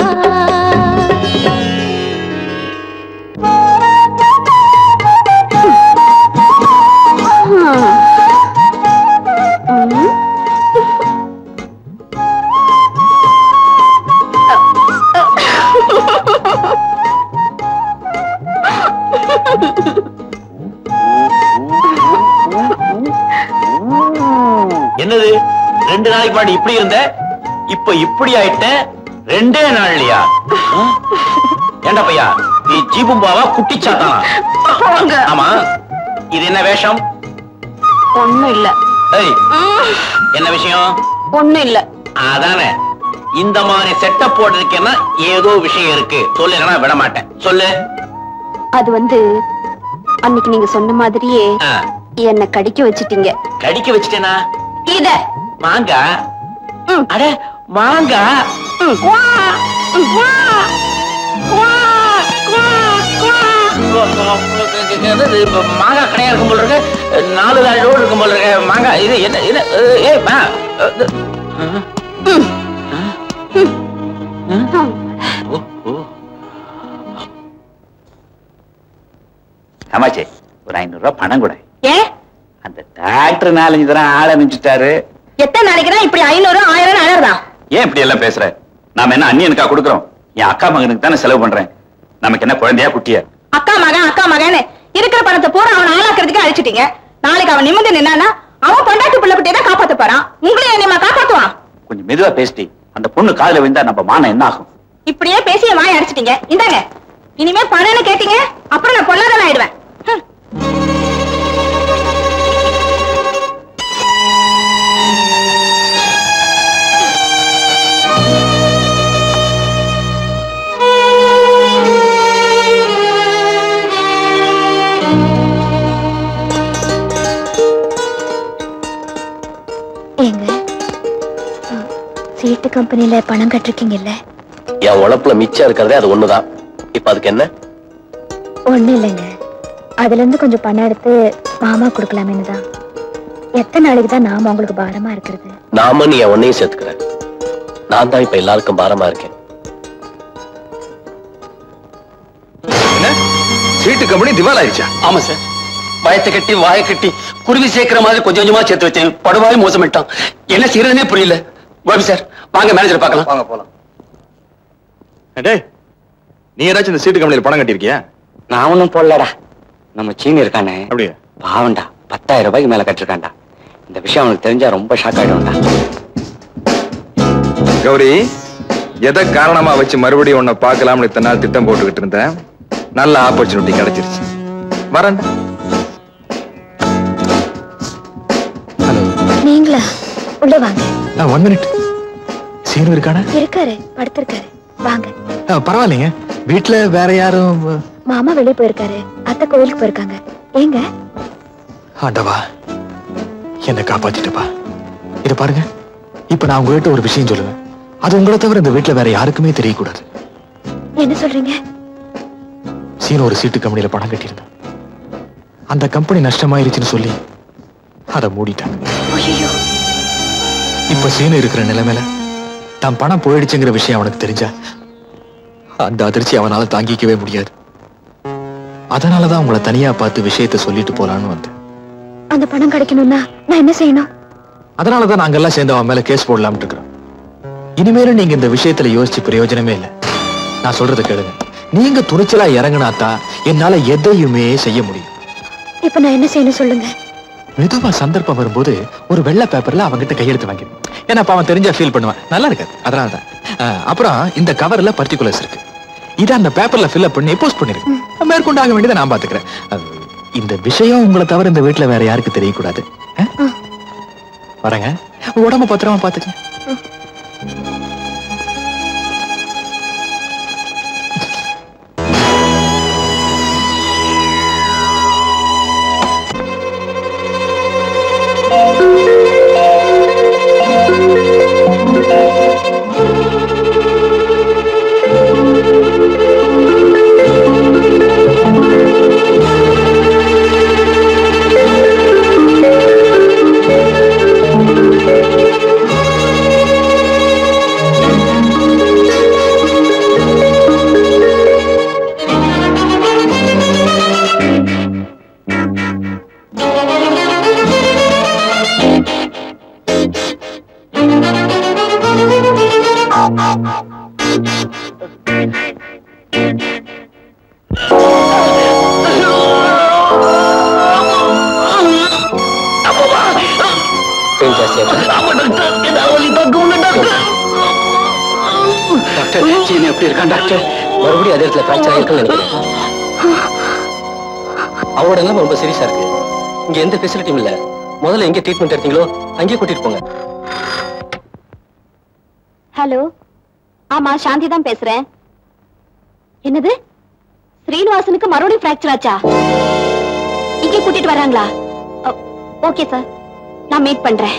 என்னது ரெண்டு நாளைக்கு முன்னாடி இப்படி இருந்த இப்ப இப்படி ஆயிட்ட ரெண்டே நாள்லயா ஏண்டா பையா நீ ஜீபும்பாவா குட்டிச்சாத்தானா ஆமா இது என்ன வேஷம் ஒண்ணும் இல்ல என்ன விஷயம் ஒண்ணும் இல்ல அதானே இந்த மாதிரி செட்டப் போட்டிருக்கேன்னா ஏதோ விஷயம் இருக்கு சொல்லு விட மாட்டேன் சொல்லு அது வந்து அன்னைக்கு நீங்க சொன்ன மாதிரியே என்ன கடிக்க வச்சிட்டீங்க கடிக்க வச்சிட்டேனா இத மாங்கா அட மாங்கா மாங்கா கடையா இருக்கும் போல இருக்கு நாலு நாள் ரோடு இருக்கும் போல இருக்கு மாங்கா இது என்ன இது ஏ அம்மாச்சே ஒரு ஐநூறு ரூபாய் பணம் கூட ஏ அந்த டாக்டர் நாலஞ்சு தரம் ஆள நினைச்சுட்டாரு எத்தனை நாளைக்கு தான் இப்படி ஐநூறு ஆயிரம் அழறதா ஏன் இப்படி எல்லாம் பேசுற நாம என்ன அண்ணியனுக்கா கொடுக்குறோம் என் அக்கா மகனுக்கு தானே செலவு பண்றேன் நமக்கு என்ன குழந்தையா குட்டியா அக்கா மகன் அக்கா மகன் இருக்கிற பணத்தை பூரா அவன் ஆளாக்குறதுக்கு அழிச்சிட்டீங்க நாளைக்கு அவன் நிமிந்து நின்னா அவன் பொண்டாட்டி பிள்ளை குட்டியை தான் காப்பாத்த போறான் உங்களையும் என்னமா காப்பாத்துவான் கொஞ்சம் மெதுவா பேசிட்டி அந்த பொண்ணு காதுல விழுந்தா நம்ம மானம் என்ன ஆகும் இப்படியே பேசிய வாய் அடிச்சிட்டீங்க இந்தாங்க இனிமே பணம்னு கேட்டீங்க அப்புறம் நான் பொல்லாதான் ஆயிடுவேன் சீட்டு கம்பெனில பணம் கட்டிருக்கீங்கல்ல? என் உழைப்புல மிச்சம் இருக்கிறதே அது ஒண்ணுதான். இப்ப அதுக்கு என்ன? ஒண்ணு இல்லைங்க, அதுல இருந்து கொஞ்சம் பணம் எடுத்து மாமா கொடுக்கலாமேன்னு தான். எத்தனை நாளைக்கு தான் நாம உங்களுக்கு பாரமா இருக்கிறது? நாம நீ உன்னையும் சேர்த்துக்கிறேன். நான் தான் இப்ப எல்லாருக்கும் பாரமா இருக்கேன். சீட்டு கம்பெனி திவால் ஆயிடுச்சா? ஆமா சார். பயத்தை கட்டி வாயை கட்டி குருவி சேர்க்கிற மாதிரி கொஞ்சம் கொஞ்சமா சேர்த்து வச்சேன். படுவாய் மோசமிட்டான். என்ன செய்யறதுனே புரியல. கோபி சார், வாங்க மேனேஜர் பார்க்கலாம். வாங்க போலாம். டேய், நீ ஏதாச்சும் இந்த சீட்டு கம்பெனியில் பணம் கட்டியிருக்கியா? நான் ஒன்னும் போடலடா. நம்ம சீனி இருக்கானே, அப்படியே பாவண்டா, பத்தாயிரம் ரூபாய்க்கு மேல கட்டிருக்காண்டா. இந்த விஷயம் அவனுக்கு தெரிஞ்சா ரொம்ப ஷாக் ஆயிடும்டா. கௌரி, எதை காரணமா வச்சு மறுபடியும் உன்னை பார்க்கலாம்னு இத்தனை நாள் திட்டம் போட்டுக்கிட்டு இருந்தேன். நல்ல ஆப்பர்ச்சுனிட்டி கிடைச்சிருச்சு. வரேன். ஹலோ, நீங்களா? உள்ள வாங்க. One minute. சீனு இருக்கானா? இருக்காரு, படுத்திருக்காரு. வாங்க. பரவாயில்லைங்க, வீட்டுல வேற யாரும்? மாமா வெளியே போயிருக்காரு, அத்தை கோயிலுக்கு போயிருக்காங்க. ஏங்க? ஆண்டவா, என்ன காப்பாத்திட்டப்பா. இத பாருங்க, இப்ப நான் உங்ககிட்ட ஒரு விஷயம் சொல்லுவேன். அது உங்களை தவிர இந்த வீட்டுல வேற யாருக்குமே தெரியக்கூடாது. என்ன சொல்றீங்க? சீனு ஒரு சீட்டு கம்பெனியில பணம் கட்டியிருந்தேன். அந்த கம்பெனி நஷ்டமாயிருச்சுன்னு சொல்லி அதை மூடிட்டாங்க. இப்ப சீனு இருக்கிற நிலைமையில தான் பணம் போயிடுச்சுங்கிற விஷயம் அவனுக்கு தெரிஞ்சா அந்த அதிர்ச்சி அவனால தாங்கிக்கவே முடியாது. அதனாலதான் உங்களை தனியா பார்த்து விஷயத்தை சொல்லிட்டு போலான்னு வந்தேன். அந்த பணம் கிடைக்கணும்னா நான் என்ன செய்யணும்? அதனாலதான் நாங்க எல்லாம் சேர்ந்து அவன் மேல கேஸ் போடலாம்னு இருக்கிறோம். இனிமேலும் நீங்க இந்த விஷயத்துல யோசிச்சு பிரயோஜனமே இல்லை. நான் சொல்றதை கேளுங்க. நீங்க துணிச்சலா இறங்கினாத்தான் என்னால எதையுமே செய்ய முடியும். இப்ப நான் என்ன செய்யணும் சொல்லுங்க. மெதுவா சந்தர்ப்பம் வரும்போது ஒரு வெள்ளை பேப்பர்ல அவங்கிட்ட கையெழுத்து வாங்கி, ஏன்னா அவன் தெரிஞ்சா ஃபீல் பண்ணுவான். நல்லா இருக்காது, அதனாலதான். அப்புறம் இந்த கவர்ல பர்டிகுலர்ஸ் இருக்கு. இதை அந்த பேப்பர்ல ஃபில் அப் பண்ணி போஸ்ட் பண்ணிருக்கு. மேற்கொண்டாக வேண்டியதை நான் பாத்துக்கிறேன். இந்த விஷயம் உங்களை தவிர இந்த வீட்டுல வேற யாருக்கு தெரியக்கூடாது. வரேங்க, உடம்ப பத்திரமா பாத்துக்கங்க. மறுபடியும் அதே இடத்துல பிராக்சர் ஆயிருக்குன்னு நினைக்கிறேன். அவரோட எல்லாம் ரொம்ப சீரியஸா இருக்கு. இங்க எந்த ஃபெசிலிட்டியும் இல்ல. முதல்ல எங்க ட்ரீட்மெண்ட் எடுத்தீங்களோ அங்கேயே கூட்டிட்டு போங்க. ஹலோ, ஆமா சாந்தி தான் பேசுறேன். என்னது, ஸ்ரீனிவாசனுக்கு மறுபடியும் பிராக்சர் ஆச்சா? இங்கே கூட்டிட்டு வராங்களா? ஓகே சார், நான் மீட் பண்றேன்.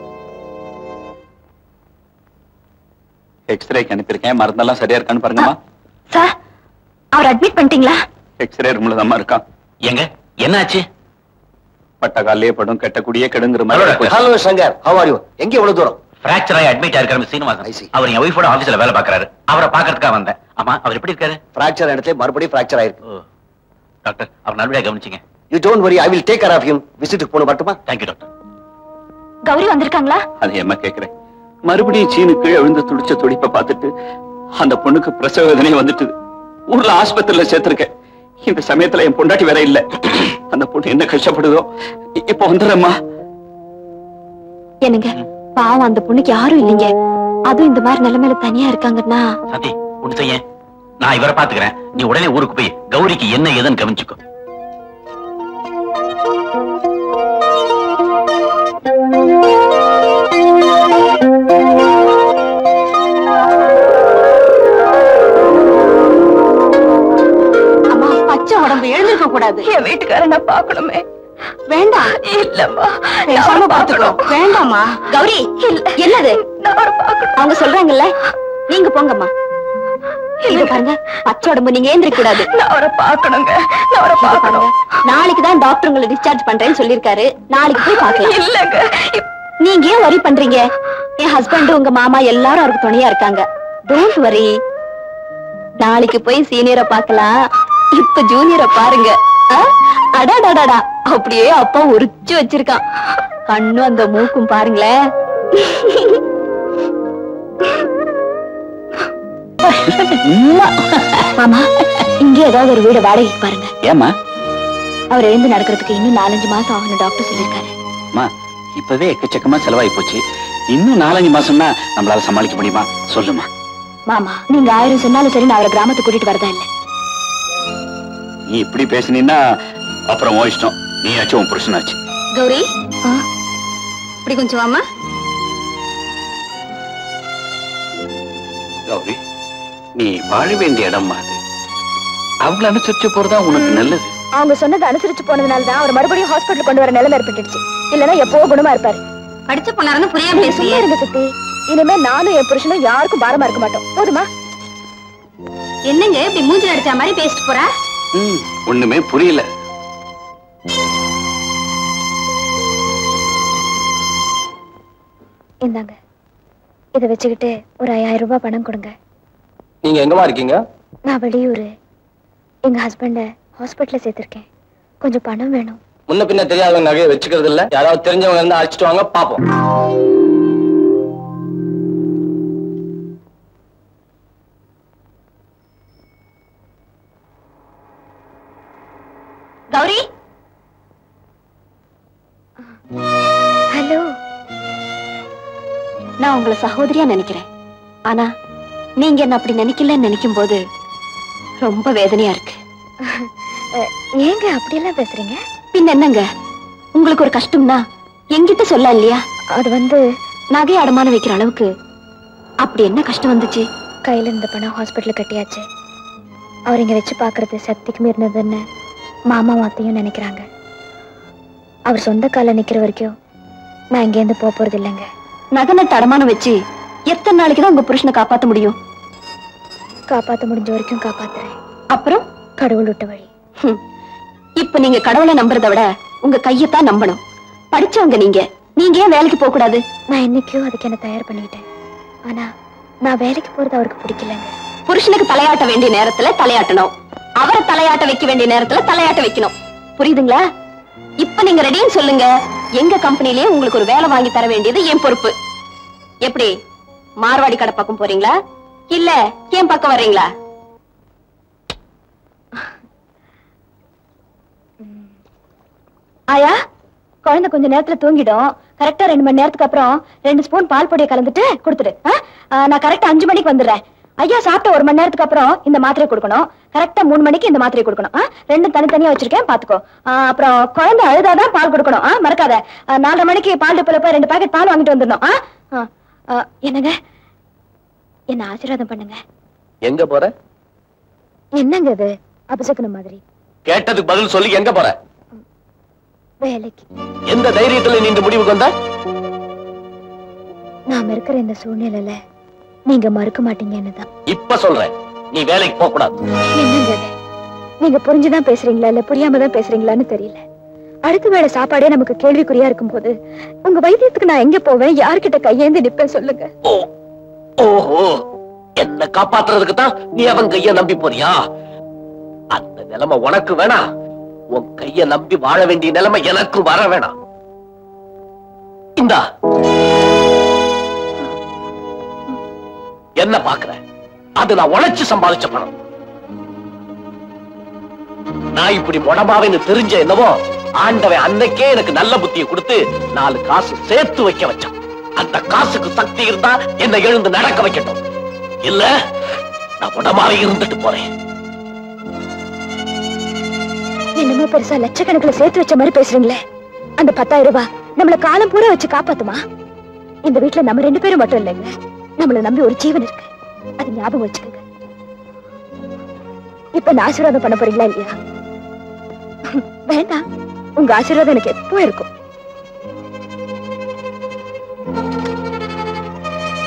எக்ஸ்ரேக்கு அனுப்பியிருக்கேன், மருந்தெல்லாம் சரியா இருக்கான்னு பாருங்கம்மா. சார், அவர் அட்மிட் பண்ணிட்டீங்களா? எக்ஸ்ரே ரூம்ல தான் இருக்கான். எங்க என்னாச்சு? பட்ட காலையே படும் கெட்டக்கூடியே கெடுங்கிற மாதிரி. Hello Shankar, how are you? எங்க எவ்வளவு தூரம்? பிராக்சர் ஆகி அட்மிட் ஆயிருக்காரு சீனிவாசன். அவர் என் ஒய்ஃபோட ஆபீஸ்ல வேலை பார்க்கறாரு. அவரை பார்க்கறதுக்காக வந்தேன். ஆமா, அவர் எப்படி இருக்காரு? பிராக்சர் இடத்துல மறுபடியும் பிராக்சர் ஆயிருக்கு. டாக்டர், அவர் நல்லபடியா கவனிச்சீங்க. You don't worry, I will take care of him. விசிட்டுக்கு போன வரட்டுமா? Thank you doctor. கௌரி வந்திருக்காங்களா? அது ஏமா கேக்குறேன்? மறுபடியும் சீனு கீழே விழுந்து துடிச்ச துடிப்பை பார்த்துட்டு அந்த பொண்ணுக்கு பிரசவ வேதனை வந்துட்டு ஊர்ல ஆஸ்பத்திரியில சேர்த்திருக்கேன். இந்த சமயத்துல என் பொண்டாட்டி வேற இல்ல. அந்த பொண்ணு என்ன கஷ்டப்படுதோ. இப்ப வந்துடுறேம்மா. என்னங்க, பாவம் அந்த பொண்ணுக்கு யாரும் இல்லைங்க. அதுவும் இந்த மாதிரி நிலைமையில தனியா இருக்காங்கன்னா. சாந்தி, ஒண்ணு செய்ய, நான் இவரை பாத்துக்கிறேன். நீ உடனே ஊருக்கு போய் கௌரிக்கு என்ன ஏதுன்னு கவனிச்சுக்கோ. அம்மா, பச்சை உடம்பு எழுந்திருக்க கூடாது. என் வீட்டுக்காரன் நான் பாக்கணுமே. வேண்டாம். இல்லம்மா, பேசாம பாத்துக்கோ. வேண்டாமா? கௌரி, என்னது அவங்க சொல்றாங்கல்ல, நீங்க போங்கம்மா. இது பாருங்க, பச்சை உடம்பு நீங்க ஏந்திர கூடாது. அவரை பாக்கணுங்க, அவரை பாக்கணும். நாளைக்கு தான் டாக்டர் உங்களை டிஸ்சார்ஜ் பண்றேன்னு சொல்லிருக்காரு. நாளைக்கு போய் பாக்கலாம். இல்லங்க, நீங்க ஏன் வரி பண்றீங்க? என் ஹஸ்பண்ட், உங்க மாமா எல்லாரும் அவருக்கு துணையா இருக்காங்க. Don't worry. நாளைக்கு போய் சீனியரை பார்க்கலாம். இப்ப ஜூனியரை பாருங்க. அடாடாடாடா, அப்படியே அப்பா உரிச்சு வச்சிருக்கான். கண்ணும் அந்த மூக்கும் பாருங்களேன். மாமா, இங்க ஏதாவது ஒரு வீடு வாடகைக்கு பாருங்க. ஏமா? அவர் எழுந்து நடக்கிறதுக்கு இன்னும் நாலஞ்சு மாசம் ஆகணும் டாக்டர் சொல்லிருக்காரு. இப்பவே எக்கச்சக்கமா செலவாயி போச்சு. இன்னும் நாலஞ்சு மாசம்னா நம்மளால சமாளிக்க முடியுமா? சொல்லுமா. மாமா, நீங்க ஆயிரம் சொன்னாலும் சரி, நான் அவரை கிராமத்துக்கு கூட்டிட்டு வரதா இல்ல. நீ இப்படி பேசினீன்னா அப்புறம் உன் இஷ்டம். நீ ஆச்சு, உன் புருஷனாச்சு. கௌரி, இப்படி கொஞ்சம் வாமா. கௌரி, நீ வாழ வேண்டிய இடம் அது. அவங்களை அனுசரிச்சு போறதா உனக்கு நல்லது. அவங்க சொன்னதை அனுசரிச்சு போனதுனாலதான் அவர் மறுபடியும் ஹாஸ்பிட்டல் கொண்டு வர நிலைமை ஏற்பட்டுச்சு. இல்லன்னா எப்போ குணமா இருப்பாரு. படிச்ச பொண்ணாருன்னு புரியாம பேசுறீங்க. இருங்க சித்தி, இனிமே நானும் என் புருஷனும் யாருக்கும் பாரமா இருக்க மாட்டோம். போதுமா? என்னங்க இப்படி மூஞ்சில அடிச்ச மாதிரி பேசிட்டு போறா? ஒண்ணுமே புரியல. இந்தாங்க, இதை வச்சுக்கிட்டு ஒரு ஐயாயிரம் ரூபாய் பணம் கொடுங்க. நீங்க எங்கமா இருக்கீங்க? நான் வெளியூரு. எங்க ஹஸ்பண்ட ஹாஸ்பிட்டல்ல சேர்த்திருக்கேன். கொஞ்சம் பணம் வேணும். முன்ன பின்ன தெரியாதவங்க நகையை வச்சுக்கிறது இல்ல. யாராவது தெரிஞ்சவங்க இருந்தா அழைச்சிட்டு வாங்க, பாப்போம். கௌரி, ஹலோ. நான் உங்களை சகோதரியா நினைக்கிறேன். ஆனா நீங்க என்ன அப்படி நினைக்கலன்னு நினைக்கும் போது ரொம்ப வேதனையா இருக்கு. ஏங்க அப்படியெல்லாம் பேசுறீங்க? பின்ன என்னங்க, உங்களுக்கு ஒரு கஷ்டம்னா என்கிட்ட சொல்ல இல்லையா? அது வந்து நகை அடமானம் வைக்கிற அளவுக்கு அப்படி என்ன கஷ்டம் வந்துச்சு? கையில இருந்த பணம் ஹாஸ்பிட்டல் கட்டியாச்சு. அவர் இங்க வச்சு பாக்குறது சக்திக்கு மீறினதுன்னு மாமா மாத்தையும் நினைக்கிறாங்க. அவர் சொந்த கால நிக்கிற வரைக்கும் நான் இங்க இருந்து போக போறது இல்லைங்க. நகனை தடமானம் வச்சு எத்தனை நாளைக்கு தான் உங்க புருஷனை காப்பாத்த முடியும்? காப்பாத்த முடிஞ்ச வரைக்கும் காப்பாத்துறேன். அப்புறம் கடவுள் விட்ட வழி. இப்ப நீங்க கடவுளை நம்புறதை விட உங்க கையத்தான் நம்பணும். படிச்சவங்க நீங்க நீங்க ஏன் வேலைக்கு போக கூடாது? நான் என்னைக்கோ அதுக்கு என்ன தயார் பண்ணிக்கிட்டேன். ஆனா நான் வேலைக்கு போறது அவருக்கு பிடிக்கலங்க. புருஷனுக்கு தலையாட்ட வேண்டிய நேரத்துல தலையாட்டணும், அவரை தலையாட்ட வைக்க வேண்டிய நேரத்துல தலையாட்ட வைக்கணும். புரியுதுங்களா? இப்ப நீங்க ரெடின்னு சொல்லுங்க. எங்க கம்பெனிலேயே உங்களுக்கு ஒரு வேலை வாங்கி தர வேண்டியது என் பொறுப்பு. எப்படி, மார்வாடி கடை பக்கம் போறீங்களா இல்ல என் பக்கம் வர்றீங்களா? ஆயா, குழந்தை கொஞ்ச நேரத்துல தூங்கிடும். கரெக்டா ரெண்டு மணி நேரத்துக்கு அப்புறம் ரெண்டு ஸ்பூன் பால் பொடியை கலந்துட்டு கொடுத்துடு. நான் கரெக்டா அஞ்சு மணிக்கு வந்துடுறேன். ஐயா சாப்பிட்ட ஒரு மணி நேரத்துக்கு அப்புறம் இந்த மாத்திரை கொடுக்கணும். கரெக்டா மூணு மணிக்கு இந்த மாத்திரை கொடுக்கணும். ரெண்டும் தனித்தனியா வச்சிருக்கேன், பாத்துக்கோ. அப்புறம் குழந்தை அழுதாதான் பால் கொடுக்கணும், மறக்காத. நாலரை மணிக்கு பால் டிப்போல போய் ரெண்டு பாக்கெட் பால் வாங்கிட்டு வந்துடணும். என்னங்க, என்ன ஆசீர்வாதம் பண்ணுங்க. எங்க போற? என்னங்க இது அபசகுன மாதிரி? கேட்டதுக்கு பதில் சொல்லி. எங்க போற? வேலைக்கு. எந்த தைரியத்துல நீ இந்த முடிவுக்கு வந்த? நாம இருக்கிற இந்த சூழ்நிலையில நீங்க மறுக்க மாட்டீங்கன்னுதான் இப்ப சொல்றேன். நீ வேலைக்கு போக கூடாது. என்னங்க நீங்க புரிஞ்சுதான் பேசுறீங்களா இல்ல புரியாம தான் பேசுறீங்களான்னு தெரியல. அடுத்த வேளை சாப்பாடே நமக்கு கேள்விக்குறியா இருக்கும் போது உங்க வைத்தியத்துக்கு நான் எங்க போவேன், யார்கிட்ட கையேந்து நிப்பேன் சொல்லுங்க. ஓஹோ, என்ன காப்பாத்துறதுக்கு தான் நீ அவன் கைய நம்பி போறியா? அந்த நிலைமை உனக்கு வேணா. உன் கைய நம்பி வாழ வேண்டிய நிலைமை எனக்கு வர வேணாம். இந்தா, என்ன பாக்குற? அது நான் உழைச்சு சம்பாதிச்ச பணம். நான் இப்படி மொடமாவேன்னு தெரிஞ்ச என்னவோ ஆண்டவன் அன்னைக்கே எனக்கு நல்ல புத்தியை கொடுத்து நாலு காசு சேர்த்து வைக்க வச்சான். அந்த காசுக்கு சக்தி இருந்தா என்ன எழுந்து நடக்க வைக்கட்டும். இல்ல நான் மொடமாவே இருந்துட்டு போறேன். என்னமோ பெருசா லட்சக்கணக்கில் சேர்த்து வச்ச மாதிரி பேசுறீங்களே. அந்த பத்தாயிரம் ரூபாய் நம்மள காலம் பூரா வச்சு காப்பாத்துமா? இந்த வீட்டுல நம்ம ரெண்டு பேரும் மட்டும் இல்லைங்க, நம்மள நம்பி ஒரு ஜீவன் இருக்கு. அது ஞாபகம் வச்சுக்கோங்க. இப்ப நான் ஆசீர்வாதம் பண்ண போறீங்களா இல்லையா? வேண்டாம், உங்க ஆசீர்வாதம் எனக்கு எப்போ இருக்கும்.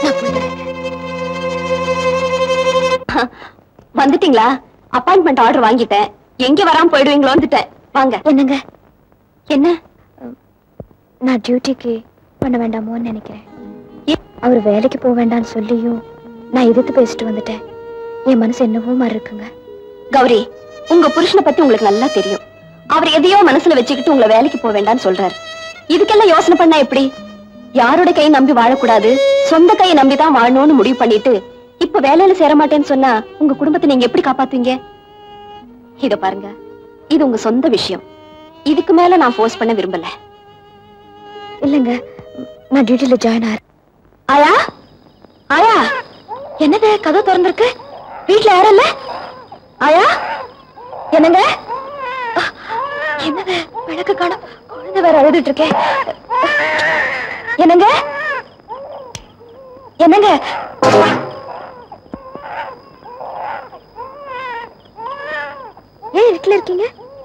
வந்துட்டீங்களா? அப்பாயின்மெண்ட் ஆர்டர் வாங்கிட்டேன். எங்க வராம போயிடுவீங்களோ வந்துட்டேன். வாங்க. என்னங்க? என்ன? நான் டியூட்டிக்கு பண்ண வேண்டாமோன்னு நினைக்கிறேன். அவர் வேலைக்கு போக வேண்டாம்னு சொல்லியும் நான் எதிர்த்து பேசிட்டு வந்துட்டேன். என் மனசு என்னவோ மாதிரி இருக்குங்க. கௌரி, உங்க புருஷனை பத்தி உங்களுக்கு நல்லா தெரியும். அவர் எதையோ மனசுல வச்சுக்கிட்டு உங்களை வேலைக்கு போக வேண்டாம்னு சொல்றாரு. இதுக்கெல்லாம் யோசனை பண்ணா எப்படி? யாரோட கையை நம்பி வாழக்கூடாது, சொந்த கையை நம்பிதான் வாழணும்னு முடிவு பண்ணிட்டு இப்ப வேலையில சேர மாட்டேன்னு சொன்னா உங்க குடும்பத்தை நீங்க எப்படி காப்பாத்துவீங்க? இத பாருங்க, இது உங்க சொந்த விஷயம். இதுக்கு மேல நான் ஃபோர்ஸ் பண்ண விரும்பல. இல்லங்க, நான் டியூட்டில ஜாயின் ஆறேன். ஆயா, ஆயா, என்னது கதவு திறந்திருக்கு? வீட்டுல யாரும் இல்ல? ஆயா, என்னங்க? என்னது விளக்கு காணோம், குழந்தை வேற அழுதுட்டு இருக்கேன். என்னங்க? என்னங்க? ஏன் வீட்டுல இருக்கீங்க?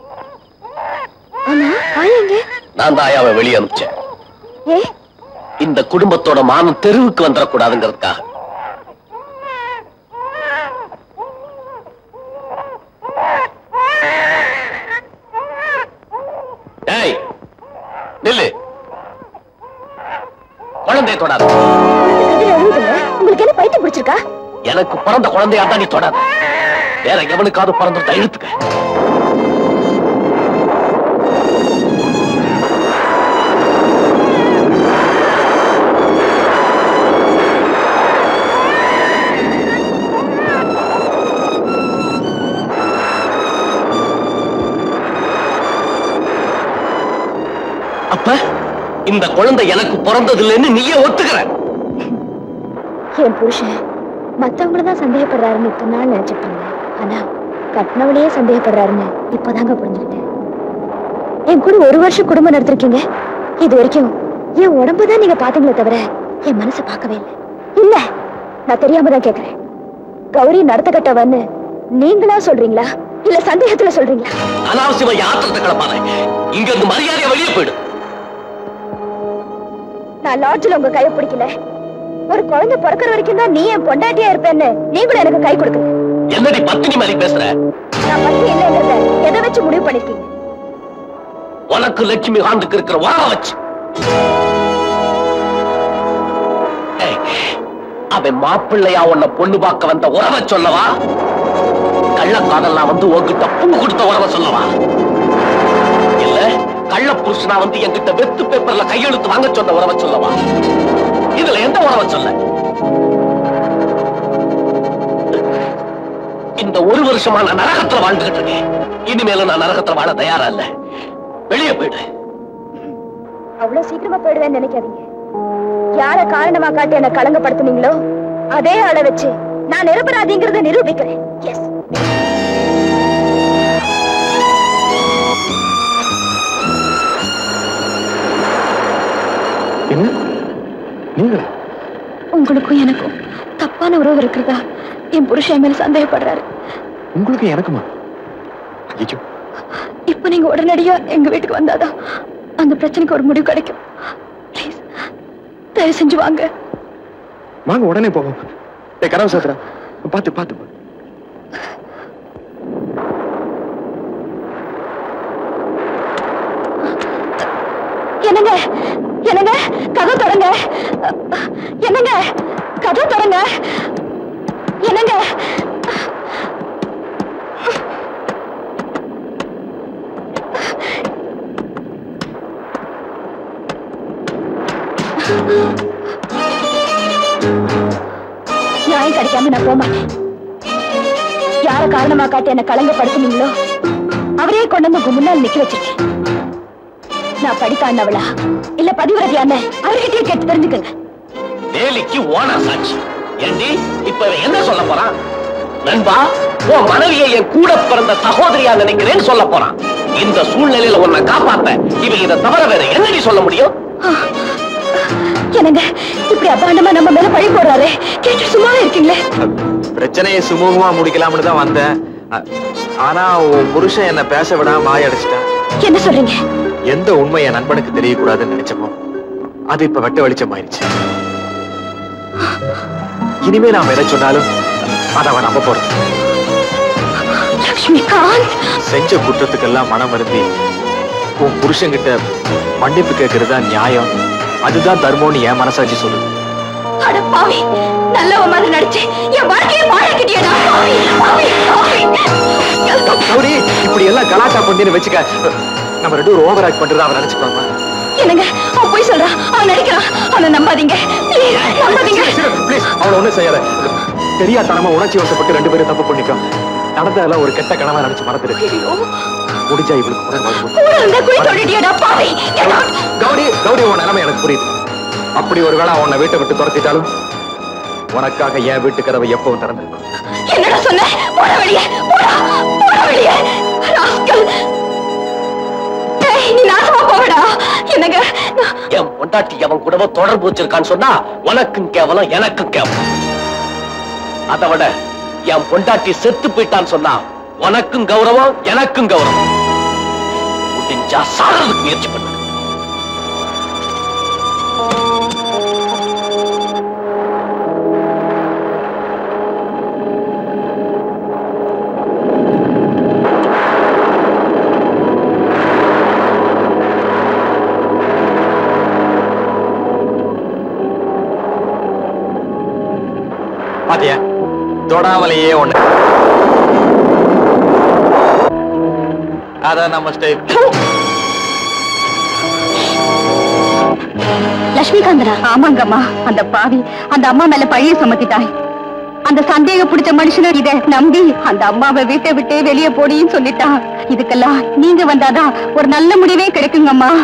ஆமா, ஆயா எங்க? நான் தான் ஆயாவை வெளியே அனுப்பிச்சேன். ஏ, இந்த குடும்பத்தோட மானம் தெருவுக்கு வந்துடக்கூடாதுங்கிறதுக்காக. டேய், நில்லு. குழந்தைய தொடாத. உங்களுக்கு என்ன பைத்தியம் பிடிச்சிருக்கா? எனக்கு பிறந்த குழந்தையா தான் நீ தொடாத. வேற எவனுக்காவது பிறந்திருந்தா இழுத்துக்க. அப்ப இந்த குழந்தை எனக்கு பிறந்தது இல்லைன்னு நீயே ஒத்துக்கிற? என் புருஷன் மத்தவங்களதான் சந்தேகப்படுறாருன்னு இத்தனை நாள் நினைச்சிட்டு இருந்தேன். ஆனா கட்டினவளையே சந்தேகப்படுறாருன்னு இப்பதாங்க புரிஞ்சுக்கிட்டேன். என் கூட ஒரு வருஷம் குடும்பம் நடத்திருக்கீங்க. இது வரைக்கும் என் உடம்புதான் நீங்க பாத்தீங்களே தவிர என் மனசை பார்க்கவே இல்லை. இல்ல, நான் தெரியாம தான் கேக்குறேன். கௌரி நடத்த கட்டவன்னு நீங்களா சொல்றீங்களா இல்ல சந்தேகத்துல சொல்றீங்களா? அனாவசியமா யாத்திரத்தை கிளப்பாத. இங்க இருந்து மரியாதையா வெளியே போயிடு. நான் லாட்ஜில் உங்க கையை பிடிக்கல. ஒரு குழந்தை பிறக்கிற வரைக்கும் தான் நீ என் பொண்டாட்டியா இருப்பேன்னு நீங்களும் எனக்கு கை கொடுக்கல. என்னடி பத்தினி மாதிரி பேசுற? நான் பத்தி இல்லைங்கிறத எதை வச்சு முடிவு பண்ணிருக்கீங்க? உனக்கு லட்சுமி காந்துக்கு இருக்கிற உறவை வச்சு. அவன் மாப்பிள்ளையா உன்னை பொண்ணு பார்க்க வந்த உறவை சொல்லவா? கள்ளக்காதல்லாம் வந்து உன்கிட்ட பூ கொடுத்த உறவை சொல்லவா? இல்ல கள்ள புருஷனா வந்து என்கிட்ட வெத்து பேப்பர்ல கையெழுத்து வாங்க சொன்ன உறவை சொல்லவா? இதுல எந்த உறவை சொல்ல? இந்த ஒரு வருஷமா நான் நரகத்துல வாழ்ந்துகிட்டு இருக்கேன். இனிமேல நான் நரகத்துல வாழ தயாரா இல்ல. வெளியே போயிடு. அவ்வளவு சீக்கிரமா போயிடுவேன்னு நினைக்காதீங்க. யார காரணமா காட்டி என்ன கலங்கப்படுத்துனீங்களோ அதே ஆளை வச்சு நான் நிரபராதிங்கிறத நிரூபிக்கிறேன். எஸ். உங்களுக்கும் எனக்கும் தப்பான உறவு இருக்கிறதா என் புருஷன் மேல சந்தேகப்படுறாரு. உங்களுக்கு எனக்குமா? இப்ப நீங்க உடனடியா எங்க வீட்டுக்கு வந்தாதான் அந்த பிரச்சனைக்கு ஒரு முடிவு கிடைக்கும். ப்ளீஸ் தயவு செஞ்சு வாங்க. வாங்க, உடனே போவோம். கனவு சாத்திரா, பாத்து பாத்து. என்னங்க என்னங்க கதவு திறங்க. என்னங்க கதவு திறங்க. என்னங்க நியாயம் கிடைக்காம நான் போக மாட்டேன். யார காரணமா காட்டி என்ன கலங்கப்படுத்துனீங்களோ அவரே கொண்டு வந்து உங்க முன்னால் நிக்க வச்சிருக்கேன். நான் படித்தாண்டவளா இல்ல பதிவிரதியான அவர்கிட்டயே கேட்டு தெரிஞ்சுக்கங்க. வேலிக்கு ஓனா சாட்சி. ஏண்டி இப்ப என்ன சொல்ல போறான்? நண்பா, உன் மனைவியை என் கூட பிறந்த சகோதரியா நினைக்கிறேன்னு சொல்ல போறான். இந்த சூழ்நிலையில உன்னை காப்பாத்த இவன் இதை தவிர வேற என்னடி சொல்ல முடியும்? என்னங்க இப்படி அபாண்டமா நம்ம மேல பழி போடுறாரு. கேட்டு சும்மாவே இருக்கீங்களே. பிரச்சனையை சுமூகமா முடிக்கலாம்னு தான் வந்தேன். ஆனா உன் புருஷன் என்ன பேச விடாம வாயடைச்சிட்டான். என்ன சொல்றீங்க? எந்த உண்மை என் நண்பனுக்கு தெரியக்கூடாதுன்னு நினைச்சப்போ அது இப்ப வெட்ட வெளிச்சம் ஆயிடுச்சு. இனிமே நாம எதை சொன்னாலும் அதை அவன் நம்ப போறது. செஞ்ச குற்றத்துக்கெல்லாம் மனம் வருந்தி உன் புருஷன்கிட்ட மன்னிப்பு கேட்கறதா நியாயம், அதுதான் தர்மம்னு என் மனசாட்சி சொல்லுது. அட பாவி, நல்லவ மாதிரி நடிச்சு என் வாழ்க்கையை பாழாக்கிட்டியடா பாவி பாவி பாவி. கௌரி, இப்படி எல்லாம் கலாட்டா பண்ணின்னு வச்சுக்க, நம்ம ரெண்டு ஒரு ஓவர் ஆக்ட் பண்றதா அவன் நினைச்சுக்கலாமா? என்னங்க, அவன் போய் சொல்றான், அவன் நடிக்கிறான், அவனை நம்பாதீங்க ப்ளீஸ், நம்பாதீங்க ப்ளீஸ். அவளை ஒண்ணும் செய்யாத. தெரியாதனமா உணர்ச்சி வசப்பட்டு ரெண்டு பேரும் தப்பு பண்ணிக்கோ. நடந்ததெல்லாம் ஒரு கெட்ட கனவா நினைச்சு மறந்துடு. முடிஞ்சா இவளுக்கு கூட பாவி. கௌரி, கௌரி, உன் நிலைமை எனக்கு புரியுது. அப்படி ஒருவேளை உன்னை வீட்டை விட்டு துரத்திட்டாலும் உனக்காக என் வீட்டு கதவை எப்பவும் திறந்திருக்கும். என்னடா சொன்ன? போட வெளியே, போடா, போட வெளியே. ராஸ்கல். ஏய், நீ நாசமா போடா. என்னங்க, என் பொண்டாட்டி அவன் கூடவோ தொடர்பு வச்சிருக்கான்னு சொன்னா உனக்கும் கேவலம், எனக்கும் கேவலம். அதை விட என் பொண்டாட்டி செத்து போயிட்டான்னு சொன்னா உனக்கும் கௌரவம், எனக்கும் கௌரவம். முடிஞ்சா சாகிறதுக்கு முயற்சி பண்ணு. பாத்தியா, தொடாமலையே ஒண்ணு. அதான் நம்ம ஸ்டைல். லட்சுமிகாந்தனா? ஆமாங்கம்மா, அந்த பாவி அந்த அம்மா மேல பழிய சுமத்திட்டாய். அந்த சந்தேக பிடிச்ச மனுஷனை இத நம்பி அந்த அம்மாவை வீட்டை விட்டு வெளியே போடின்னு சொல்லிட்டான். இதுக்கெல்லாம் நீங்க வந்தாதான் ஒரு நல்ல முடிவே கிடைக்குங்கம்மா.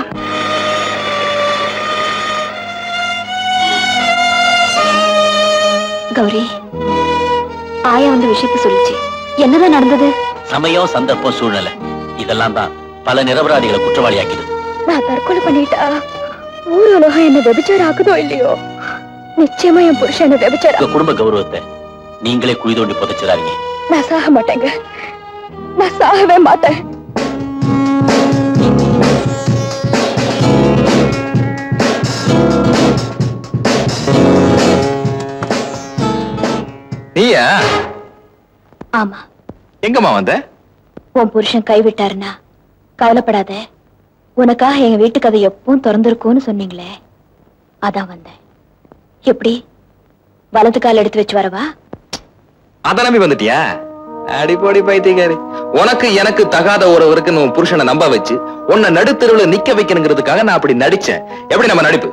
கௌரி, ஆயா வந்து விஷயத்த சொல்லிச்சு. என்னதான் நடந்தது? சமயம், சந்தர்ப்பம், சூழ்நிலை இதெல்லாம் தான் பல நிரபராதிகளை குற்றவாளியாக்கிடுது. நான் தற்கொலை பண்ணிட்டா ஊர் உலகம் என்ன விபச்சாரம் ஆக்குதோ இல்லையோ, நிச்சயமா என் புருஷன் என்ன விபச்சாரம். குடும்ப கௌரவத்தை நீங்களே குழி தோண்டி புதைச்சிடாதீங்க. நான் சாக மாட்டேங்க, நான் சாகவே மாட்டேன். நீயா? ஆமா. எங்கம்மா வந்த? உன் புருஷன் கைவிட்டாருன்னா கவலைப்படாத, உனக்காக எங்க வீட்டு கதை எப்பவும் திறந்திருக்கும்னு சொன்னீங்களே, அதான் வந்தேன். எப்படி, வலது கால் எடுத்து வச்சு வரவா? அத நம்பி வந்துட்டியா? அடிப்பொடி பைத்தியக்காரி. உனக்கு எனக்கு தகாத ஒருவருக்கு உன் புருஷனை நம்ப வச்சு உன்னை நடுத்தெருவுல நிக்க வைக்கணுங்கிறதுக்காக நான் அப்படி நடிச்சேன். எப்படி நம்ம நடிப்பு?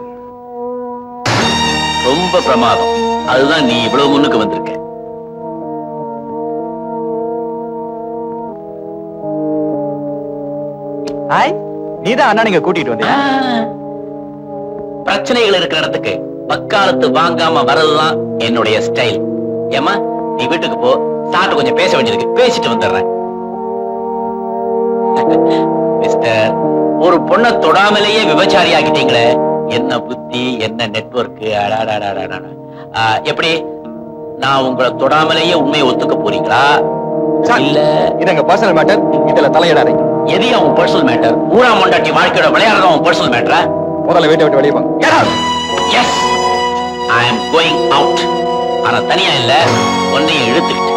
ரொம்ப பிரமாதம். அதுதான் நீ இவ்வளவு முன்னுக்கு வந்திருக்க. ஹாய், நீதான் அண்ணா நீங்க கூட்டிட்டு வந்தியா? பிரச்சனைகள் இருக்கிற இடத்துக்கு வக்காலத்து வாங்காம வரலாம் என்னுடைய ஸ்டைல். ஏமா, நீ வீட்டுக்கு போ, சாப்பிட்டு கொஞ்சம் பேச வேண்டியதுக்கு பேசிட்டு வந்துடுறேன். மிஸ்டர், ஒரு பொண்ணை தொடாமலேயே விபச்சாரி ஆகிட்டீங்களே, என்ன புத்தி, என்ன நெட்வொர்க். எப்படி, நான் உங்களை தொடாமலேயே உண்மையை ஒத்துக்க போறீங்களா? இல்ல இது எங்க பர்சனல் மேட்டர், இதுல தலையிடாதீங்க. எது அவன் பர்சனல் மேட்டர்? ஊரா மொண்டாட்டி வாழ்க்கையோட விளையாடுற அவன் பர்சனல் மேட்டரா? முதல்ல வீட்டை விட்டு வெளியே போங்க. Yes, I am going out. ஆனா தனியா இல்ல, ஒன்னையும் இழுத்துக்கிட்டு.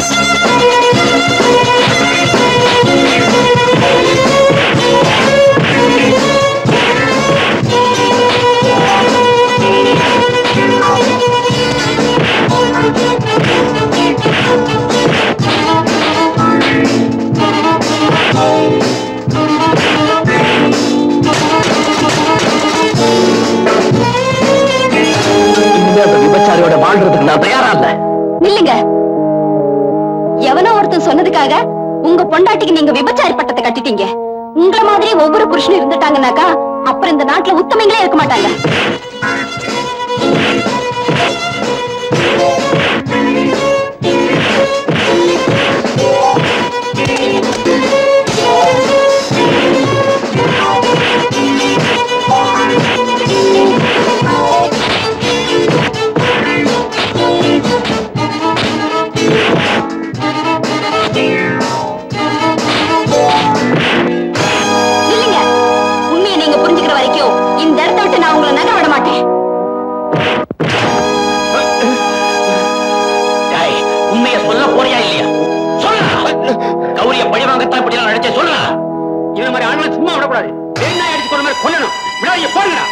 விபச்சாரியோட வாழ்றதுக்கு நான் தயாரா இல்ல. நில்லுங்க. எவனோ ஒருத்தன் சொன்னதுக்காக உங்க பொண்டாட்டிக்கு நீங்க விபச்சாரி பட்டத்தை கட்டிட்டீங்க. உங்கள மாதிரி ஒவ்வொரு புருஷனும் இருந்துட்டாங்கன்னாக்கா அப்புறம் இந்த நாட்டுல உத்தமங்களே இருக்க மாட்டாங்க. உண்மையை நீங்க புரிஞ்சுக்கிற வரைக்கும் இந்த இடத்த விட்டு நான் உங்களை நகர விட மாட்டேன். சொல்ல போறியா இல்லையா? சொல்ல. கௌரிய பழி வாங்கத்தான் இப்படி எல்லாம் நினைச்சே சொல்ல. இவன் மாதிரி ஆண்களை சும்மா விடக்கூடாது. என்ன அடிச்சு கொண்ட மாதிரி கொல்லணும். விடாதீங்க, போடுங்கடா.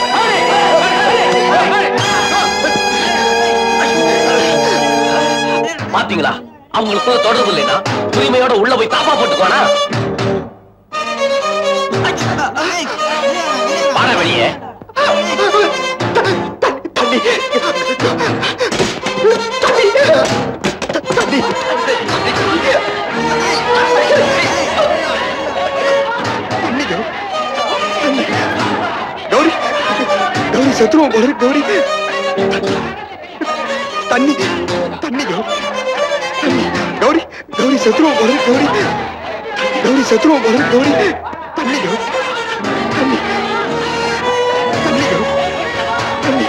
பாத்தீங்களா, அவங்களுக்குள்ள தொடர்பு இல்லைன்னா உரிமையோட உள்ள போய் தாப்பா போட்டுக்கோனா. பாட வெளியே. கௌரி கௌரி சத்ருவம் போல கௌரி தண்ணி தண்ணி கௌரி கௌரி சத்ருவம் போல கௌரி கௌரி சத்ருவம் போல கௌரி தண்ணி கௌரி தண்ணி தண்ணி கௌரி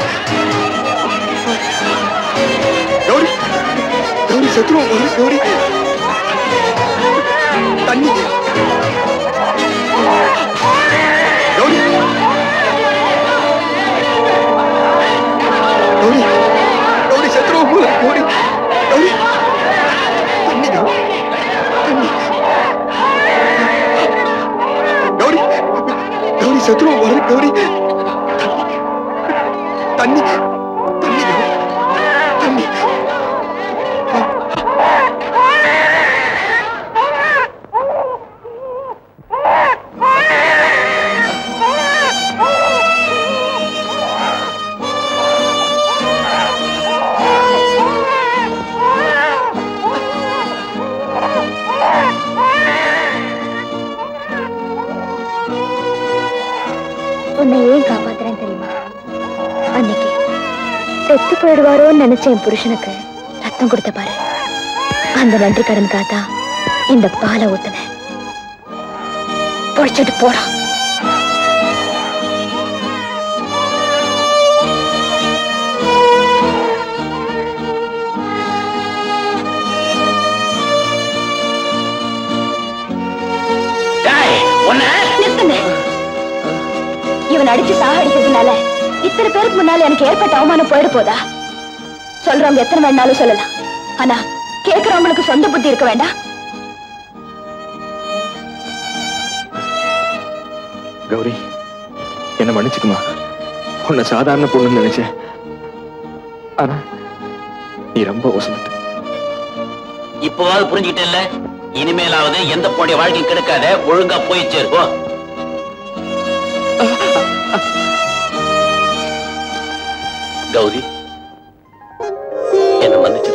கௌரி கௌரி சத்ருவம் போல கௌரி தண்ணி கௌரி கௌரி கௌரி சத்ருவம் போல கௌரி கௌரி தண்ணி தண்ணி கௌரி கௌரி சத்ருவம் போல கௌரி தண்ணி தண்ணி தண்ணி உன்னை ஏன் காப்பாத்துறேன் தெரியுமா? அன்னைக்கு செத்து போயிடுவாரோன்னு நினைச்ச என் புருஷனுக்கு ரத்தம் கொடுத்த பாரு, அந்த நன்றி கடனுக்காக தான் இந்த பாலை ஊத்துனேன். பொழிச்சிட்டு போடா. இவன் அடிச்சு சாகடிக்கிறதுனால இத்தனை பேருக்கு முன்னால எனக்கு ஏற்பட்ட அவமானம் போயிட போதா? சொல்றவங்க எத்தனை வேணாலும் சொல்லலாம், ஆனா கேட்கிறவங்களுக்கு சொந்த புத்தி இருக்க வேண்டாம். கௌரி, என்ன மன்னிச்சுக்குமா. உன்னை சாதாரண பொண்ணுன்னு நினைச்சேன், ஆனா நீ ரொம்ப வசனத்து. இப்பவாவது புரிஞ்சுக்கிட்டேன்ல, இனிமேலாவது எந்த பொண்ணுடைய வாழ்க்கை கெடுக்காத, ஒழுங்கா போய் சேருவோ. கௌரி, என்ன மன்னிச்சிரு.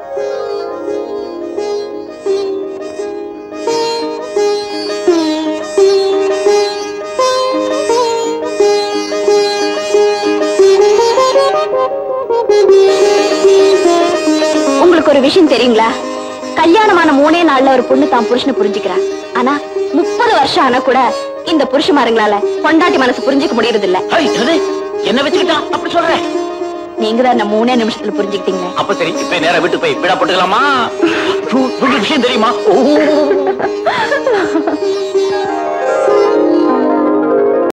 உங்களுக்கு ஒரு விஷயம் தெரியுங்களா? கல்யாணமான மூணே நாள்ல ஒரு பொண்ணு தான் புருஷனை புரிஞ்சுக்கிறா. ஆனா முப்பது வருஷம் ஆனா கூட இந்த புருஷமாருங்களால பொண்டாட்டி மனசு புரிஞ்சுக்க முடியறது இல்ல. என்ன வச்சுக்கிட்டா அப்படி சொல்றேன்? நீங்க தான் மூணே நிமிஷத்துல புரிஞ்சுக்கிட்டீங்க. அப்ப சரி, இப்ப நேரா வீட்டுக்கு போய் விடா போட்டுக்கலாமா? விஷயம் தெரியுமா?